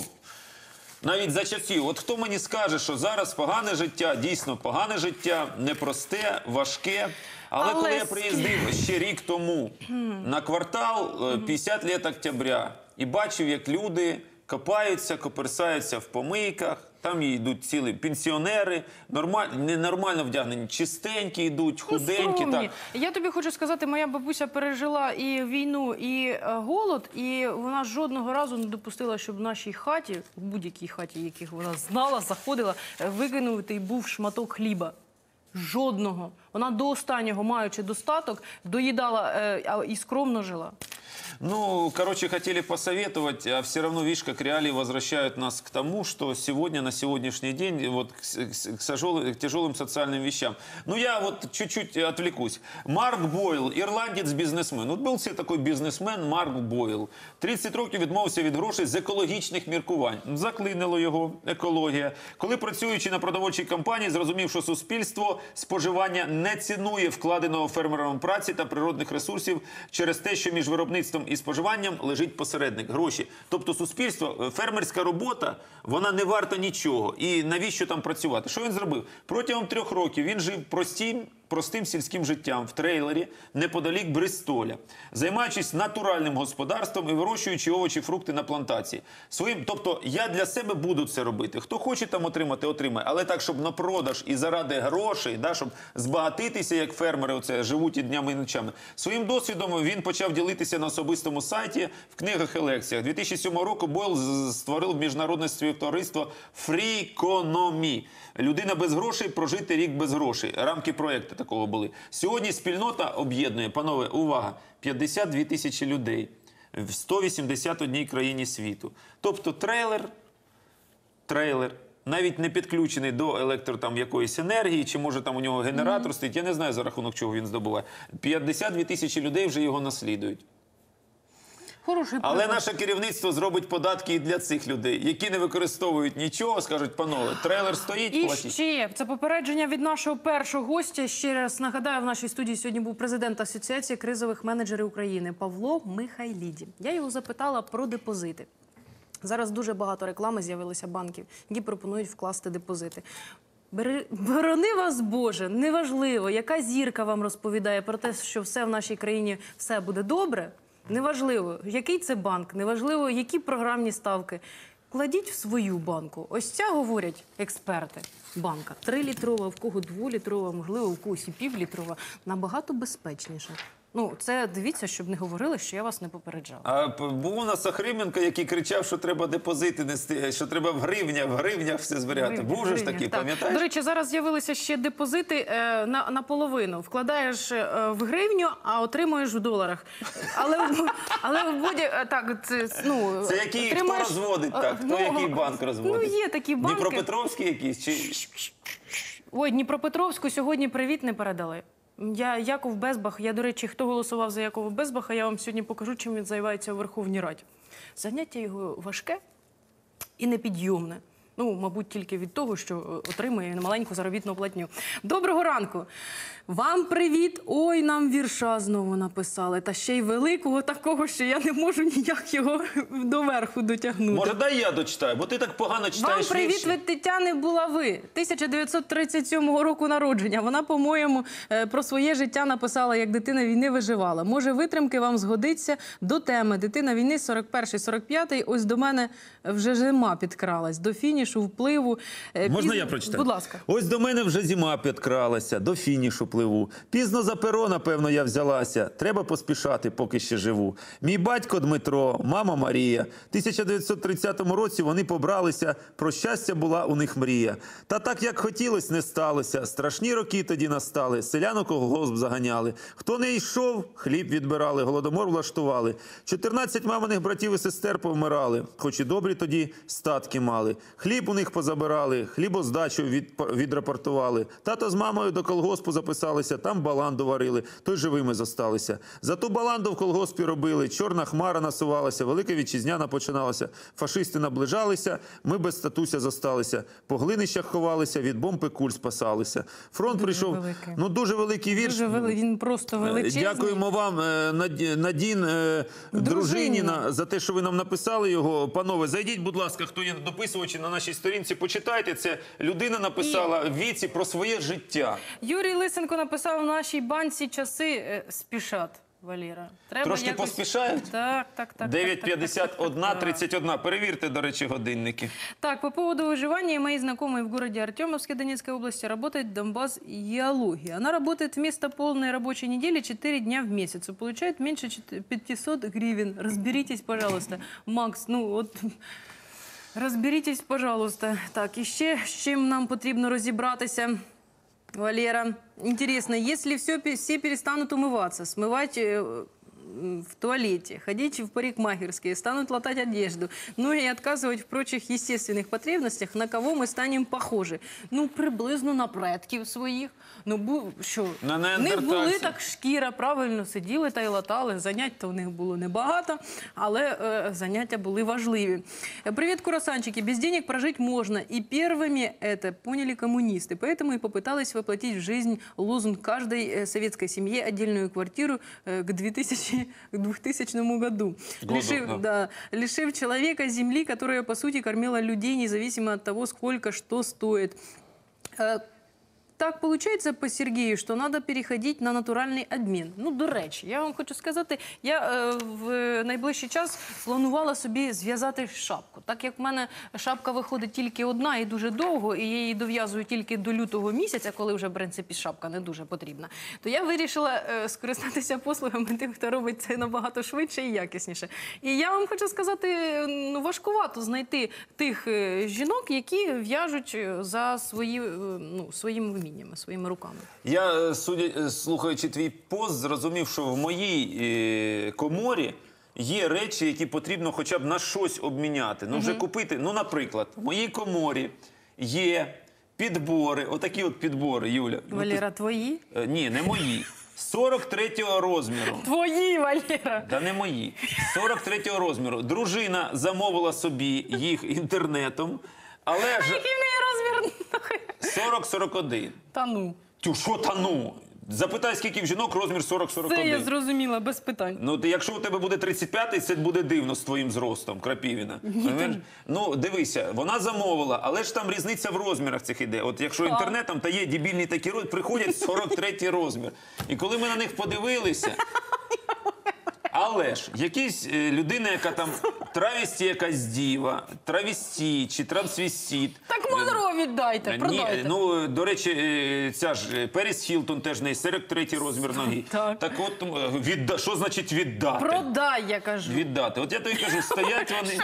навіть за часів. От хто мені скаже, що зараз погане життя, дійсно погане життя, непросте, важке. Але, Але коли я ск- приїздив ще рік тому на квартал е, п'ятдесят літ октября і бачив, як люди копаються, коперсаються в помийках, там йдуть цілі пенсіонери, нормаль... ненормально вдягнені, чистенькі йдуть, худенькі. Скромні. Так. Я тобі хочу сказати, моя бабуся пережила і війну, і е, голод, і вона жодного разу не допустила, щоб в нашій хаті, в будь-якій хаті, яких вона знала, заходила, е, викинути був шматок хліба. Жодного. Вона до останнього, маючи достаток, доїдала е, а, і скромно жила. Ну, короче, хотели посоветовать, а все равно, видишь, как реалии возвращают нас к тому, что сегодня, на сегодняшний день, вот к, с- к тяжелым, к тяжелым социальным вещам. Ну, я вот чуть-чуть отвлекусь. Марк Бойл, ірландець-бізнесмен. От був це такий бізнесмен Марк Бойл. тридцять років відмовився від грошей з екологічних міркувань. Заклинило його екологія. Коли, працюючи на продовольчій компанії, зрозумів, що суспільство споживання не цінує вкладеного фермером праці та природних ресурсів через те, що між виробництвом і споживанням лежить посередник – гроші. Тобто суспільство, фермерська робота, вона не варта нічого. І навіщо там працювати? Що він зробив? Протягом трьох років він жив простим, простим сільським життям в трейлері неподалік Бристоля, займаючись натуральним господарством і вирощуючи овочі, фрукти на плантації. Своїм, тобто я для себе буду це робити. Хто хоче там отримати, отримає. Але так, щоб на продаж і заради грошей, да, щоб збагатитися, як фермери оце, живуть і днями, і ночами. Своїм досвідом він почав ділитися на особистому сайті, в книгах і лекціях. дві тисячі сьомого року Бойл з- створив міжнародне співтовариство Фрікономі. Людина без грошей, прожити рік без грошей. Рамки проєкту такого були. Сьогодні спільнота об'єднує, панове, увага, п'ятдесят дві тисячі людей в сто вісімдесят одній країні світу. Тобто трейлер, трейлер, навіть не підключений до електро там якоїсь енергії, чи може там у нього генератор mm. стоїть, я не знаю, за рахунок чого він здобуває. п'ятдесят дві тисячі людей вже його наслідують. Хороший Але приклад. наше керівництво зробить податки і для цих людей, які не використовують нічого, скажуть, панове, трейлер стоїть, І платіть. ще, це попередження від нашого першого гостя. Ще раз нагадаю, в нашій студії сьогодні був президент Асоціації кризових менеджерів України Павло Михайліді. Я його запитала про депозити. Зараз дуже багато реклами з'явилося банків, які пропонують вкласти депозити. Бери- Борони вас, Боже, неважливо, яка зірка вам розповідає про те, що все в нашій країні все буде добре. Неважливо, який це банк, неважливо, які програмні ставки. Кладіть в свою банку. Ось ця, говорять експерти, банка трилітрова, в кого дволітрова, можливо, у когось і півлітрова, набагато безпечніша. Ну, це дивіться, щоб не говорили, що я вас не попереджала. А п- був у нас Охрименко, який кричав, що треба депозити нести, що треба в гривнях, в гривнях все зберігати. Гривні, Був же ж гривні, такий, так. пам'ятаєш? До речі, зараз з'явилися ще депозити е, на, наполовину. Вкладаєш е, в гривню, а отримуєш в доларах. Але, в- але в будь так, це, ну, Це який, хто отримаєш- розводить так? Хто Ну, який банк розводить? Ну, є такі банки. Дніпропетровський якийсь? Чи... Ой, Дніпропетровську сьогодні привіт не передали. Я Яков Безбах. Я, до речі, хто голосував за Якова Безбаха, я вам сьогодні покажу, чим він займається у Верховній Раді. Заняття його важке і непідйомне. Ну, мабуть, тільки від того, що отримує немаленьку заробітну платню. Доброго ранку! Вам привіт! Ой, нам вірша знову написали. Та ще й великого такого, що я не можу ніяк його доверху дотягнути. Може, дай я дочитаю, бо ти так погано Вам читаєш привіт вірші. від Тетяни Булави, тисяча дев'ятсот тридцять сьомого року народження. Вона, по-моєму, е, про своє життя написала, як дитина війни виживала. Може, витримки вам згодиться до теми. Дитина війни сорок перший сорок п'ятий. Ось до мене вже зима підкралась. До фінішу, впливу. Е, Можна піз- я прочитаю? Будь ласка. Ось до мене вже зима підкралася, до фінішу пливу. Пізно за перо, напевно, я взялася. Треба поспішати, поки ще живу. Мій батько Дмитро, мама Марія. В тисяча дев'ятсот тридцятому році вони побралися, про щастя була у них мрія. Та так, як хотілось, не сталося. Страшні роки тоді настали, селянок у колгосп заганяли. Хто не йшов, хліб відбирали, голодомор влаштували. чотирнадцять маминих братів і сестер повмирали, хоч і добрі тоді статки мали. Хліб у них позабирали, хлібоздачу від, відрапортували. Тато з мамою до колгоспу записалися, там баланду варили, то й живими зосталися. За ту баланду в колгоспі робили, чорна хмара насувалася, велика вітчизняна починалася. Фашисти наближалися, ми без статуся зосталися. По глинищах ховалися, від бомб і куль спасалися. Фронт Дуже прийшов, великий. ну дуже великий вірш. Дуже вели... Він просто величезний. Дякуємо вам, е, Наді- Надін е, Дружиніна, за те, що ви нам написали його. Панове, зайдіть, будь ласка, хто є дописувачі на нашій сторінці, почитайте. Це людина написала в віці про своє життя. Юрій Лисенко написав: в нашій банці часи е, спішать, Валера. Треба Трошки якось- поспішають? Так, так, так. дев'ять так, так, п'ятдесят так, один так. тридцять один. Перевірте, до речі, годинники. Так, по поводу выживания, мои знакомые в городе Артемовске Донецкой области работает Донбасс Геология. Она работает вместо полной рабочей недели четыре дня в месяц и получает меньше пятисот гривен. Разберитесь, пожалуйста. Макс, ну вот... Розберітесь, пожалуйста. Так, і ще з чим нам потрібно розібратися, Валера. Интересно, если все, все перестанут умываться, смывать э, в туалете, ходить в парикмахерские, станут латать одежду, ну и отказывать в прочих естественных потребностях, на кого мы станем похожи? Ну, приблизно на предків своїх. Ну, бу, що? На В них були неандертальців. так шкіра, правильно сиділи та й латали. Занять-то у них було небагато, але е, заняття були важливі. Е, Привет, курасанчики. Без денег прожить можно. И первыми это поняли коммунисты. Поэтому и попытались воплотить в жизнь лозунг каждой э, советской семье отдельную квартиру э, к двухтысячному году. Году, Лишив, да. да, лишив человека земли, которая, по сути, кормила людей, независимо от того, сколько что стоит. Э, Так получається по Сергію, що треба переходити на натуральний обмін. Ну, до речі, я вам хочу сказати, я е, в найближчий час планувала собі зв'язати шапку. Так як в мене шапка виходить тільки одна і дуже довго, і я її дов'язую тільки до лютого місяця, коли вже, в принципі, шапка не дуже потрібна, то я вирішила е, скористатися послугами тих, хто робить це набагато швидше і якісніше. І я вам хочу сказати, ну, важкувато знайти тих е, жінок, які в'яжуть за свої, е, ну, своїми вміннями, своїми руками. Я, е, судя, е, слухаючи твій пост, зрозумів, що в моїй е, коморі є речі, які потрібно хоча б на щось обміняти. Ну, вже купити, ну, наприклад, в моїй коморі є підбори, отакі от підбори, Юля. Ну, ти- Валера, твої? Е, ні, не мої. сорок третього розміру. Твої, Валера! Та не мої. сорок третього розміру. Дружина замовила собі їх інтернетом, але ж Який в неї розмір? сорок сорок один. Та ну. Тю, що та ну? Запитай, скільки в жінок розмір сорок сорок один. Це я зрозуміла, без питань. Ну, ти, якщо у тебе буде тридцять п'ятий, це буде дивно з твоїм зростом, Крапівіна. Розумієш? Ну, дивися, вона замовила, але ж там різниця в розмірах цих іде. От якщо інтернетом, то є дебільні такі розміри, приходять сорок третій розмір. І коли ми на них подивилися, але ж якісь е, людина, яка там травісті якась діва, травісті чи трансвістіт. Так Монро віддайте, Ні, продайте. ну, до речі, е, ця ж е, Періс Хілтон теж не сорок третій розмір ноги. Так. Так от, е, відда... що значить віддати? Продай, я кажу. Віддати. От я тобі кажу, стоять вони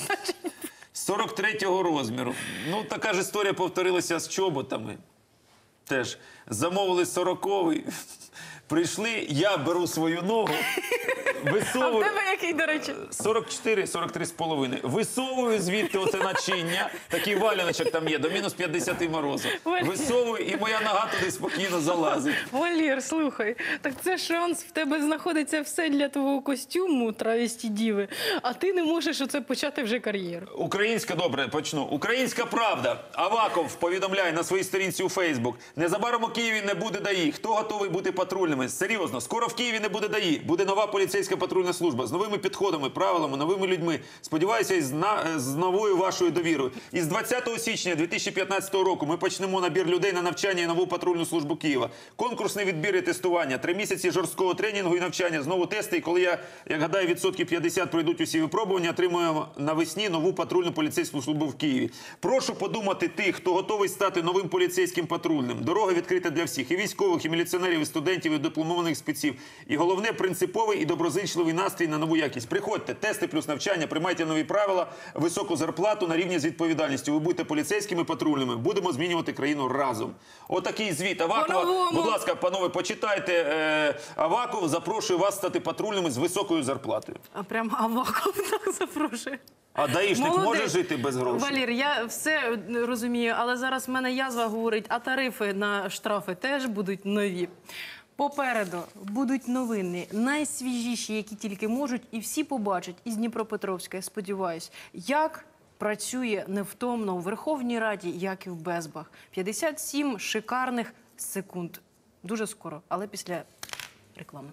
сорок третього розміру. Ну, така ж історія повторилася з чоботами. Теж замовили сороковий, прийшли, я беру свою ногу, А в висовую... тебе який, до речі? сорок чотири - сорок три з половиною. Висовую звідти оце начиння, такий валяночок там є, до мінус п'ятдесят морозу. Висовую, і моя нога туди спокійно залазить. Валір, слухай, так це шанс, в тебе знаходиться все для твого костюму травісті діви, а ти не можеш оце почати вже кар'єру. Українська, добре, почну. Українська правда. Аваков повідомляє на своїй сторінці у Фейсбук. Незабаром у Києві не буде ДАІ. Хто готовий бути патрульними? Серйозно, скоро в Києві не буде ДАІ. Буде нова поліцейська патрульна служба з новими підходами, правилами, новими людьми. Сподіваюся, з, на... з новою вашою довірою. І з двадцятого січня дві тисячі п'ятнадцятого року ми почнемо набір людей на навчання і нову патрульну службу Києва. Конкурсний відбір і тестування, три місяці жорсткого тренінгу і навчання, знову тести. І коли я, як гадаю, відсотків п'ятдесят пройдуть усі випробування, отримуємо навесні нову патрульну поліцейську службу в Києві. Прошу подумати тих, хто готовий стати новим поліцейським патрульним. Дорога відкрита для всіх. І військових, і міліціонерів, і студентів, і дипломованих спеців. І головне, принциповий і доброзичливий настрій на нову якість. Приходьте, тести плюс навчання, приймайте нові правила, високу зарплату на рівні з відповідальністю. Ви будете поліцейськими патрульними. Будемо змінювати країну разом. Отакий звіт Авакова. По-новому. Будь ласка, панове, почитайте. Е, Аваков запрошує вас стати патрульними з високою зарплатою. А прям Аваков так запрошує. А даїшник Молодець. може жити без грошей? Валір, я все розумію, але зараз в мене язва говорить, а тарифи на штрафи теж будуть нові. Попереду будуть новини, найсвіжіші, які тільки можуть, і всі побачать із Дніпропетровська, я сподіваюся, як працює невтомно у Верховній Раді Яків Безбах. п'ятдесят сім шикарних секунд. Дуже скоро, але після реклами.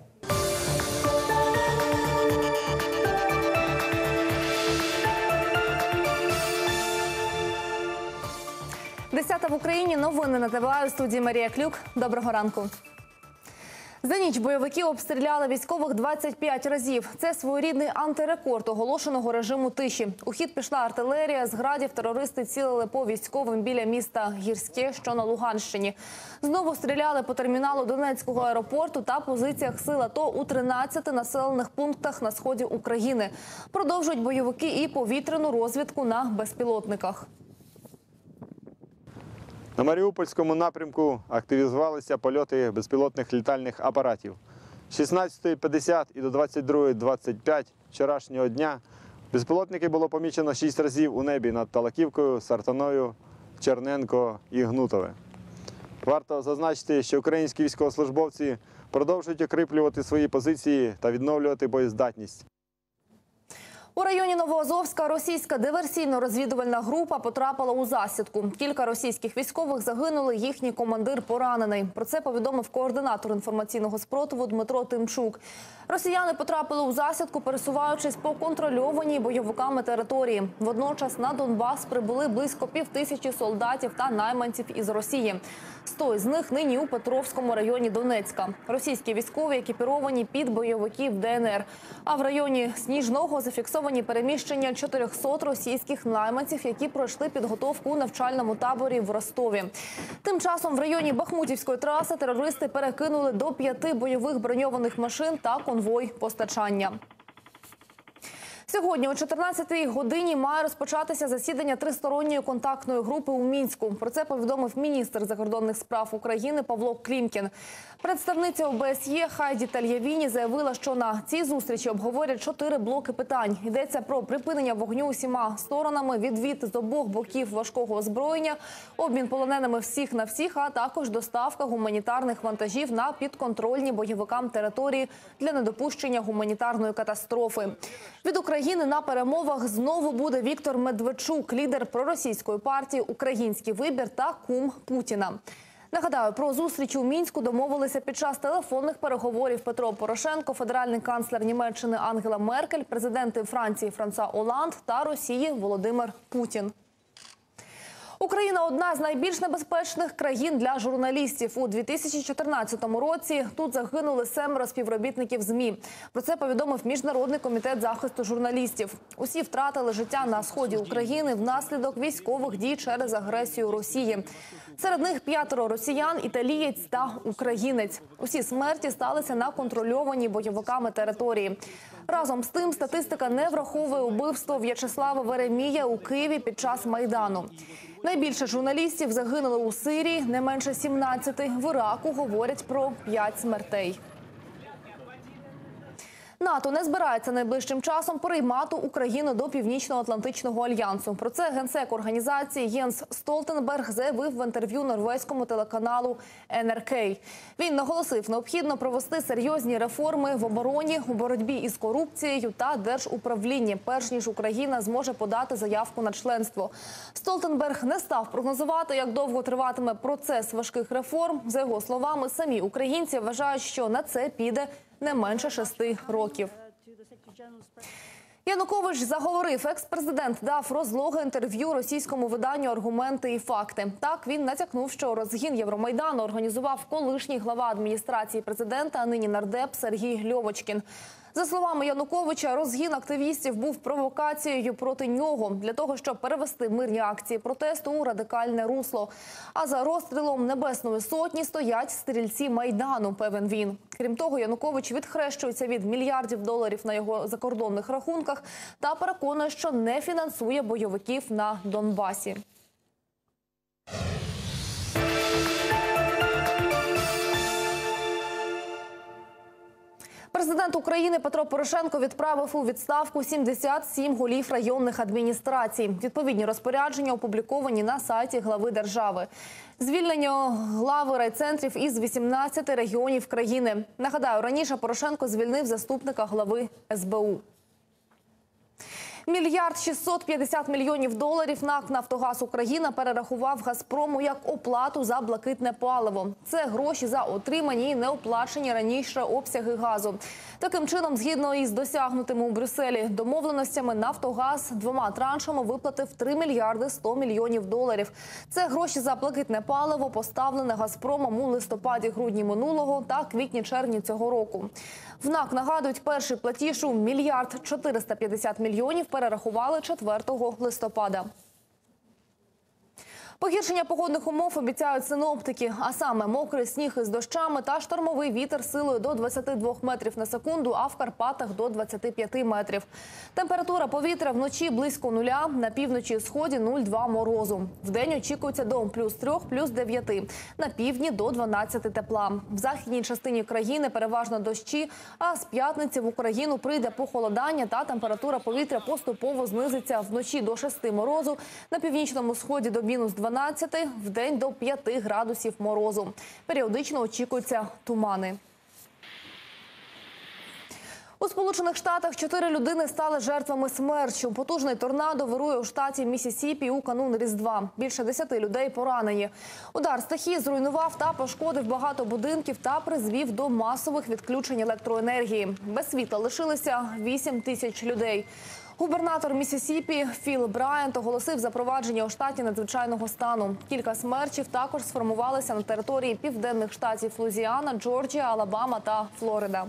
Десята в Україні. Новини на ТВА. У студії Марія Клюк. Доброго ранку. За ніч бойовики обстріляли військових двадцять п'ять разів. Це своєрідний антирекорд оголошеного режиму тиші. У хід пішла артилерія. З градів терористи цілили по військовим біля міста Гірське, що на Луганщині. Знову стріляли по терміналу Донецького аеропорту та позиціях сил АТО у тринадцяти населених пунктах на сході України. Продовжують бойовики і повітряну розвідку на безпілотниках. На Маріупольському напрямку активізувалися польоти безпілотних літальних апаратів. З шістнадцятої п'ятдесят і до двадцять другої двадцять п'ять вчорашнього дня безпілотники було помічено шість разів у небі над Талаківкою, Сартаною, Черненко і Гнутове. Варто зазначити, що українські військовослужбовці продовжують укріплювати свої позиції та відновлювати боєздатність. У районі Новоазовська російська диверсійно-розвідувальна група потрапила у засідку. Кілька російських військових загинули, їхній командир поранений. Про це повідомив координатор інформаційного спротиву Дмитро Тимчук. Росіяни потрапили у засідку, пересуваючись по контрольованій бойовиками території. Водночас на Донбас прибули близько півтисячі солдатів та найманців із Росії. Сто з них нині у Петровському районі Донецька. Російські військові екіпіровані під бойовиків ДНР. А в районі Сніжного зафіксовані переміщення чотирьохсот російських найманців, які пройшли підготовку у навчальному таборі в Ростові. Тим часом в районі Бахмутівської траси терористи перекинули до п'яти бойових броньованих машин та конвой постачання. Сьогодні о чотирнадцятій годині має розпочатися засідання тристоронньої контактної групи у Мінську. Про це повідомив міністр закордонних справ України Павло Клімкін. Представниця ОБСЄ Хайді Тальявіні заявила, що на цій зустрічі обговорять чотири блоки питань. Йдеться про припинення вогню усіма сторонами, відвід з обох боків важкого озброєння, обмін полоненими всіх на всіх, а також доставка гуманітарних вантажів на підконтрольні бойовикам території для недопущення гуманітарної катастрофи. Від України на перемовах знову буде Віктор Медведчук, лідер проросійської партії «Український вибір» та кум Путіна. Нагадаю, про зустріч у Мінську домовилися під час телефонних переговорів Петро Порошенко, федеральний канцлер Німеччини Ангела Меркель, президенти Франції Франсуа Оланд та Росії Володимир Путін. Україна – одна з найбільш небезпечних країн для журналістів. У дві тисячі чотирнадцятому році тут загинули семеро співробітників ЗМІ. Про це повідомив Міжнародний комітет захисту журналістів. Усі втратили життя на сході України внаслідок військових дій через агресію Росії. Серед них п'ятеро росіян, італієць та українець. Усі смерті сталися на контрольованій бойовиками території. Разом з тим, статистика не враховує убивство В'ячеслава Веремія у Києві під час Майдану. Найбільше журналістів загинули у Сирії, не менше сімнадцяти. В Іраку говорять про п'ять смертей. НАТО не збирається найближчим часом переймати Україну до Північно-Атлантичного альянсу. Про це генсек організації Єнс Столтенберг заявив в інтерв'ю норвезькому телеканалу ен ер кей. Він наголосив, необхідно провести серйозні реформи в обороні, у боротьбі із корупцією та держуправлінні, перш ніж Україна зможе подати заявку на членство. Столтенберг не став прогнозувати, як довго триватиме процес важких реформ. За його словами, самі українці вважають, що на це піде не менше шести років. Янукович заговорив. Екс-президент дав розлоге інтерв'ю російському виданню «Аргументи і факти». Так, він натякнув, що розгін Євромайдану організував колишній глава адміністрації президента, а нині нардеп Сергій Льовочкін. За словами Януковича, розгін активістів був провокацією проти нього для того, щоб перевести мирні акції протесту у радикальне русло. А за розстрілом Небесної Сотні стоять стрільці Майдану, певен він. Крім того, Янукович відхрещується від мільярдів доларів на його закордонних рахунках та переконує, що не фінансує бойовиків на Донбасі. Президент України Петро Порошенко відправив у відставку сімдесят сім голів районних адміністрацій. Відповідні розпорядження опубліковані на сайті глави держави. Звільнення глави райцентрів із вісімнадцяти регіонів країни. Нагадаю, раніше Порошенко звільнив заступника глави ес бе у. Мільярд шістсот п'ятдесят мільйонів доларів НАК «Нафтогаз Україна» перерахував «Газпрому» як оплату за блакитне паливо. Це гроші за отримані і неоплачені раніше обсяги газу. Таким чином, згідно із досягнутими у Брюсселі домовленостями, «Нафтогаз» двома траншами виплатив три мільярди сто мільйонів доларів. Це гроші за блакитне паливо, поставлене «Газпромом» у листопаді-грудні минулого та квітні-червні цього року. В НАК нагадують, перший платіж у мільярд чотириста п'ятдесят мільйонів перерахували четвертого листопада. Погіршення погодних умов обіцяють синоптики, а саме мокрий сніг із дощами та штормовий вітер силою до двадцяти двох метрів на секунду, а в Карпатах до двадцяти п'яти метрів. Температура повітря вночі близько нуля, на півночі і сході нуль цілих дві морозу. Вдень очікується до плюс трьох, плюс дев'яти, на півдні до дванадцяти тепла. В західній частині країни переважно дощі, а з п'ятниці в Україну прийде похолодання та температура повітря поступово знизиться вночі до шести морозу, на північному сході до мінус дванадцяти, вдень до п'яти градусів морозу. Періодично очікуються тумани. У Сполучених Штатах чотири людини стали жертвами смерчу. Потужний торнадо вирує у штаті Міссісіпі у канун Різдва. Більше десяти людей поранені. Удар стихії зруйнував та пошкодив багато будинків та призвів до масових відключень електроенергії. Без світла лишилися вісім тисяч людей. Губернатор Міссісіпі Філ Брайант оголосив запровадження у штаті надзвичайного стану. Кілька смерчів також сформувалися на території південних штатів Луїзіана, Джорджія, Алабама та Флорида.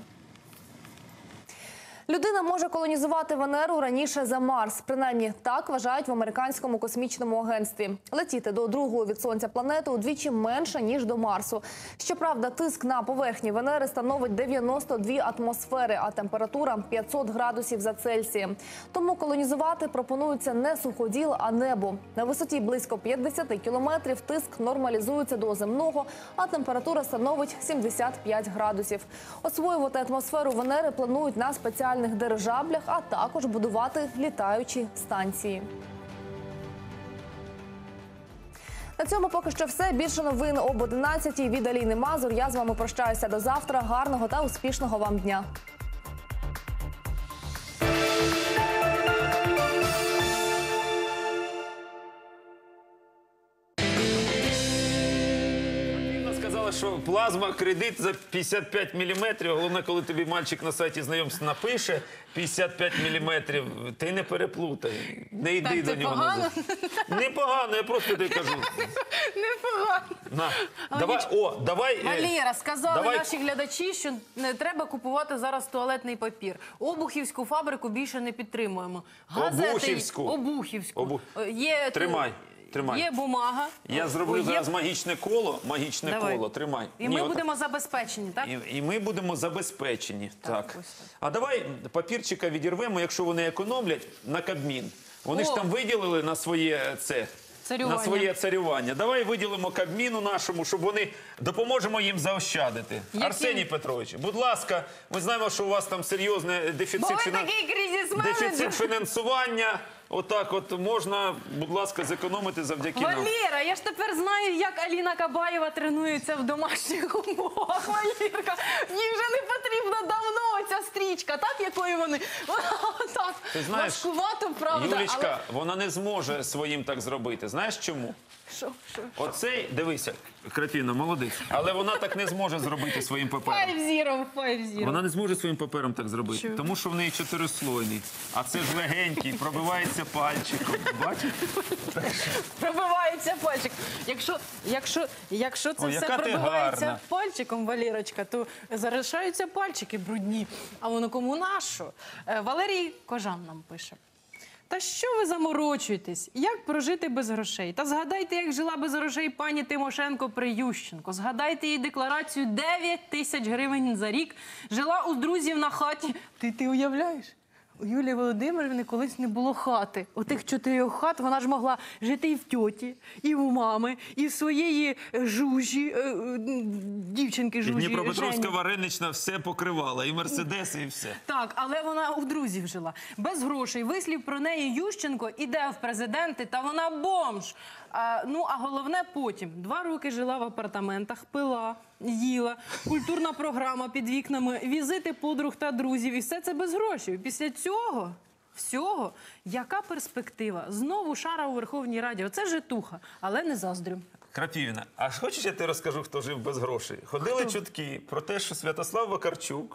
Людина може колонізувати Венеру раніше за Марс. Принаймні, так вважають в американському космічному агентстві. Летіти до другої від Сонця планети удвічі менше, ніж до Марсу. Щоправда, тиск на поверхні Венери становить дев'яносто дві атмосфери, а температура – п'ятсот градусів за Цельсієм. Тому колонізувати пропонується не суходіл, а небо. На висоті близько п'ятдесят кілометрів тиск нормалізується до земного, а температура становить сімдесят п'ять градусів. Освоювати атмосферу Венери планують на спеціальних дирижаблях, а також будувати літаючі станції. На цьому поки що все. Більше новин об одинадцятій від Аліни Мазур. Я з вами прощаюся до завтра. Гарного та успішного вам дня. що плазма кредит за п'ятдесят п'ять міліметрів. Головне, коли тобі мальчик на сайті знайомств напише п'ятдесят п'ять міліметрів, ти не переплутай. Не йди Так, до це нього погано? назад. Непогано, я просто тобі кажу. Непогано. На. Давай, о, давай. е, Валера, сказали давай- наші глядачі, що не треба купувати зараз туалетний папір. Обухівську фабрику більше не підтримуємо. Газети... Обухівську? Обухівську. Обу- Е, Є, Тримай, тримай. Є бумага. Я зроблю О, є- зараз магічне коло, магічне Давай. коло, тримай. І Ні, ми от- будемо забезпечені, так? І, і ми будемо забезпечені. Так. ось так. А давай папірчика відірвемо, якщо вони економлять, на Кабмін. Вони ж О! там виділили на своє це. Царювання. На своє царювання. Давай виділимо Кабміну нашому, щоб вони допоможемо їм заощадити. Яким? Арсеній Петрович, будь ласка, ми знаємо, що у вас там серйозний Бо дефіцит, ви фінан- такий кризис-менеджер. дефіцит фінансування. Отак от можна, будь ласка, зекономити завдяки нам. Валера, я ж тепер знаю, як Аліна Кабаєва тренується в домашніх умовах. Валерка, їй вже не потрібна давно ця стрічка, так, якою вони? Вона так Ти знаєш, важкувато, правда. Юлічка, вона не зможе своїм так зробити. Знаєш чому? Але... Що, що? Оцей, дивися, Крапіна, молодець. Але вона так не зможе зробити своїм папером. Five zero, five zero. Вона не зможе своїм папером так зробити, Чому? тому що в неї чотирислойний. А це ж легенький, пробивається пальчиком. Бачиш? Пробивається пальчик. Якщо, якщо, якщо це О, все яка ти пробивається гарна. пальчиком, Валерочка, то залишаються пальчики брудні. А воно кому нащо? Е, Валерій Кожан нам пише. Та що ви заморочуєтесь? Як прожити без грошей? Та згадайте, як жила без грошей пані Тимошенко при Ющенко. Згадайте її декларацію дев'ять тисяч гривень за рік. Жила у друзів на хаті. Ти, ти уявляєш? У Юлії Володимирівни колись не було хати. У тих чотирьох хат вона ж могла жити і в тьоті, і в мами, і в своєї е, жужі, е, е, дівчинки І жужі. Дніпропетровська Жені. варенична все покривала, і мерседеси, і все. Так, але вона у друзів жила. Без грошей. Вислів про неї Ющенко іде в президенти, та вона бомж. А, ну, а головне потім. Два роки жила в апартаментах, пила, їла, культурна програма під вікнами, візити подруг та друзів. І все це без грошей. Після цього, всього, яка перспектива? Знову шара у Верховній Раді. Оце житуха, але не заздрю. Крапівіна, а ж хочеш, я тобі розкажу, хто жив без грошей? Ходили чутки про те, що Святослав Вакарчук,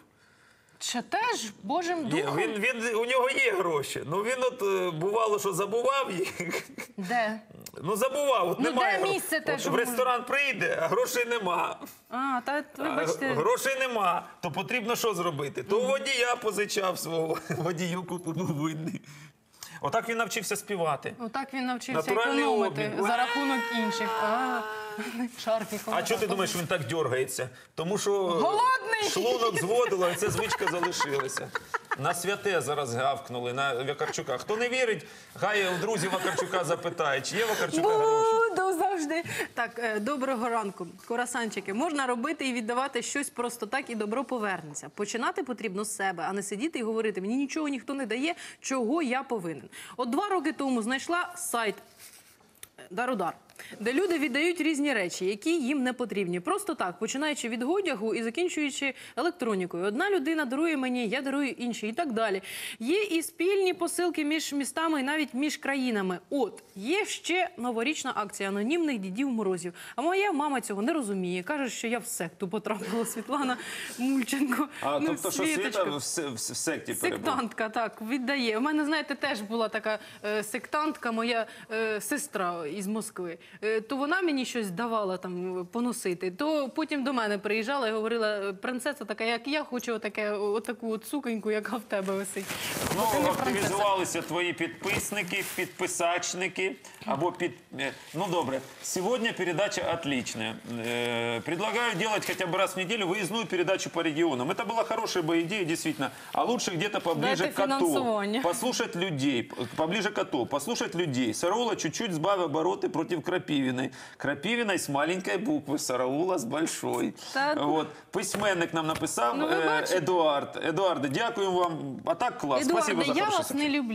Чи теж Божим є, духом? він, він, у нього є гроші, ну він от е, бувало, що забував їх. Де? Ну забував, от Ну, немає. де гро- місце те, От що в може? ресторан прийде, а грошей нема. А, та, А, вибачте. грошей нема, то потрібно що зробити? То у водія позичав свого, водію купу винний. Отак він навчився співати. Отак він навчився Натуральний економити обмін. за рахунок інших. А, шарфіком. А чого ти думаєш, він так дергається? Тому що Голодний! шлунок зводило, і ця звичка залишилася. На святе зараз гавкнули, на Вакарчука. Хто не вірить, хай у друзів Вакарчука запитає, чи є Вакарчука гроші. Буду завжди. Так, е, доброго ранку. Курасанчики. Можна робити і віддавати щось просто так, і добро повернеться. Починати потрібно з себе, а не сидіти і говорити, мені нічого ніхто не дає, чого я повинен. От два роки тому знайшла сайт Дар-удар, де люди віддають різні речі, які їм не потрібні. Просто так, починаючи від одягу і закінчуючи електронікою. Одна людина дарує мені, я дарую іншій і так далі. Є і спільні посилки між містами, і навіть між країнами. От, є ще новорічна акція анонімних Дідів Морозів. А моя мама цього не розуміє. Каже, що я в секту потрапила, Світлана Мульченко. А, Ну, тобто, що Світочка. Світа в, се- в, в секті перебув? Сектантка, так, віддає. У мене, знаєте, теж була така е, сектантка, моя е, сестра із Москви. Е, то вона мені щось давала там е, поносити, то потім до мене приїжджала і говорила, принцеса така, як я, хочу отаке, отаку от суконьку, яка в тебе висить. Ну, Ти не принцеса. активізувалися твої підписники, підписачники, або під... э, Ну, добре. Сегодня передача отличная. Э, Предлагаю делать хотя бы раз в неделю выездную передачу по регионам. Это была хорошая бы идея, действительно. А лучше где-то поближе Дайте к коту. финансование. Послушать людей, п- поближе к коту, послушать людей. Сараула чуть-чуть сбавь обороты против Крапивиной. Крапивиной с маленькой буквы, Сараула с большой. Так. Вот. Письменник нам написав, Ну, ви е, бачите. Едуард. Едуарде, дякуємо вам. А так клас. Спасибо Едуарде, за я хороше вас не люблю.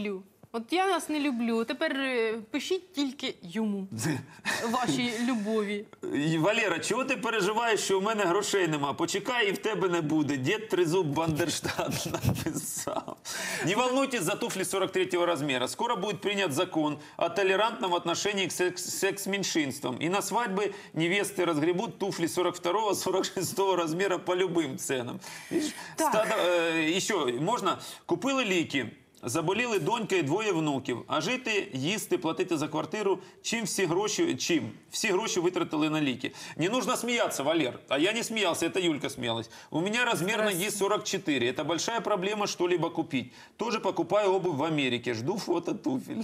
От я нас не люблю. Тепер е, пишіть тільки йому. Вашій любові. І, Валера, чого ти переживаєш, що у мене грошей нема? Почекай, і в тебе не буде. Дід Трезуб Бандерштат написав. Не волнуйтесь за туфли сорок третьего размера. Скоро будет принят закон о толерантном отношении к секс- секс-меньшинствам. И на свадьбы невесты разгребут туфли сорок второго сорок шестого размера по любым ценам. Видишь? Стадо, э, еще, можно? Купили ліки. Заболіли донька і двоє внуків. А жити, їсти, платити за квартиру, чим всі гроші, чим? Всі гроші витратили на ліки. Не нужно смеяться, Валер. А я не смеялся, это Юлька смеялась. У меня размер ноги сорок четыре. Это большая проблема что-либо купить. Тоже покупаю обувь в Америке. Жду фото туфель.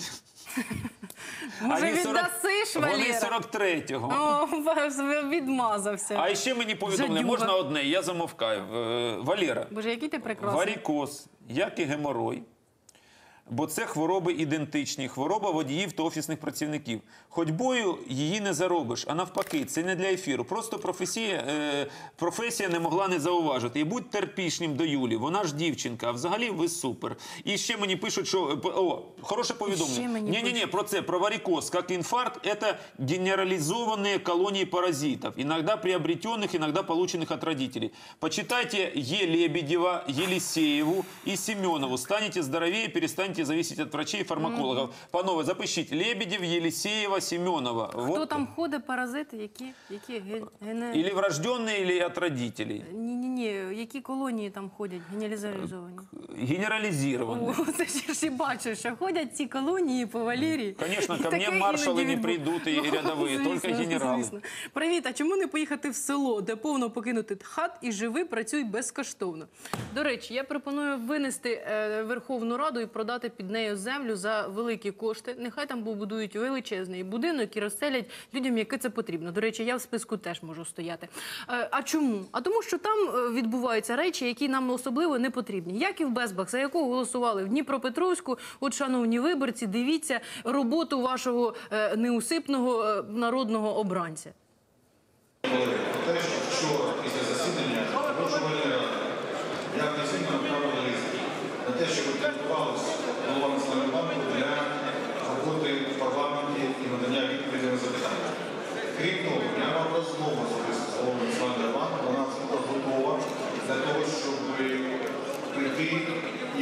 Може, Вони віддасиш, Вони Валера? сорок третього. О, відмазався. А ще мені повідомили, Жадюга. можна одне, я замовкаю. Е, Валера, Боже, який ти прекрасний. варікоз, як і геморой, бо це хвороби ідентичні, хвороба водіїв та офісних працівників. Ходьбою її не заробиш, а навпаки, це не для ефіру. Просто професія, е, професія не могла не зауважити. І будь терпішнім до Юлі, вона ж дівчинка, а взагалі ви супер. І ще мені пишуть, що... О, хороше Ще повідомлення. мені Не-не-не, про це, про варикоз, как инфаркт, это генерализованные колонии паразитов, иногда приобретенных, иногда полученных от родителей. Почитайте Е. Лебедева, Елисееву и Семенову. Станете здоровее, перестанете зависеть от врачей и фармакологов. Панове, запишіть. Лебедев, Елисеева, Семенова. Хто Вот. там ходить, паразити, які, які ге- гене... Или врожденные, или от родителей. Ні-ні-ні, які колонії там ходять, генералізовані? Генерализированные. О, це ж і бачу, що ходять ці колонії по Валерії. Конечно, І ко мне таке маршалы іноді не відбу- придут и рядовые, звісно, только генералы. звісно. Привіт, а чому не поїхати в село, де повно покинутих хат і живи, працюй безкоштовно? До речі, я пропоную винести е, Верховну Раду і продати під нею землю за великі кошти. Нехай там побудують величезний будинок і розселять людям, яке це потрібно. До речі, я в списку теж можу стояти. Е, а чому? А тому, що там е, відбуваються речі, які нам особливо не потрібні. Яків Безбах, за якого голосували в Дніпропетровську, от, шановні виборці, дивіться роботу вашого е, неусипного е, народного обранця. Те, що вчора після засідання запрошували, як не сильно направили лист на те, щоб підготувалися голова Національного банку для роботи в парламенті і надання відповідей на запитання. Крім того, я мав розмову особисто з головою Національного банку, вона абсолютно готова для того, щоб прийти і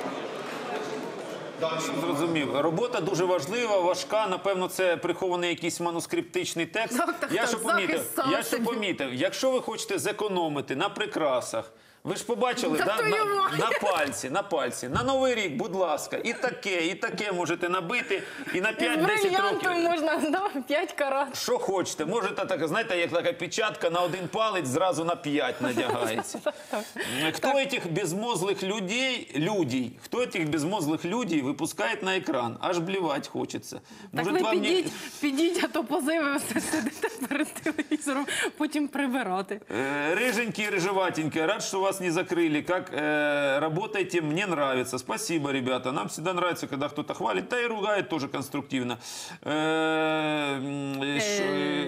дати. Зрозумів. Робота дуже важлива, важка. Напевно, це прихований якийсь манускриптичний текст. Так, так, я так, що помітив, захист я що собі. помітив, якщо ви хочете зекономити на прикрасах, ви ж побачили, Та да, то на, йому. на пальці, на пальці. На Новий рік, будь ласка, і таке, і таке можете набити, і на З п'ять-десять років. брильянтом можна, да, п'ять карат. Що хочете, можете так, знаєте, як така печатка на один палець зразу на п'ять надягається. Кто этих безмозглых людей, людей, кто этих безмозглых людей выпускает на экран? Аж блевать хочется. Так Может, ви вам не- підіть, підіть, а то позиви все сидите перед телевізором, потім прибирати. Э, Рыженький, рыжеватенький, рад, что вас не закрыли. Как э, работаете, мне нравится. Спасибо, ребята. Нам всегда нравится, когда кто-то хвалит, да и ругает тоже конструктивно. Э, м, э, ш-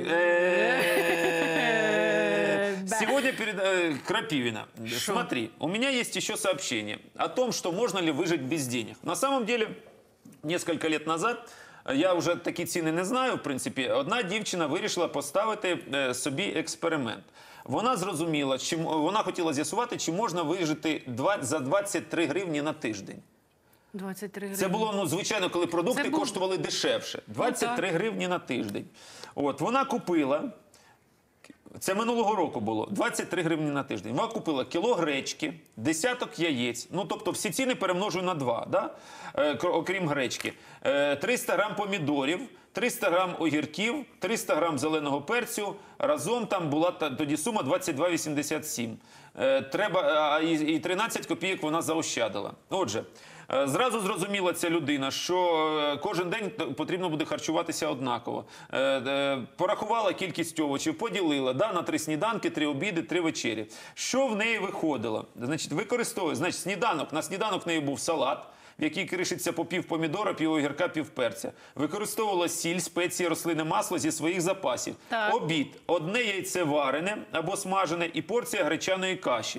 э, Сегодня перед э, Крапивина. Смотри, у меня есть еще сообщение о том, что можно ли выжить без денег. На самом деле, несколько лет назад, я вже такі ціни не знаю, в принципі, одна дівчина вирішила поставити е, собі експеримент. Вона зрозуміла, чи, м- вона хотіла з'ясувати, чи можна вижити два- за двадцять три гривні на тиждень. двадцять три гривні. Це було, ну, звичайно, коли продукти Це був- коштували дешевше. двадцять три гривні на тиждень. От, вона купила, це минулого року було, двадцять три гривні на тиждень. Вона купила кіло гречки, десяток яєць, ну, тобто всі ціни перемножую на два, да? е, кр- окрім гречки. Е, триста грам помідорів, триста грам огірків, триста грам зеленого перцю. Разом там була та- тоді сума двадцять два вісімдесят сім. Е, треба, а, і, і тринадцять копійок вона заощадила. Отже, е, зразу зрозуміла ця людина, що е, кожен день т- потрібно буде харчуватися однаково. Е, е, Порахувала кількість овочів, поділила, да, на три сніданки, три обіди, три вечері. Що в неї виходило? Значить, використовує, значить, сніданок. На сніданок в неї був салат, в якій кришиться по пів помідора, пів огірка, пів перця. Використовувала сіль, спеції, рослинне масло зі своїх запасів. Так. Обід. Одне яйце варене або смажене і порція гречаної каші.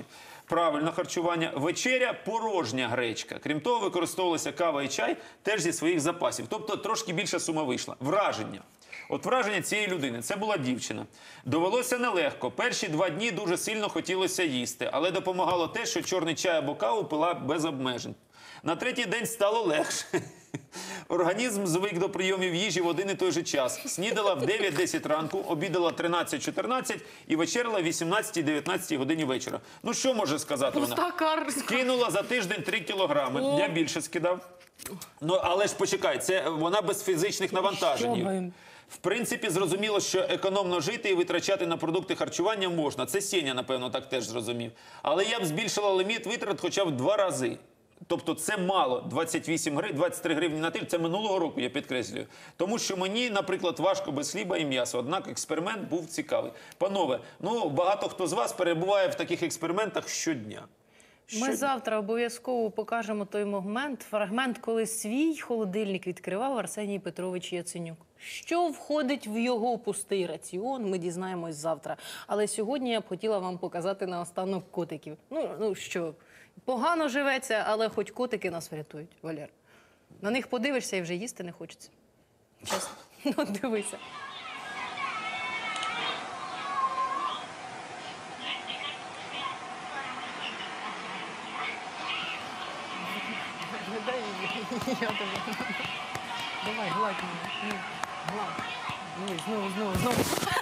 Правильно харчування. Вечеря – порожня гречка. Крім того, використовувалися кава і чай теж зі своїх запасів. Тобто трошки більша сума вийшла. Враження. От враження цієї людини. Це була дівчина. Довелося нелегко. Перші два дні дуже сильно хотілося їсти. Але допомагало те, що чорний чай або каву пила без обмежень. На третій день стало легше. Організм звик до прийомів їжі в один і той же час. Снідала в дев'ять-десять ранку, обідала тринадцять-чотирнадцять і вечеряла в вісімнадцятій-дев'ятнадцятій годині вечора. Ну що може сказати вона? Пуста карка. Скинула за тиждень три кілограми. Я більше скидав. Ну, але ж почекай, це вона без фізичних навантажень. Що ви? В принципі, зрозуміло, що економно жити і витрачати на продукти харчування можна. Це Сеня, напевно, так теж зрозумів. Але я б збільшила ліміт витрат хоча б в два рази. Тобто це мало, двадцять вісім гривень, двадцять три гривні на тиждень, це минулого року, я підкреслюю. Тому що мені, наприклад, важко без хліба і м'яса, однак експеримент був цікавий. Панове, ну багато хто з вас перебуває в таких експериментах щодня. Ми завтра обов'язково покажемо той момент, фрагмент, коли свій холодильник відкривав Арсеній Петрович Яценюк. Що входить в його пустий раціон, ми дізнаємось завтра. Але сьогодні я б хотіла вам показати наостанок котиків. Ну, ну що, погано живеться, але хоч котики нас врятують, Валер. На них подивишся і вже їсти не хочеться. Чесно. Ну, дивися. Я тебе. Давай, гладь мене. Ні, гладь. Ні, знову, знову, знову.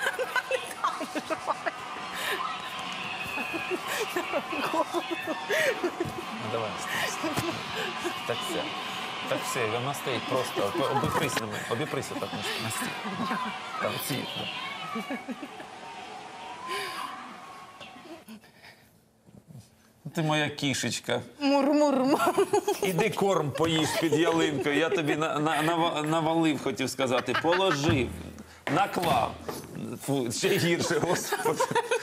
Давай, стой, стой. Так все. Так все, вона стоїть просто. Обіприся на мене. Обіприся так на стіл. Там ці. Ти моя кішечка. Мур-мур-мур. Іди корм поїж під ялинкою. Я тобі на, на, на, навалив, хотів сказати. Положив, наклав. Фу, ще гірше, господи.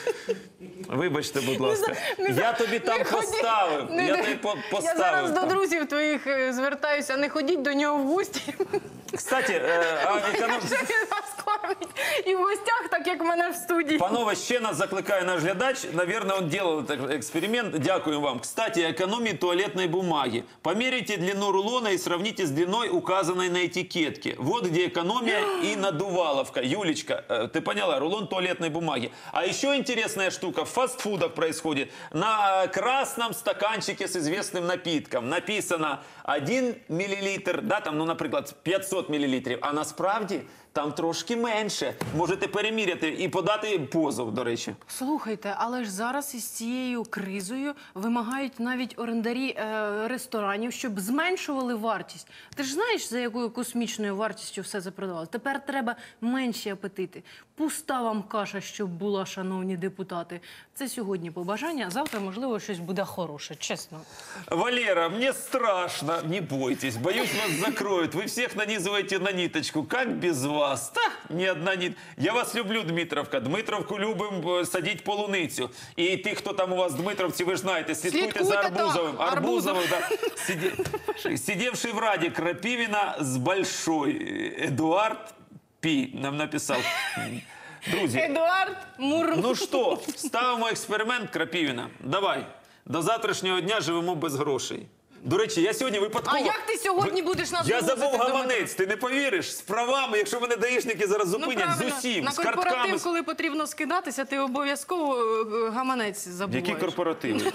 Вибачте, будь ласка. Я тобі там поставив. Я тобі по- поставив. Я зараз до там. друзів твоїх е, звертаюся, не ходіть до нього в гості. Кстати, е, а економ... Він нас кормить і в гостях, так як мене в студії. Панове, ще нас закликає наш глядач. Наверное, он делал этот эксперимент. Дякую вам. Кстати, экономии туалетной бумаги. Померите длину рулона и сравните с длиной, указанной на этикетке. Вот где экономия и надуваловка. Юлечка, э, ты поняла, рулон туалетной бумаги. А еще интересная штука. В фастфудах происходит. На красном стаканчике с известным напитком написано один миллилитр, да, там, ну, наприклад, п'ятсот мілілітрів. А насправді там трошки менше. Можете переміряти і подати позов, до речі. Слухайте, але ж зараз із цією кризою вимагають навіть орендарі е, ресторанів, щоб зменшували вартість. Ти ж знаєш, за якою космічною вартістю все це продавали? Тепер треба менші апетити. Пуста вам каша, щоб була, шановні депутати. Це сьогодні побажання, а завтра, можливо, щось буде хороше, чесно. Валера, мне страшно. Не бойтесь, боюсь, вас закроют. Вы всех нанизываете на ниточку. Как без вас? Та, ни одна нит. Я вас люблю, Дмитровка. Дмитровку любим е, садіть полуницю. І ті, хто там у вас Дмитровці, ви ж знаєте, слідкуйте за Слідкуйте, Арбузовим. так, Арбузовым, да. Сиде... Сидевший в Раде Крапивина с большой. Эдуард Пи нам написал. Друзі, Едуард Мур. ну що, ставимо експеримент, Крапівіна. Давай. До завтрашнього дня живемо без грошей. До речі, я сьогодні випадково... А як ти сьогодні будеш нас Я вивозити забув до гаманець, ти не повіриш? З правами, якщо мене даїшники зараз зупинять, з правильно. усім, На з картками. корпоратив, коли потрібно скидатися, ти обов'язково е, гаманець забуваєш. Які корпоративи?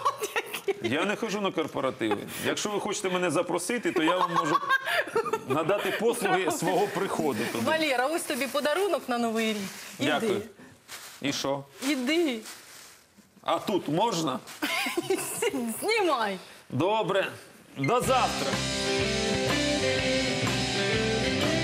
Я не хожу на корпоративи. Якщо ви хочете мене запросити, то я вам можу надати послуги свого приходу туди. Валера, ось тобі подарунок на Новий рік. Іди. Дякую. І що? Іди. А тут можна? Знімай. Добре. До завтра.